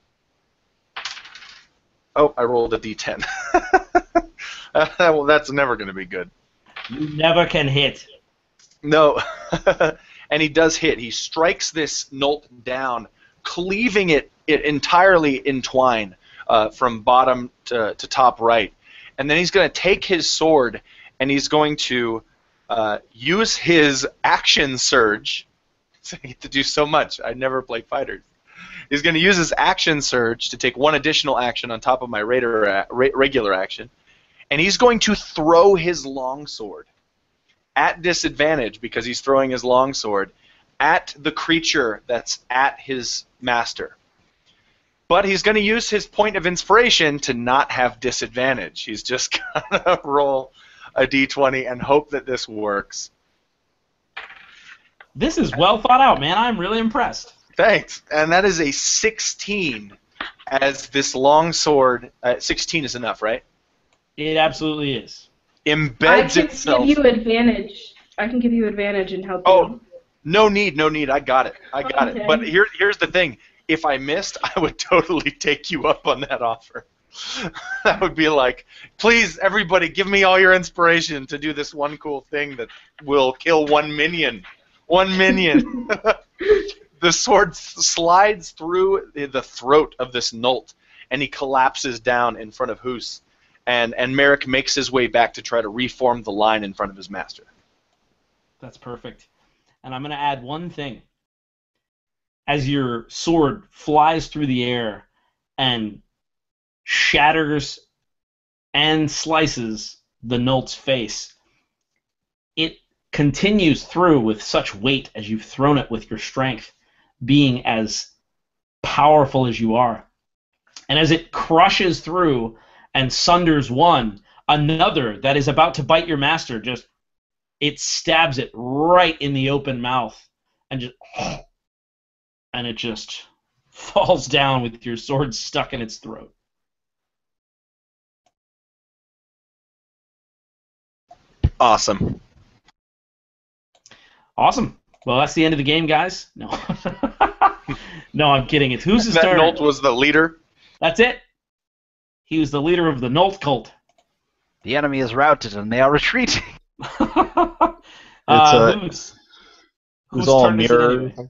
Oh, I rolled a d10. Well, that's never going to be good. You never can hit. No. And he does hit. He strikes this Nult down, cleaving it entirely in twine from bottom to top right. And then he's going to take his sword and he's going to use his action surge. So I get to do so much. I never play fighters. He's going to use his action surge to take 1 additional action on top of my regular action. And he's going to throw his longsword at disadvantage, because he's throwing his longsword at the creature that's at his master. But he's going to use his point of inspiration to not have disadvantage. He's just going to roll a d20 and hope that this works. This is well thought out, man. I'm really impressed. Thanks. And that is a 16, as this longsword... 16 is enough, right? It absolutely is. Embeds itself... I can give you advantage. I can give you advantage and help you. Oh, no need. I got it. Okay. But here's the thing. If I missed, I would totally take you up on that offer. That would be like, please, everybody, give me all your inspiration to do this one cool thing that will kill 1 minion. 1 minion. The sword slides through the throat of this Nult, and he collapses down in front of Hoos. and Merrick makes his way back to try to reform the line in front of his master. That's perfect. And I'm going to add one thing. As your sword flies through the air and shatters and slices the Nolt's face, it continues through with such weight as you've thrown it with your strength, being as powerful as you are. And as it crushes through and sunders one, another that is about to bite your master, just it stabs it right in the open mouth and it just falls down with your sword stuck in its throat. Awesome. Awesome. Well, that's the end of the game, guys. No. No, I'm kidding. It's who's his That turn? Nolt was the leader. That's it. He was the leader of the Nolt cult. The enemy is routed and they are retreating. Whose all turn is it mirror. anyway?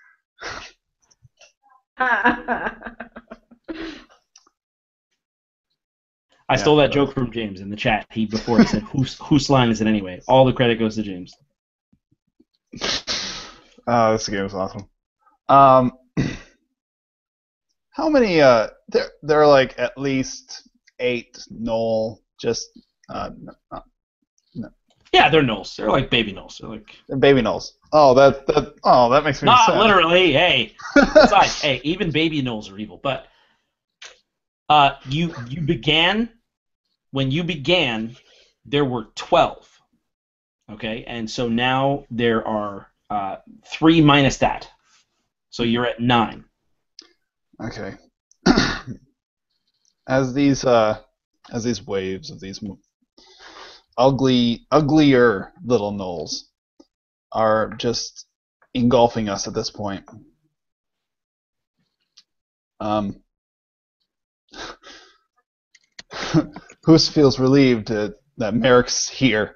I stole that joke from James in the chat. Before he said, whose line is it anyway? All the credit goes to James. This game is awesome. How many? There are like at least 8 Knoll. Just no. Yeah, they're Knolls. They're like baby Knolls. They're like They're baby Knolls. Oh, that makes me not sad. literally. Hey, besides, hey, even baby Knolls are evil. But you began when you began. There were 12. Okay, and so now there are 3 minus that, so you're at 9. Okay. As these waves of these uglier little gnolls are just engulfing us at this point. Hoos feels relieved that Merrick's here.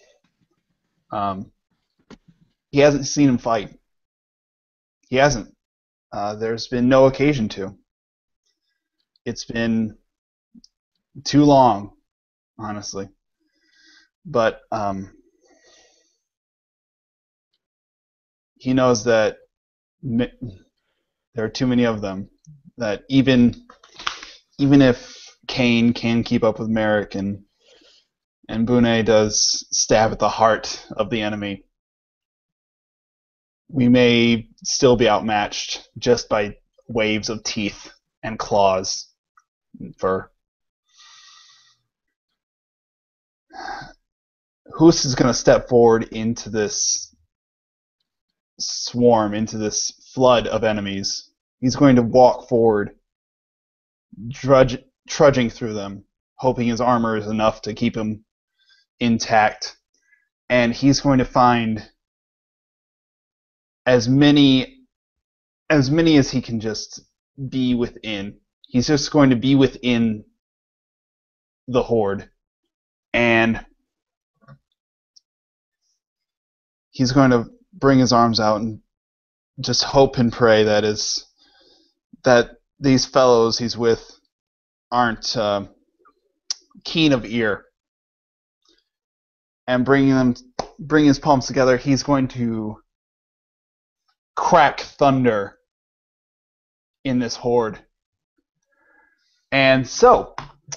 He hasn't seen him fight. He hasn't. There's been no occasion to. It's been too long, honestly. But he knows that there are too many of them. That even if Kane can keep up with Merrick and Bune does stab at the heart of the enemy, we may still be outmatched just by waves of teeth and claws and fur. Hoos is going to step forward into this swarm, into this flood of enemies. He's going to walk forward, trudging through them, hoping his armor is enough to keep him intact. And he's going to find as many as he can just be within. He's just going to be within the horde. And he's going to bring his arms out and just hope and pray that these fellows he's with aren't keen of ear. And bring his palms together, he's going to crack thunder in this horde. And so,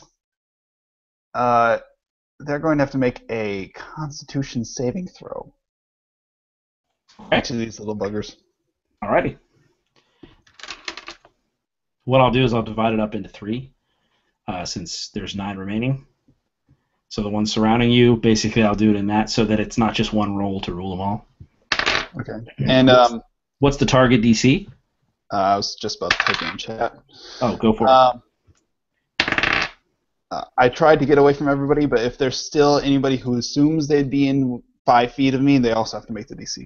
they're going to have to make a Constitution saving throw. Each of these little buggers. Alrighty. What I'll do is I'll divide it up into 3, since there's 9 remaining. So the ones surrounding you, basically I'll do it in that so that it's not just one roll to rule them all. Okay. And what's the target DC? I was just about to type it in chat. Oh, go for it. I tried to get away from everybody, but if there's still anybody who assumes they'd be in 5 feet of me, they also have to make the DC.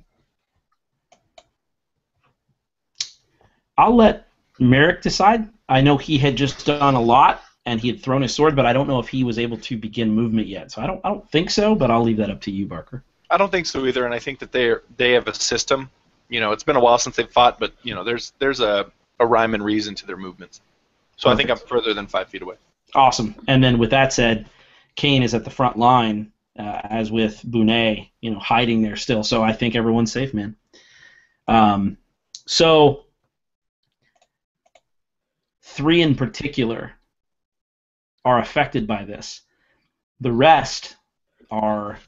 I'll let Merrick decide. I know he had just done a lot, and he had thrown his sword, but I don't know if he was able to begin movement yet. So I don't think so, but I'll leave that up to you, Barker. I don't think so either, and I think that they have a system. You know, it's been a while since they've fought, but you know, there's a rhyme and reason to their movements. So I think I'm further than 5 feet away. Awesome. And then with that said, Kane is at the front line, as with Bonet, hiding there still. So I think everyone's safe, man. So 3 in particular are affected by this. The rest are.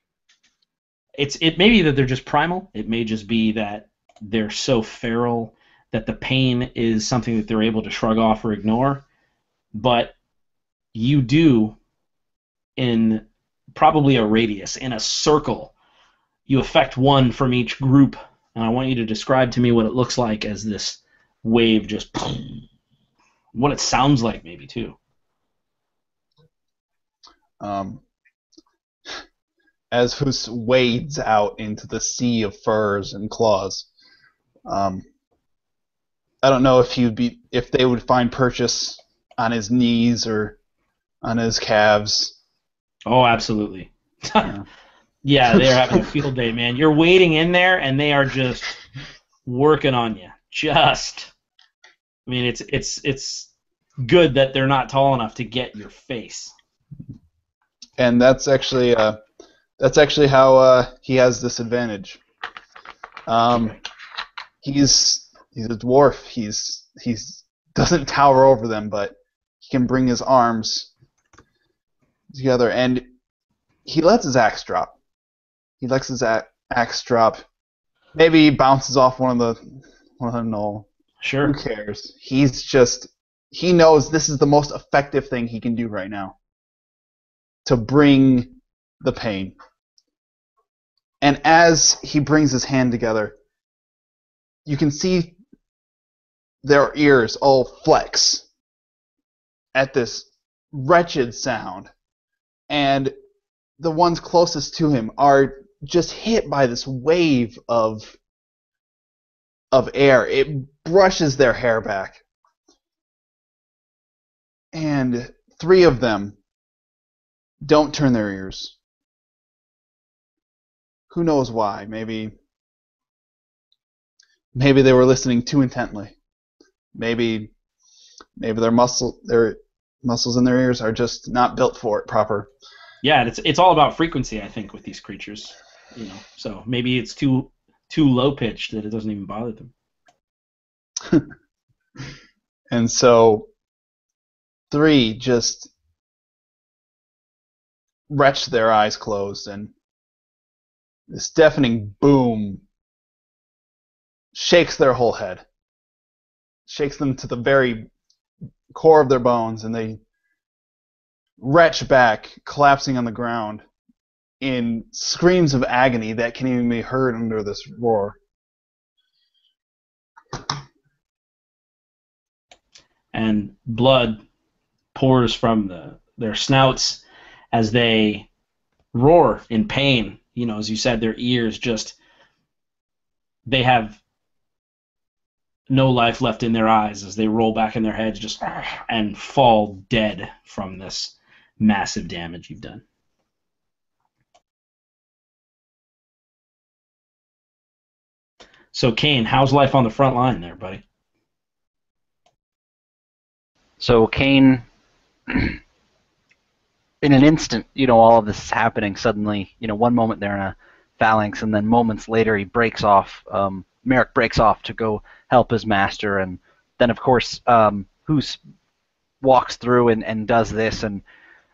It may be that they're just primal. It may just be that they're so feral that the pain is something that they're able to shrug off or ignore. But you do, in probably a radius, in a circle, you affect 1 from each group, and I want you to describe to me what it looks like as this wave just, what it sounds like maybe too. As Hus wades out into the sea of furs and claws, I don't know if they would find purchase on his knees or on his calves. Oh, absolutely. Yeah, they're having a field day, man. You're waiting in there, and they are just working on you. It's good that they're not tall enough to get your face. And that's actually how he has this advantage. He's a dwarf. He's doesn't tower over them, but he can bring his arms together, and he lets his axe drop. He lets his axe drop. Maybe he bounces off one of the knoll. Sure. Who cares? He knows this is the most effective thing he can do right now to bring the pain. And as he brings his hand together, you can see their ears all flex at this wretched sound. And the ones closest to him are just hit by this wave of air. It brushes their hair back. And 3 of them don't turn their ears. Who knows why? Maybe they were listening too intently. Maybe their muscles in their ears are just not built for it proper. Yeah, it's all about frequency, I think, with these creatures. So maybe it's too low pitched that it doesn't even bother them. And so 3 just retch their eyes closed, and this deafening boom shakes their whole head, shakes them to the very core of their bones, and they retch back, collapsing on the ground in screams of agony that can even be heard under this roar. And blood pours from their snouts as they roar in pain. As you said, their ears they have no life left in their eyes as they roll back in their heads and fall dead from this massive damage you've done. So, Kane, how's life on the front line there, buddy? So Kane, in an instant, all of this is happening suddenly. One moment they're in a phalanx, and then moments later he breaks off. Merrick breaks off to go help his master, and then of course Hus walks through and does this, and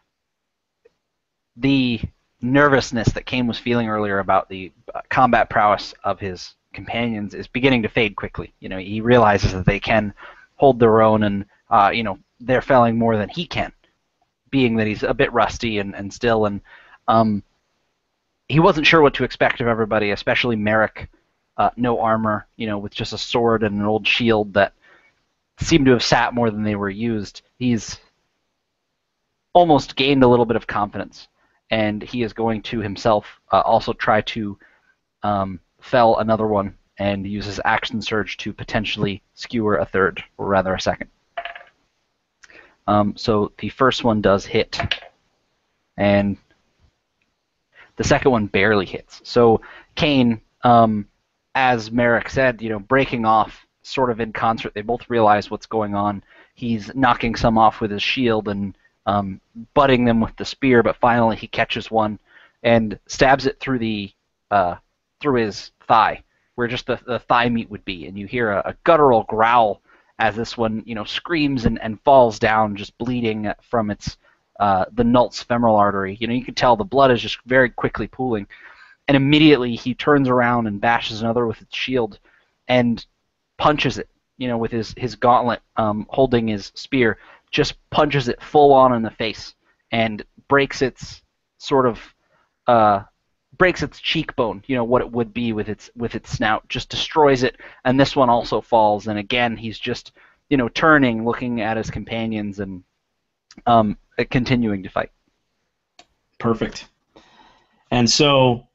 the nervousness that Kane was feeling earlier about the combat prowess of his companions is beginning to fade quickly. He realizes that they can hold their own, and they're felling more than he can, being that he's a bit rusty and still, and he wasn't sure what to expect of everybody, especially Merrick, no armor, with just a sword and an old shield that seemed to have sat more than they were used. He's almost gained a little bit of confidence, and he is going to himself also try to fell another one and use his action surge to potentially skewer a third, or rather a second. So the first one does hit, and the second one barely hits. So Kane, as Merrick said, breaking off sort of in concert, they both realize what's going on. He's knocking some off with his shield and butting them with the spear, but finally he catches one and stabs it through through his thigh, where just the thigh meat would be, and you hear a guttural growl as this one, screams and falls down, just bleeding from its the nult's femoral artery. You can tell the blood is just very quickly pooling, and immediately he turns around and bashes another with its shield, and punches it. With his gauntlet, holding his spear, just punches it full on in the face, and breaks its breaks its cheekbone, what it would be with its snout, just destroys it, and this one also falls, and again he's just, turning, looking at his companions, and continuing to fight. Perfect. And so,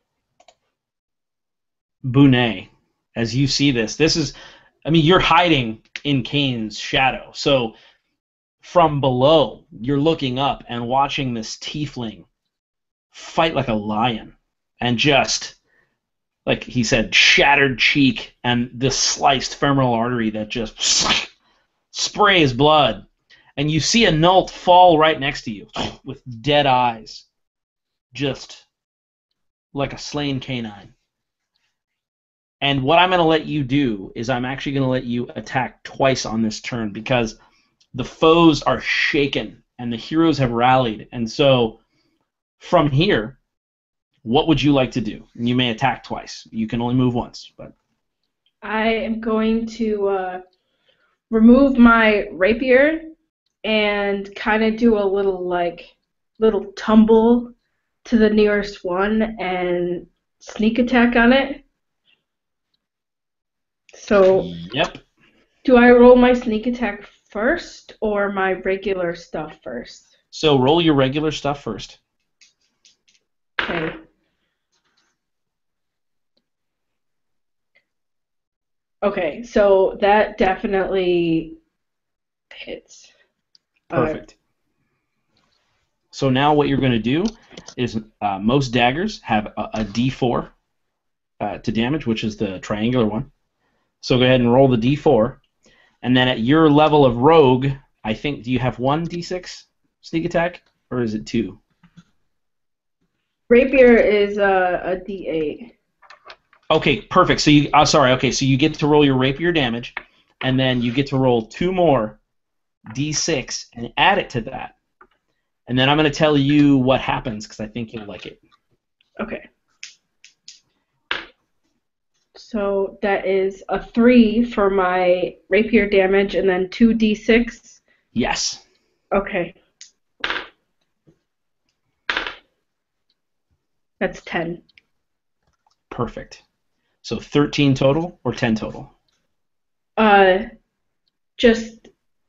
Bunet, as you see this is, you're hiding in Kane's shadow, so from below, you're looking up and watching this tiefling fight like a lion, and just, like he said, shattered cheek and this sliced femoral artery that just sprays blood. And you see a Nult fall right next to you with dead eyes, just like a slain canine. And what I'm going to let you do is I'm actually going to let you attack twice on this turn, because the foes are shaken and the heroes have rallied. And so from here, what would you like to do? And you may attack twice. You can only move once. But I am going to remove my rapier and kind of do a little tumble to the nearest one and sneak attack on it. So, yep. Do I roll my sneak attack first or my regular stuff first? So roll your regular stuff first. Okay. Okay, so that definitely hits. Perfect. So now what you're going to do is most daggers have a D4 to damage, which is the triangular one. So go ahead and roll the D4. And then at your level of rogue, I think, do you have 1 D6 sneak attack, or is it 2? Rapier is a D8. Okay, perfect. So you, so you get to roll your rapier damage, and then you get to roll 2 more D6 and add it to that. And then I'm going to tell you what happens, because I think you'll like it. Okay. So that is a 3 for my rapier damage, and then 2 D6? Yes. Okay. That's 10. Perfect. So 13 total or 10 total? Just,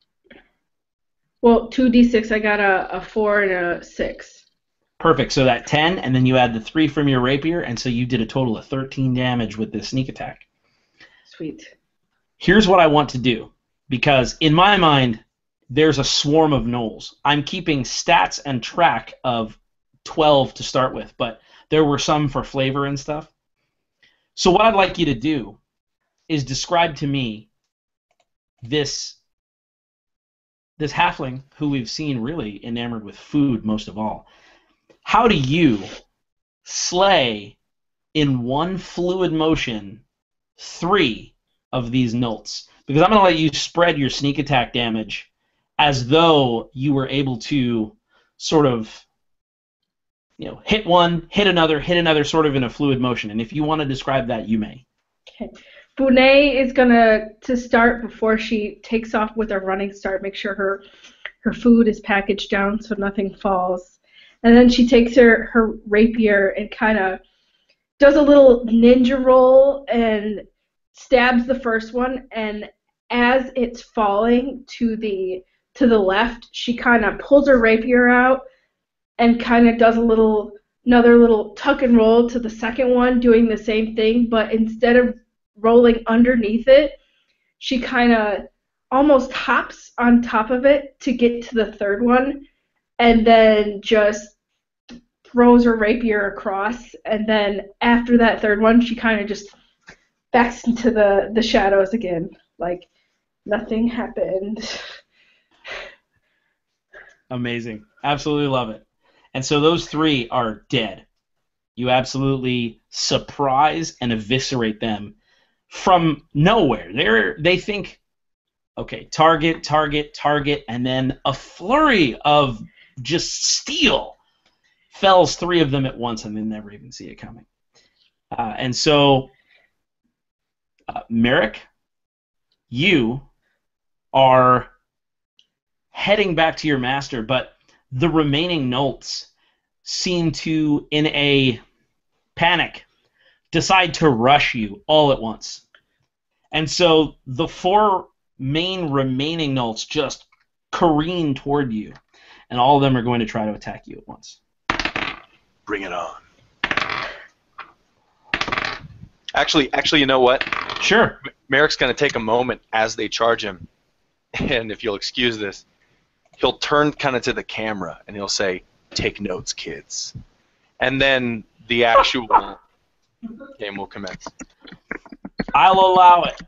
well, 2d6. I got a 4 and a 6. Perfect. So that 10, and then you add the 3 from your rapier, and so you did a total of 13 damage with this sneak attack. Sweet. Here's what I want to do, because in my mind, there's a swarm of gnolls. I'm keeping stats and track of 12 to start with, but there were some for flavor and stuff. So what I'd like you to do is describe to me this halfling who we've seen really enamored with food most of all. How do you slay in one fluid motion 3 of these Nults? Because I'm going to let you spread your sneak attack damage as though you were able to sort of, hit one, hit another sort of in a fluid motion. And if you want to describe that, you may. Okay. Bunet is gonna start before she takes off with a running start. Make sure her food is packaged down so nothing falls, and then she takes her rapier and kind of does a little ninja roll and stabs the first one. And as it's falling to the left, she kind of pulls her rapier out and kind of does another little tuck and roll to the second one, doing the same thing, but instead of rolling underneath it, she kind of almost hops on top of it to get to the third one, and then just throws her rapier across, and then after that third one, she kind of just backs into the shadows again, like nothing happened. Amazing. Absolutely love it. And so those three are dead. You absolutely surprise and eviscerate them from nowhere. They think, okay, target, target, target, and then a flurry of just steel fells three of them at once, and they never even see it coming. And so, Merrick, you are heading back to your master, but the remaining Nolts seem to, in a panic, decide to rush you all at once. And so the four main remaining Nolts just careen toward you, and all of them are going to try to attack you at once. Bring it on. Actually, you know what? Sure. Merrick's going to take a moment as they charge him, and if you'll excuse this, he'll turn kind of to the camera, and he'll say, "Take notes, kids." And then the actual game will commence. I'll allow it.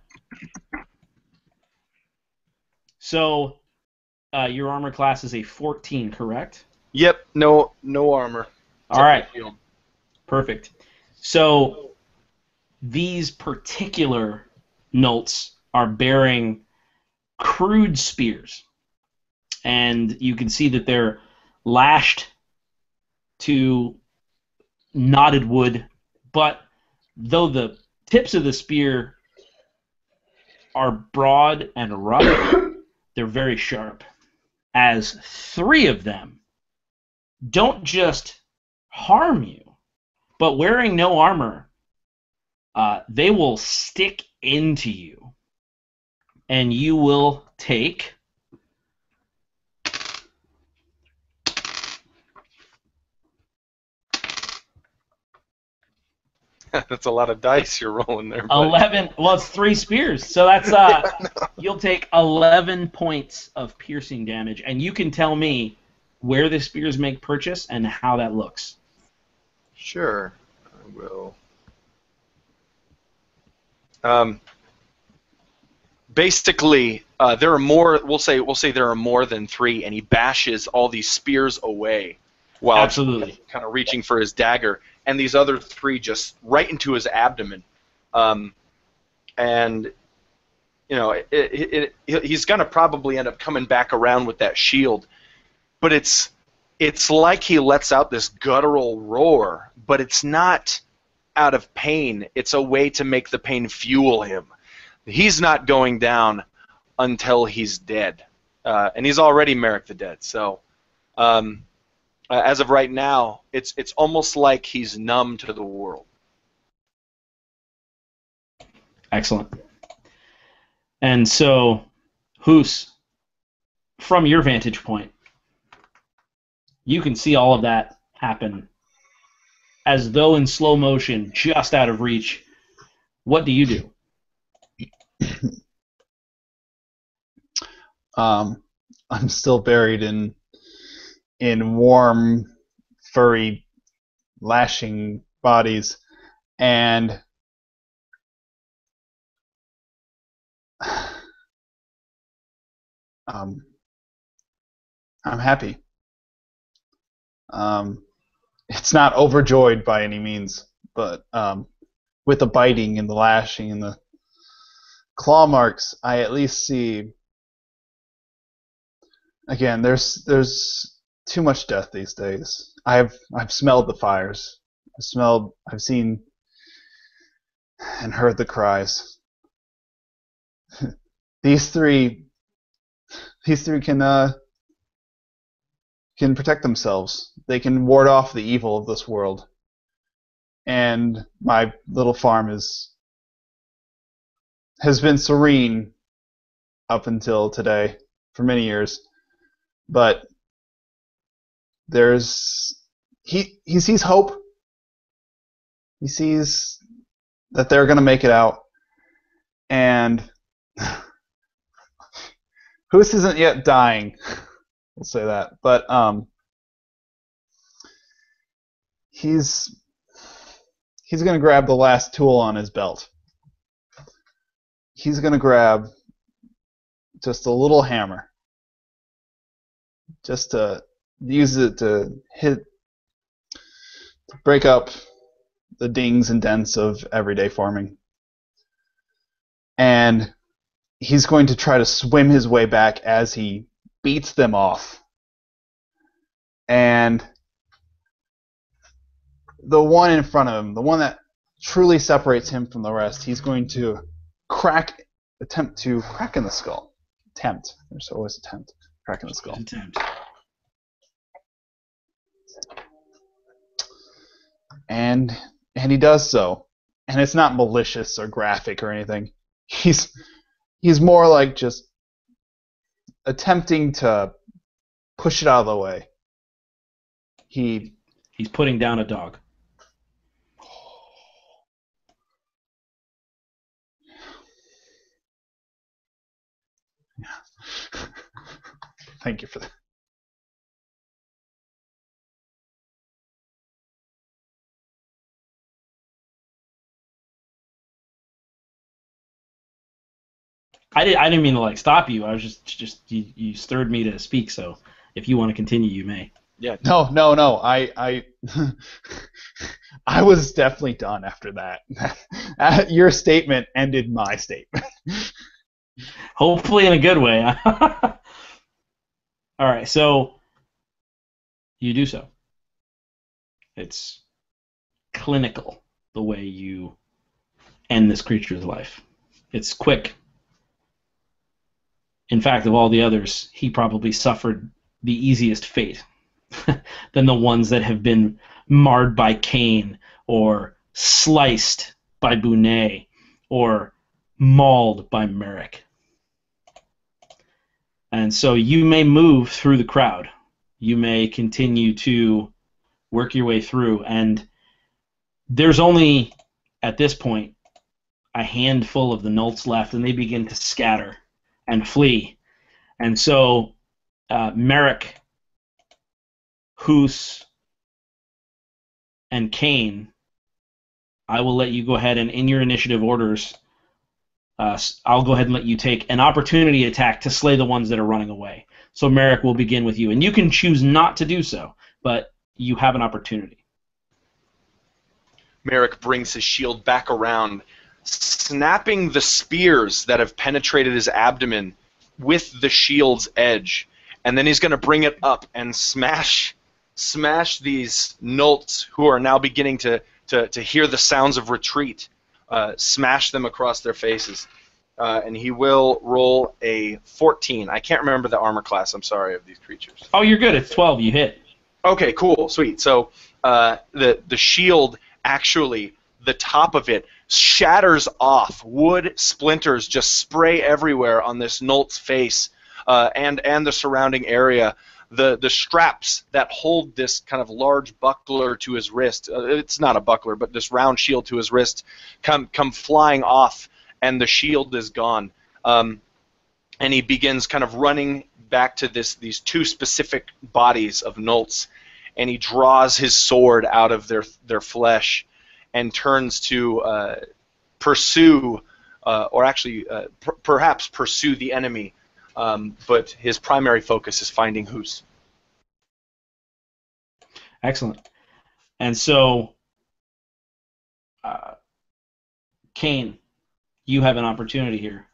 So, your armor class is a 14, correct? Yep, no armor. All right. Perfect. So, these particular Nolts are bearing crude spears. And you can see that they're lashed to knotted wood, but though the tips of the spear are broad and rough, they're very sharp, as three of them don't just harm you, but wearing no armor, they will stick into you, and you will take that's a lot of dice you're rolling there. Buddy. 11. Well, it's three spears, so that's you'll take 11 points of piercing damage, and you can tell me where the spears make purchase and how that looks. Sure, I will. Basically, there are more. We'll say there are more than three, and he bashes all these spears away while Absolutely kind of reaching for his dagger, and these other three just right into his abdomen, and you know he's gonna probably end up coming back around with that shield, but it's like he lets out this guttural roar, but it's not out of pain. It's a way to make the pain fuel him. He's not going down until he's dead, and he's already Merrick the Dead. So, as of right now, it's almost like he's numb to the world. excellent. And so, Hoos, from your vantage point, you can see all of that happen as though in slow motion, just out of reach. What do you do? I'm still buried in warm, furry, lashing bodies, and I'm happy. It's not overjoyed by any means, but with the biting and the lashing and the claw marks, I at least see. Again, there's too much death these days. I've smelled the fires. I've seen and heard the cries. These three can protect themselves. They can ward off the evil of this world. And my little farm has been serene up until today for many years. But he sees hope. He sees that they're going to make it out. And Hoos isn't yet dying. We'll say that. But he's going to grab the last tool on his belt. He's going to grab just a little hammer. Just to uses it to break up the dings and dents of everyday farming. And he's going to try to swim his way back as he beats them off. And the one in front of him, the one that truly separates him from the rest, he's going to attempt to crack in the skull. There's always attempt. Crack in the skull. Attempt. And he does so. And it's not malicious or graphic or anything. He's more like just attempting to push it out of the way. He's putting down a dog. Thank you for that. I didn't mean to like stop you. I was just you stirred me to speak. So if you want to continue, you may. Yeah. No. I I was definitely done after that. Your statement ended my statement. Hopefully in a good way. All right, so you do so. It's clinical the way you end this creature's life. It's quick. In fact, of all the others, he probably suffered the easiest fate than the ones that have been marred by Cain or sliced by Bunet or mauled by Merrick. And so you may move through the crowd. You may continue to work your way through. And there's only, at this point, a handful of the Nults left, and they begin to scatter and flee. And so Merrick, Hoos, and Cain, I will let you go ahead and in your initiative orders, I'll go ahead and let you take an opportunity attack to slay the ones that are running away. So Merrick will begin with you. And you can choose not to do so, but you have an opportunity. Merrick brings his shield back around, snapping the spears that have penetrated his abdomen with the shield's edge. And then he's going to bring it up and smash these Nults who are now beginning to hear the sounds of retreat. Smash them across their faces. And he will roll a 14. I can't remember the armor class, I'm sorry, of these creatures. Oh, you're good. It's 12. You hit. Okay, cool, sweet. So the shield, actually, the top of it shatters off. Wood splinters just spray everywhere on this Nult's face and the surrounding area. The straps that hold this kind of large buckler to his wrist, it's not a buckler, but this round shield to his wrist, come flying off, and the shield is gone. And he begins kind of running back to these two specific bodies of Nults, and he draws his sword out of their flesh and turns to pursue, or actually perhaps pursue the enemy. But his primary focus is finding Hoos. Excellent. And so, Cain, you have an opportunity here.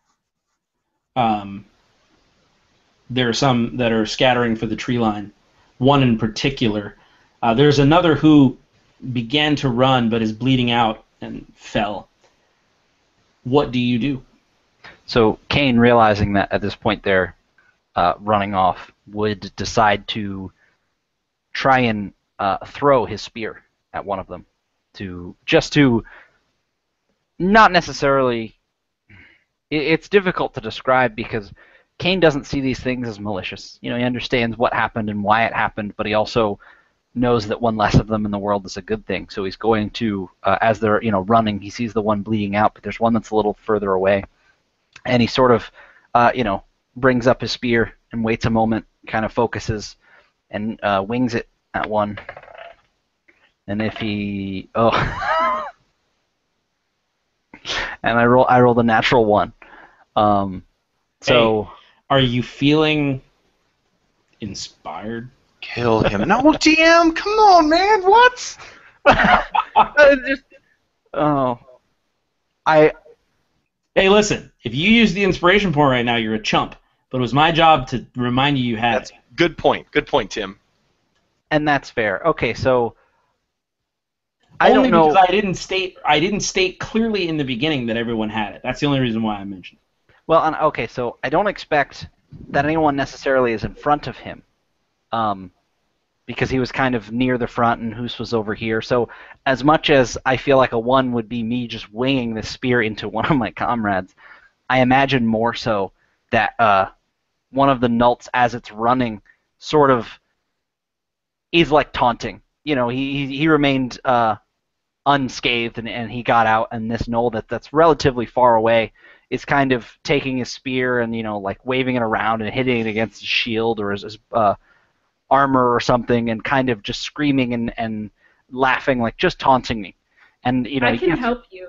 There are some that are scattering for the tree line. One in particular. There's another who began to run but is bleeding out and fell. What do you do? So Cain, realizing that at this point they're running off, would decide to try and throw his spear at one of them, to not necessarily. It's difficult to describe because Cain doesn't see these things as malicious. You know, he understands what happened and why it happened, but he also knows that one less of them in the world is a good thing. So he's going to, as they're running, he sees the one bleeding out, but there's one that's a little further away. And he sort of, brings up his spear and waits a moment, kind of focuses, and wings it at one. And if he, and I roll the natural one. So, hey, are you feeling inspired? Kill him. No, DM, come on, man, what? Hey, listen, if you use the inspiration point right now, you're a chump. But it was my job to remind you had That's it. good point. Good point, Tim. And that's fair. Okay, so Only don't know. because I didn't state clearly in the beginning that everyone had it. That's the only reason why I mentioned it. Well, okay, so I don't expect that anyone necessarily is in front of him, because he was kind of near the front and Hoos was over here. So as much as I feel like a 1 would be me just winging the spear into one of my comrades, I imagine more so that one of the Nults, as it's running, sort of is like taunting. You know, he remained unscathed and he got out, and this Null that's relatively far away is kind of taking his spear and, you know, like waving it around and hitting it against his shield or his armor or something, and kind of just screaming and laughing, like just taunting me. And you know, I can help you.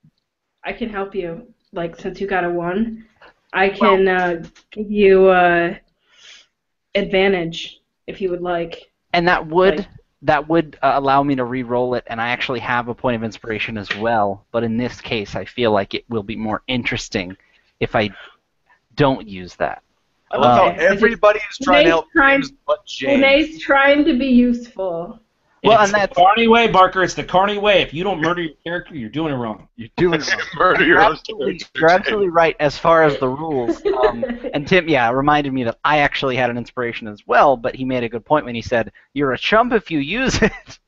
Like, since you got a 1, I can give you advantage if you would like. And that would allow me to re-roll it, and I actually have a point of inspiration as well. But in this case, I feel like it will be more interesting if I don't use that. I love how everybody is trying to help James but James. Renee's trying to be useful. Well, It's the Carney way, Barker. It's the Carney way. If you don't murder your character, you're doing it wrong. You're doing it wrong. Murder your own character. You're absolutely right as far as the rules. And Tim, reminded me that I actually had an inspiration as well, but he made a good point when he said, "You're a chump if you use it."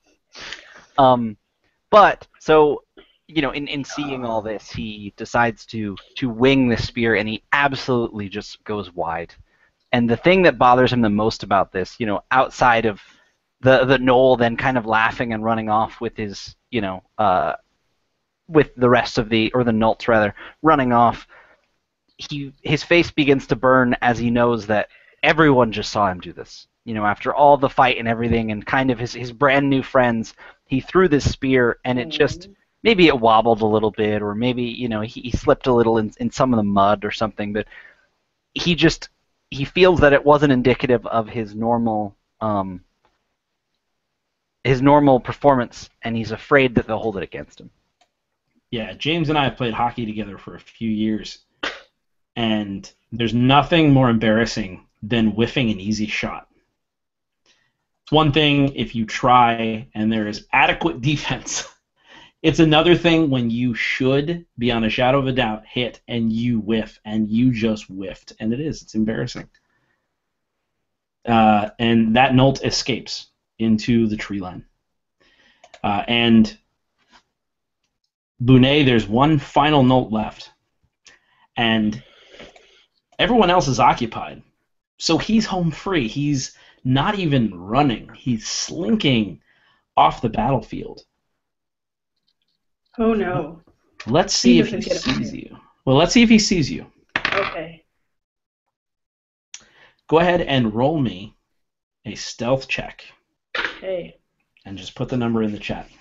But so, you know, in seeing all this, he decides to wing the spear, and he absolutely just goes wide. And the thing that bothers him the most about this, you know, outside of the Knoll then kind of laughing and running off with his, you know, with the rest of the Nults rather, running off, his face begins to burn as he knows that everyone just saw him do this. You know, after all the fight and everything and kind of his brand new friends, he threw this spear and it just, maybe it wobbled a little bit, or maybe, you know, he slipped a little in some of the mud or something, but he feels that it wasn't indicative of his normal performance, and he's afraid that they'll hold it against him. Yeah, James and I have played hockey together for a few years, and there's nothing more embarrassing than whiffing an easy shot. It's one thing if you try and there is adequate defense. It's another thing when you should, beyond a shadow of a doubt, hit and you whiff, and you just whiffed, and it's embarrassing. And that Nult escapes into the tree line. And Bonet, there's one final Nult left, and everyone else is occupied. So he's home free. He's not even running. He's slinking off the battlefield. Oh no. Let's see if he sees you. Well, let's see if he sees you. Okay. Go ahead and roll me a stealth check. Okay. And just put the number in the chat.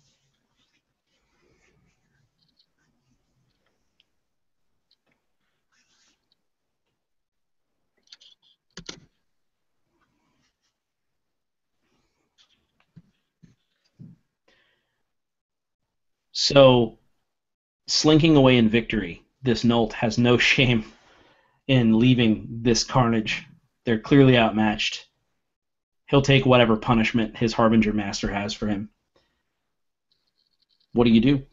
So, slinking away in victory, this Nult has no shame in leaving this carnage. They're clearly outmatched. He'll take whatever punishment his Harbinger Master has for him. What do you do?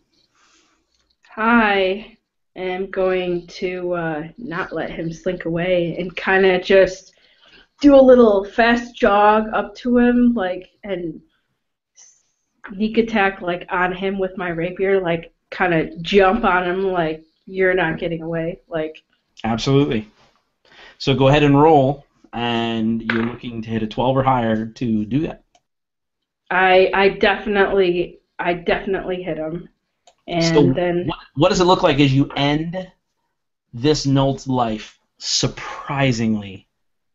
I am going to not let him slink away and kind of just do a little fast jog up to him, like, and sneak attack, like, on him with my rapier, like, kind of jump on him, like, you're not getting away, like. Absolutely. So go ahead and roll, and you're looking to hit a 12 or higher to do that. I definitely hit him, and so then. What does it look like as you end this Nult's life surprisingly?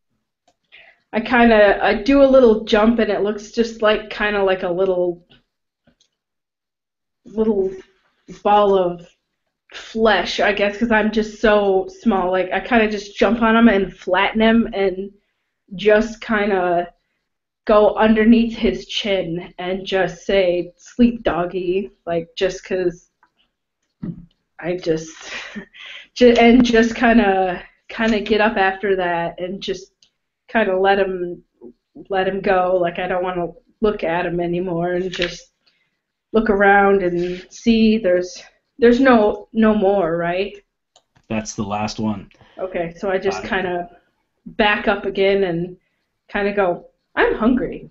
I do a little jump, and it looks just like kind of like a little ball of flesh, I guess, because I'm just so small. Like, I kind of just jump on him and flatten him and just kind of go underneath his chin and just say, "Sleep, doggy," like just 'cause I and just kind of get up after that and just kind of let him go. Like I don't want to look at him anymore and just look around and see there's no more, right? That's the last one. Okay, so I just Got it. kind of back up again and kind of go, I'm hungry.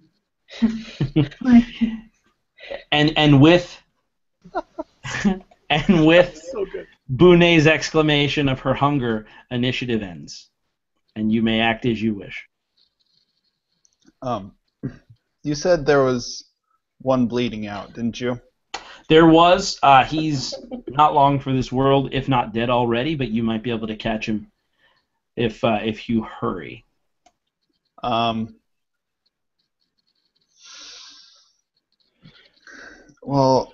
Like, And with and with So good. Bunay's exclamation of her hunger, initiative ends, and you may act as you wish. You said there was one bleeding out, didn't you? There was. He's not long for this world, if not dead already, but you might be able to catch him if you hurry. Well,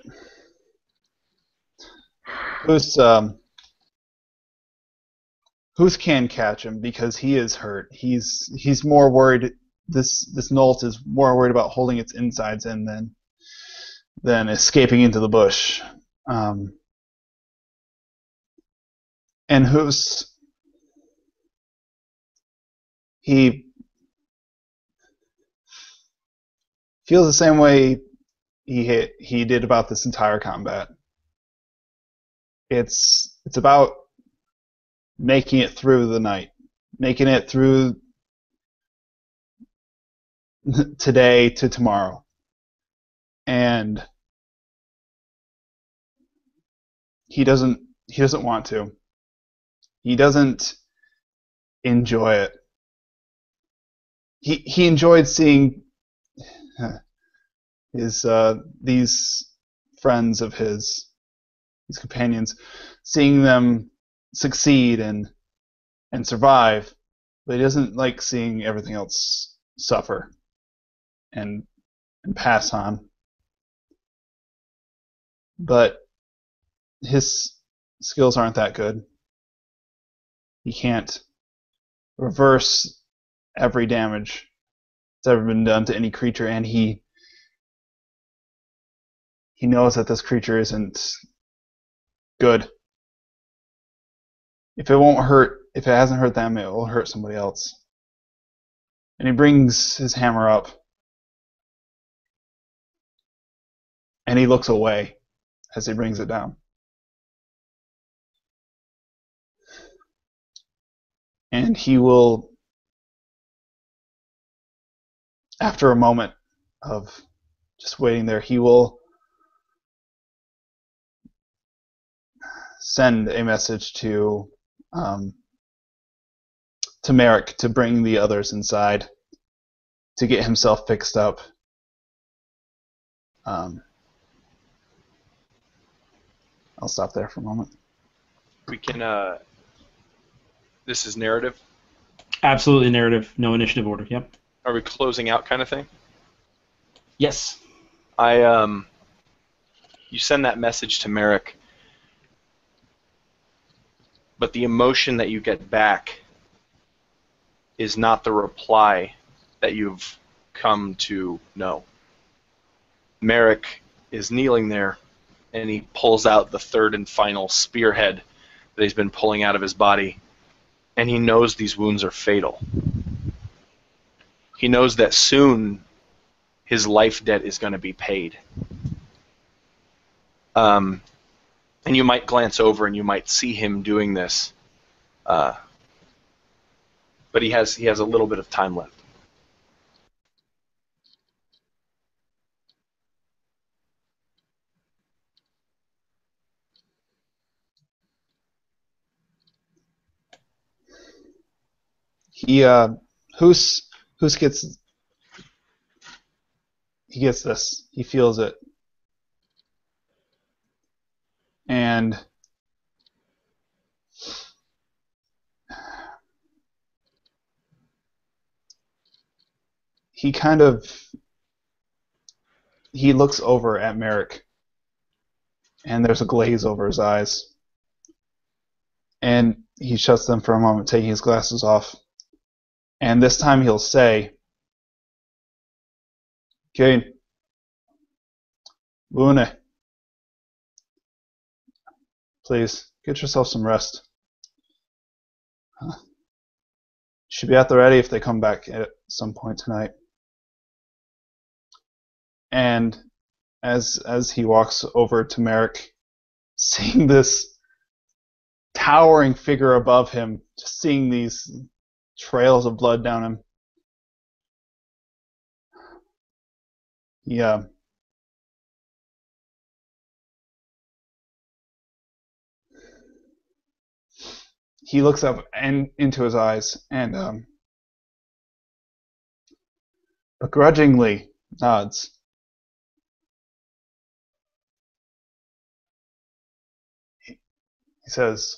who's can catch him because he is hurt. He's more worried. This Nolt is more worried about holding its insides in than escaping into the bush. And he feels the same way he did about this entire combat. It's about making it through the night, making it through today to tomorrow. And he doesn't want to. He doesn't enjoy it. He enjoyed seeing his these friends of his companions, seeing them succeed and survive, but he doesn't like seeing everything else suffer and pass on. But his skills aren't that good. He can't reverse every damage that's ever been done to any creature, and he knows that this creature isn't good. If it hasn't hurt them, it will hurt somebody else. And he brings his hammer up, and he looks away as he brings it down. And he will, after a moment of just waiting there, he will send a message to Merrick to bring the others inside to get himself fixed up. I'll stop there for a moment. We can. This is narrative. Absolutely narrative, no initiative order. Yep. Are we closing out kind of thing? Yes. You send that message to Merrick, but the emotion that you get back is not the reply that you've come to know. Merrick is kneeling there, and he pulls out the third and final spearhead that he's been pulling out of his body, and he knows these wounds are fatal. He knows that soon his life debt is going to be paid. And you might glance over and you might see him doing this, but he has a little bit of time left. Hoos gets this. He feels it. And he looks over at Merrick, and there's a glaze over his eyes. And he shuts them for a moment, taking his glasses off. And this time he'll say, Kane. Boone. Please, get yourself some rest. Should be at the ready if they come back at some point tonight. And as he walks over to Merrick, seeing this towering figure above him, just seeing these trails of blood down him, he looks up and into his eyes and begrudgingly nods. He says,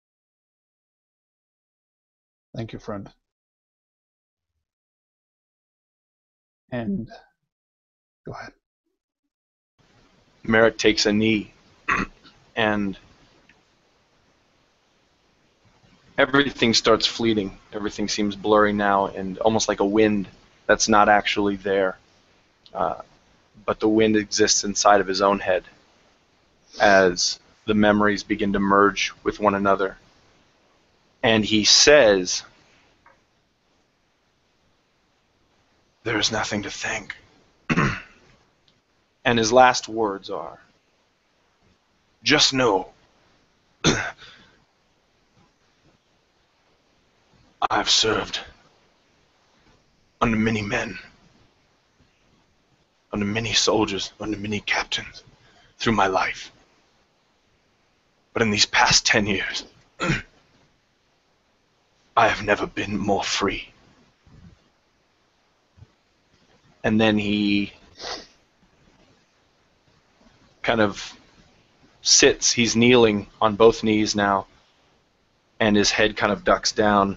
"Thank you, friend." And go ahead. Merrick takes a knee, and everything starts fleeting. Everything seems blurry now, and almost like a wind that's not actually there. But the wind exists inside of his own head as the memories begin to merge with one another. And he says, "There is nothing to thank." And his last words are, "Just know I've served under many men, under many soldiers, under many captains through my life. But in these past 10 years, I have never been more free." And then he kind of sits. He's kneeling on both knees now, and his head kind of ducks down,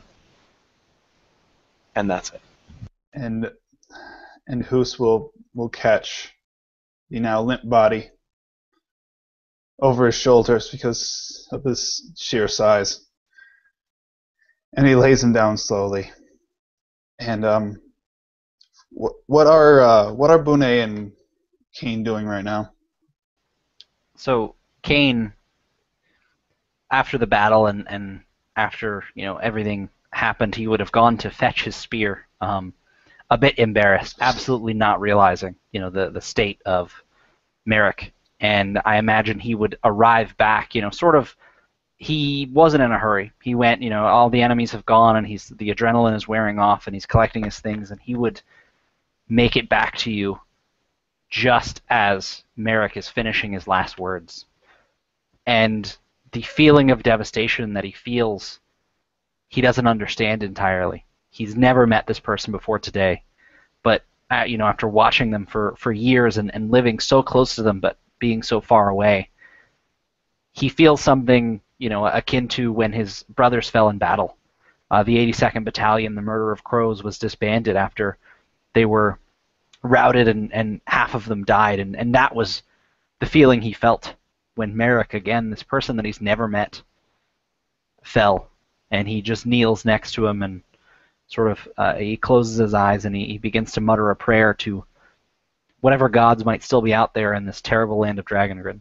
and that's it. And Hoos will catch the now limp body over his shoulders because of his sheer size, and he lays him down slowly. And what are Boone and Kane doing right now? So Kane, after the battle and after everything happened, he would have gone to fetch his spear, a bit embarrassed, absolutely not realizing the state of Merrick. And I imagine he would arrive back, sort of. He wasn't in a hurry. He went, all the enemies have gone, and the adrenaline is wearing off, and he's collecting his things, and he would make it back to you just as Merrick is finishing his last words. And the feeling of devastation that he feels, he doesn't understand entirely. He's never met this person before today, but after watching them for years and living so close to them but being so far away, he feels something akin to when his brothers fell in battle. The 82nd Battalion, the Murder of Crows, was disbanded after they were routed and half of them died, and that was the feeling he felt when Merrick, again, this person that he's never met, fell. And he just kneels next to him and sort of he closes his eyes and he begins to mutter a prayer to whatever gods might still be out there in this terrible land of Dragongrin.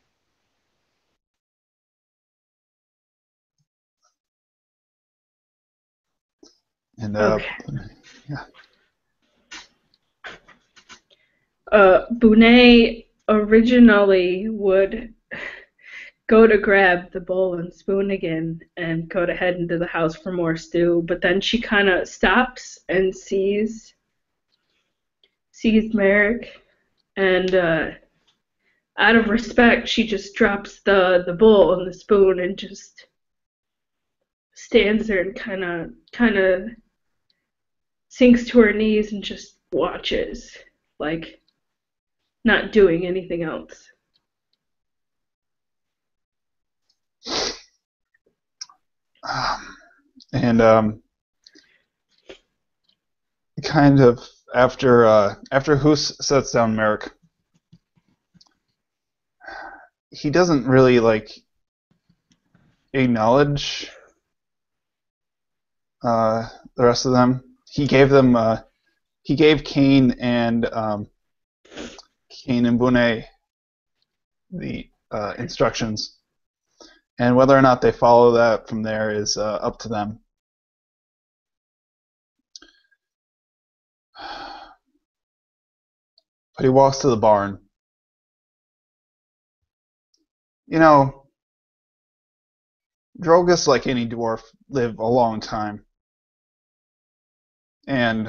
And Okay. yeah. Boone originally would go to grab the bowl and spoon again and go to head into the house for more stew, but then she kind of stops and sees Merrick, and out of respect, she just drops the bowl and the spoon and just stands there and kind of sinks to her knees and just watches, like not doing anything else. And kind of after Hoos sets down Merrick, he doesn't really acknowledge the rest of them. He gave Kane and Keen and Bune the instructions. And whether or not they follow that from there is up to them. But he walks to the barn. You know, Drogus, like any dwarf, live a long time. And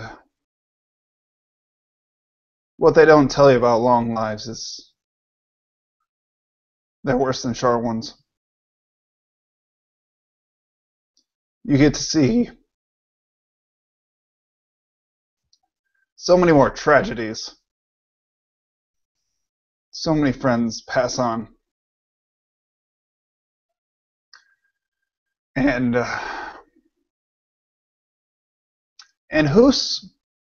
what they don't tell you about long lives is they're worse than short ones. You get to see so many more tragedies. So many friends pass on. And Hoos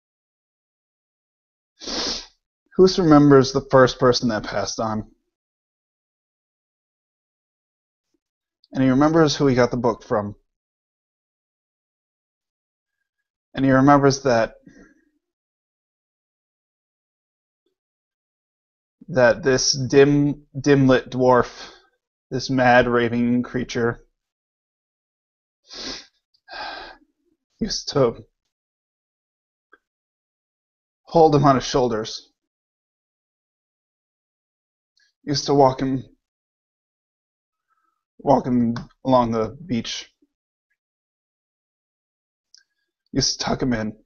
remembers the first person that passed on. And he remembers who he got the book from. And he remembers that this dim-lit dwarf, this mad, raving creature, used to hold him on his shoulders. Used to walk him along the beach. Used to tuck him in.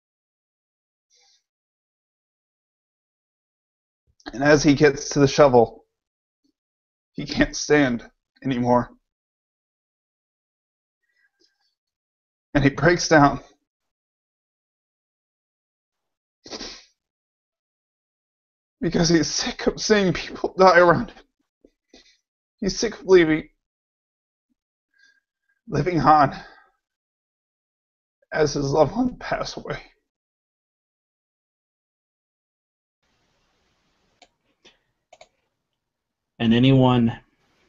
And as he gets to the shovel, he can't stand anymore. And he breaks down. Because he's sick of seeing people die around him. He's sick of living on as his loved ones pass away. And anyone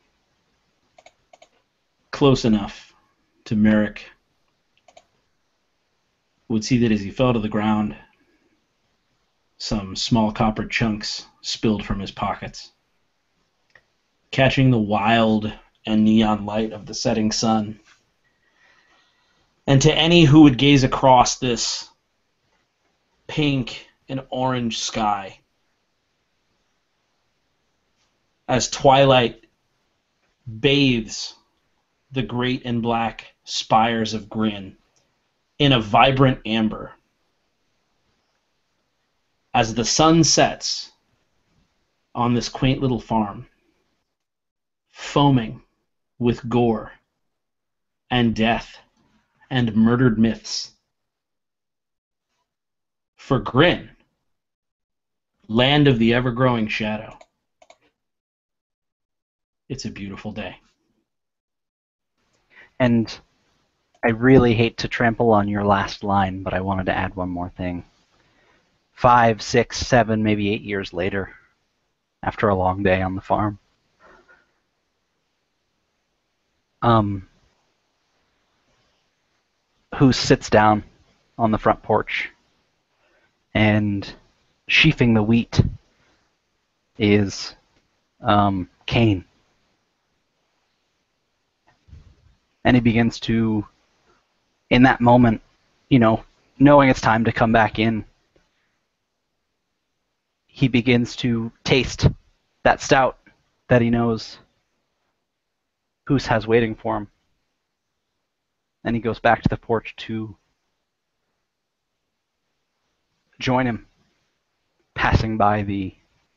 close enough to Merrick would see that as he fell to the ground, some small copper chunks spilled from his pockets, catching the wild and neon light of the setting sun. And to any who would gaze across this pink and orange sky, as twilight bathes the great and black spires of Grin in a vibrant amber, as the sun sets on this quaint little farm, foaming with gore and death and murdered myths. For Grin, land of the ever-growing shadow, it's a beautiful day. And I really hate to trample on your last line, but I wanted to add one more thing. 5, 6, 7, maybe 8 years later, after a long day on the farm, who sits down on the front porch, and sheafing the wheat is Cain. And he begins to, in that moment, knowing it's time to come back in, he begins to taste that stout that he knows Hoos has waiting for him. And he goes back to the porch to join him, passing by the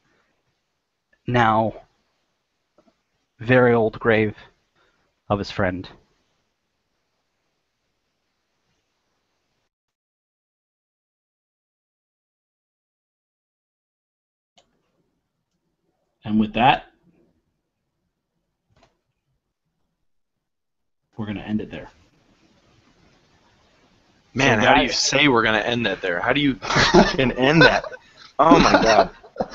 now very old grave of his friend. And with that, we're going to end it there. Man, So how do you guys- say we're going to end that there? How do you can end that? Oh, my God.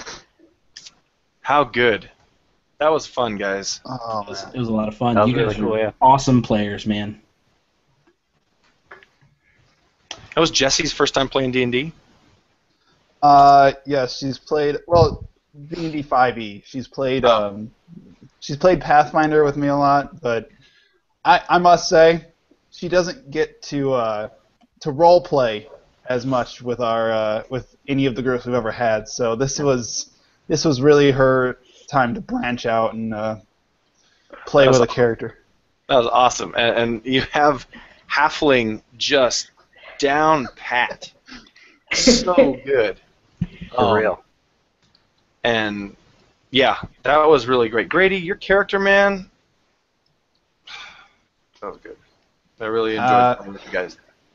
How good. That was fun, guys. Oh, It was, man. it was a lot of fun. That was You guys really cool, are yeah. awesome players, man. That was Jesse's first time playing D&D? Yes, she's played D&D 5e. She's played Pathfinder with me a lot, but I must say she doesn't get to role play as much with with any of the groups we've ever had. So this was really her time to branch out and play with a character. That was awesome, and you have Halfling just down pat, so good. For real. And yeah, that was really great. Grady, your character, man, that was good. I really enjoyed playing with you guys.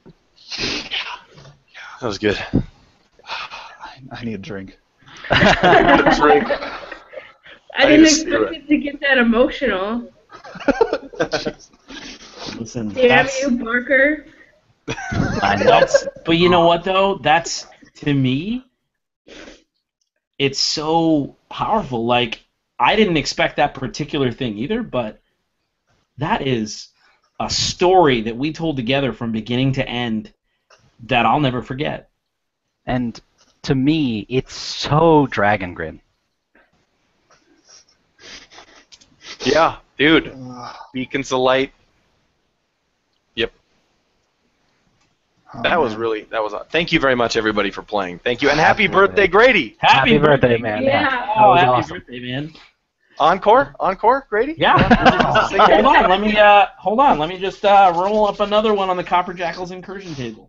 That was good. I need a drink. Drink. I didn't expect it to get that emotional. Listen, Damn you, Barker. I know. But you know what, though? That's, to me, it's so powerful. Like, I didn't expect that particular thing either, but that is a story that we told together from beginning to end that I'll never forget. And to me, it's so Dragongrin. Yeah, dude. Beacons of Light. Yep. That was thank you very much, everybody, for playing. Thank you, and happy birthday, Grady. Happy birthday, man. Yeah. Oh, happy awesome. birthday, man. Encore, Grady. Yeah. Hold on. Let me just roll up another one on the Copper Jackal's incursion table.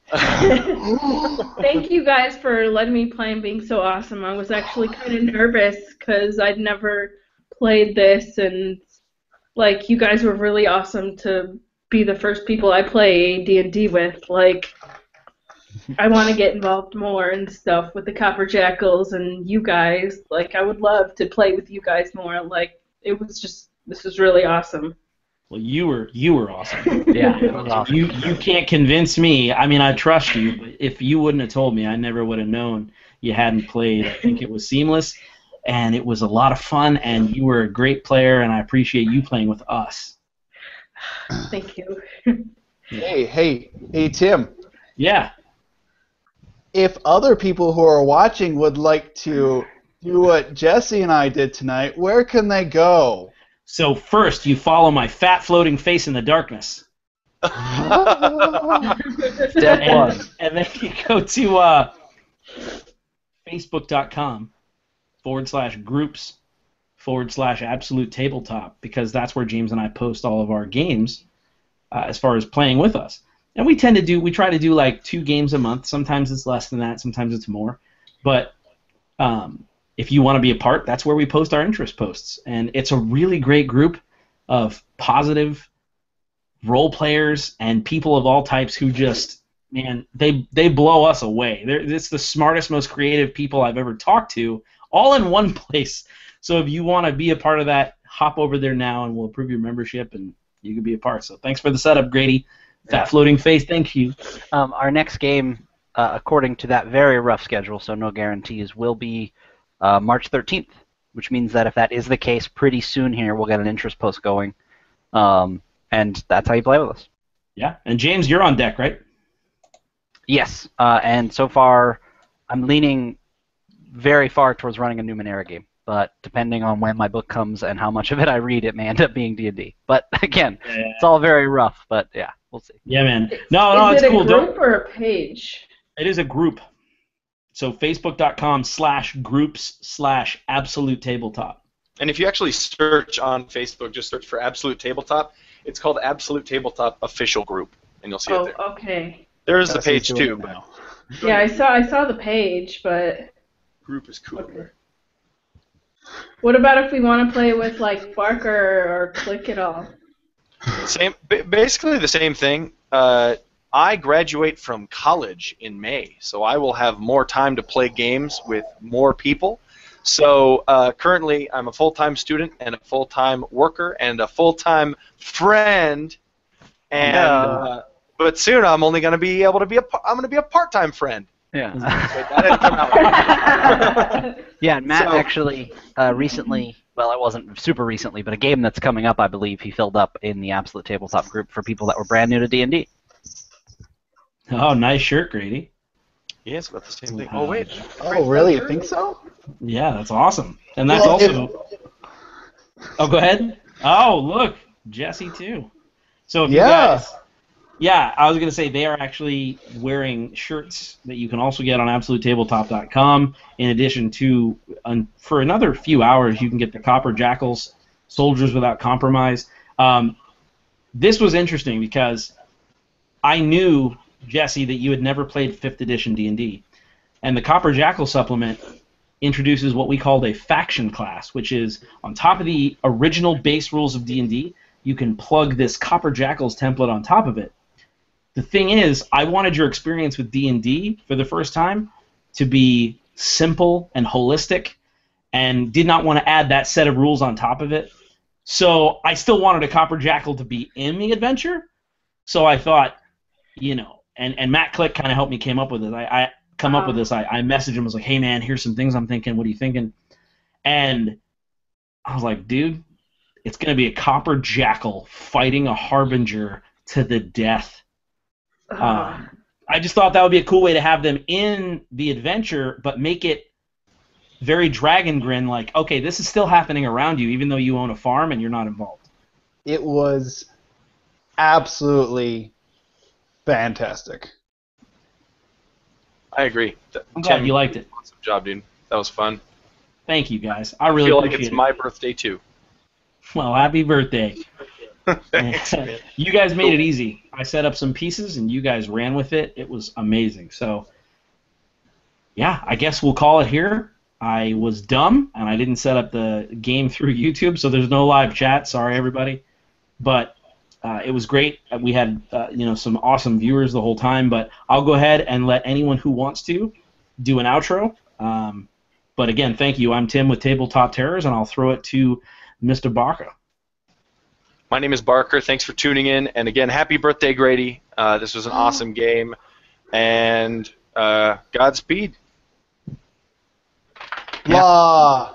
Thank you guys for letting me play and being so awesome. I was actually kind of nervous because I'd never played this, and like you guys were really awesome to be the first people I play D&D with. Like, I want to get involved more and stuff with the Copper Jackals and you guys. Like, I would love to play with you guys more. Like, this was really awesome. Well, you were awesome. Yeah, it was awesome. You can't convince me. I mean, I trust you, but if you wouldn't have told me, I never would have known you hadn't played. I think it was seamless, and it was a lot of fun, and you were a great player, and I appreciate you playing with us. Thank you. Hey, Tim. Yeah. If other people who are watching would like to do what Jesse and I did tonight, where can they go? So first, you follow my fat floating face in the darkness. Step one. And then you go to facebook.com/groups/absolute tabletop, because that's where James and I post all of our games as far as playing with us. And we try to do like 2 games a month. Sometimes it's less than that, sometimes it's more. But if you want to be a part, that's where we post our interest posts. And it's a really great group of positive role players and people of all types who just, man, they blow us away. It's the smartest, most creative people I've ever talked to, all in one place. So if you want to be a part of that, hop over there now and we'll approve your membership and you can be a part. So thanks for the setup, Grady. Fat floating face, thank you. Our next game, according to that very rough schedule, so no guarantees, will be March 13th, which means that if that is the case, pretty soon here we'll get an interest post going, and that's how you play with us. Yeah, and James, you're on deck, right? Yes, and so far I'm leaning very far towards running a Numenera game, but depending on when my book comes and how much of it I read, it may end up being D&D. But again, It's all very rough, but yeah, we'll see. Yeah, man. No, it's cool. Is it a group or a page? It is a group. So facebook.com/groups/absolute tabletop. And if you actually search on Facebook, just search for Absolute Tabletop. It's called Absolute Tabletop Official Group, and you'll see it there. Oh, okay. There is a page too, but Yeah, I saw the page, but group is cool. Okay. What about if we want to play with like Barker or Click It All? Basically the same thing. I graduate from college in May, so I will have more time to play games with more people. So currently I'm a full-time student and a full-time worker and a full-time friend, and but soon I'm only going to be able to be a part-time friend. Yeah. That didn't come out. Yeah, and Matt actually recently, well, it wasn't super recently, but a game that's coming up, I believe, he filled up in the Absolute Tabletop group for people that were brand new to D&D. Oh, nice shirt, Grady. Yeah, it's about the same thing. Oh, wait. Oh, really? You think so? Yeah, that's awesome. And that's Well, also... Oh, go ahead. Oh, look. Jesse, too. So if you Yeah. guys... Yeah, I was going to say they are actually wearing shirts that you can also get on AbsoluteTabletop.com. In addition to, for another few hours, you can get the Copper Jackals, Soldiers Without Compromise. This was interesting because I knew, Jesse, that you had never played 5th edition D&D. And the Copper Jackal supplement introduces what we called a faction class, which is on top of the original base rules of D&D, you can plug this Copper Jackals template on top of it. The thing is, I wanted your experience with D&D for the first time to be simple and holistic, and did not want to add that set of rules on top of it. So I still wanted a Copper Jackal to be in the adventure. So I thought, and Matt Click kind of helped me came up with it. I messaged him, I was like, hey man, here's some things I'm thinking, what are you thinking? And I was like, dude, it's going to be a Copper Jackal fighting a Harbinger to the death. I just thought that would be a cool way to have them in the adventure, but make it very Dragongrin, like, okay, this is still happening around you, even though you own a farm and you're not involved. It was absolutely fantastic. I agree. I'm glad you liked it. Awesome job, dude. That was fun. Thank you, guys. I really feel like appreciate it's it. my birthday, too. Well, happy birthday. Thanks, man. You guys made it easy. I set up some pieces, and you guys ran with it. It was amazing. So, yeah, I guess we'll call it here. I was dumb, and I didn't set up the game through YouTube, so there's no live chat. Sorry, everybody. But it was great. We had some awesome viewers the whole time. But I'll go ahead and let anyone who wants to do an outro. But again, thank you. I'm Tim with Tabletop Terrors, and I'll throw it to Mr. Barker. My name is Barker. Thanks for tuning in. And again, happy birthday, Grady. This was an awesome game. And Godspeed. Blah.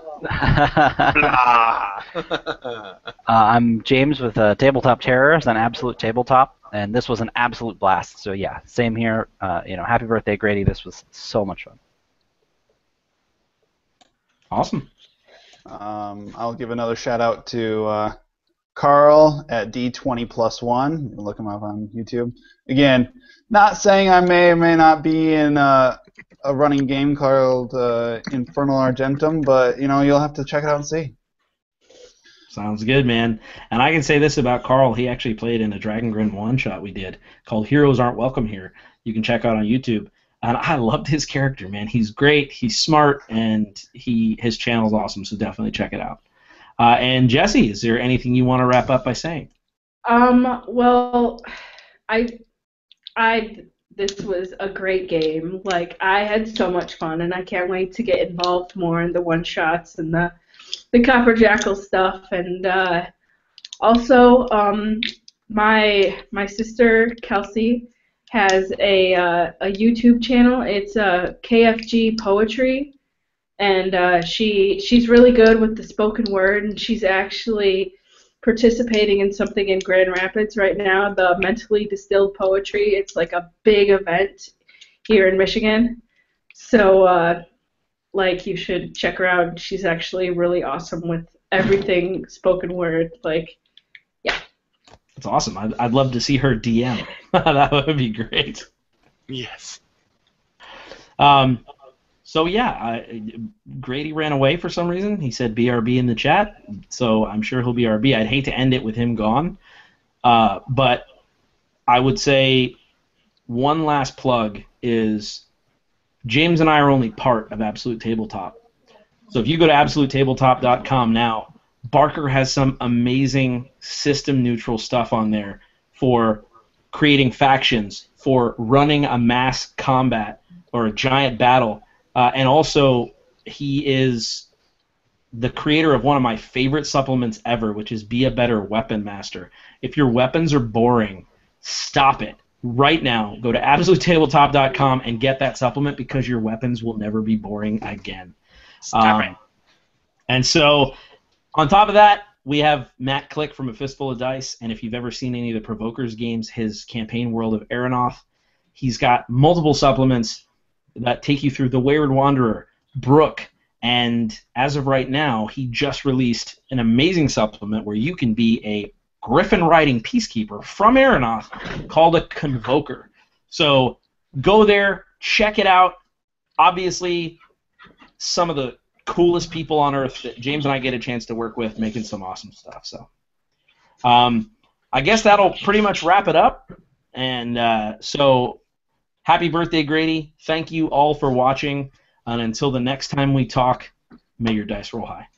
I'm James with Tabletop Terrors on Absolute Tabletop, and this was an absolute blast. So yeah, same here. Happy birthday, Grady. This was so much fun. Awesome. I'll give another shout out to Carl at D20+1. You can look him up on YouTube. Again, not saying I may or may not be in a running game called Infernal Argentum, but you'll have to check it out and see. Sounds good, man. And I can say this about Carl. He actually played in a Dragongrin one-shot we did called Heroes Aren't Welcome Here. You can check out on YouTube. And I loved his character, man. He's great, he's smart, and his channel's awesome, so definitely check it out. And Jesse, is there anything you want to wrap up by saying? Well, this was a great game. Like, I had so much fun, and I can't wait to get involved more in the one-shots and the Copper Jackal stuff. And also, my sister, Kelsey, has a YouTube channel. It's KFG Poetry, and she's really good with the spoken word, and she's actually participating in something in Grand Rapids right now, the Mentally Distilled Poetry. It's like a big event here in Michigan. So, you should check her out. She's actually really awesome with everything spoken word. Yeah. That's awesome. I'd love to see her DM. That would be great. Yes. So yeah, Grady ran away for some reason. He said BRB in the chat, so I'm sure he'll BRB. I'd hate to end it with him gone, but I would say one last plug is James and I are only part of Absolute Tabletop. So if you go to AbsoluteTabletop.com now, Barker has some amazing system-neutral stuff on there for creating factions, for running a mass combat or a giant battle. And also, he is the creator of one of my favorite supplements ever, which is Be a Better Weapon Master. If your weapons are boring, stop it. Right now, go to AbsoluteTabletop.com and get that supplement because your weapons will never be boring again. Stop it. And so, on top of that, we have Matt Click from A Fistful of Dice, and if you've ever seen any of the Provokers games, his campaign World of Aeronoth, he's got multiple supplements. that take you through The Wayward Wanderer, Brook, and as of right now, he just released an amazing supplement where you can be a Griffin riding peacekeeper from Aeronoth called a Convoker. So go there, check it out. Obviously, some of the coolest people on Earth that James and I get a chance to work with, making some awesome stuff. So I guess that'll pretty much wrap it up. And so happy birthday, Grady. Thank you all for watching. And until the next time we talk, may your dice roll high.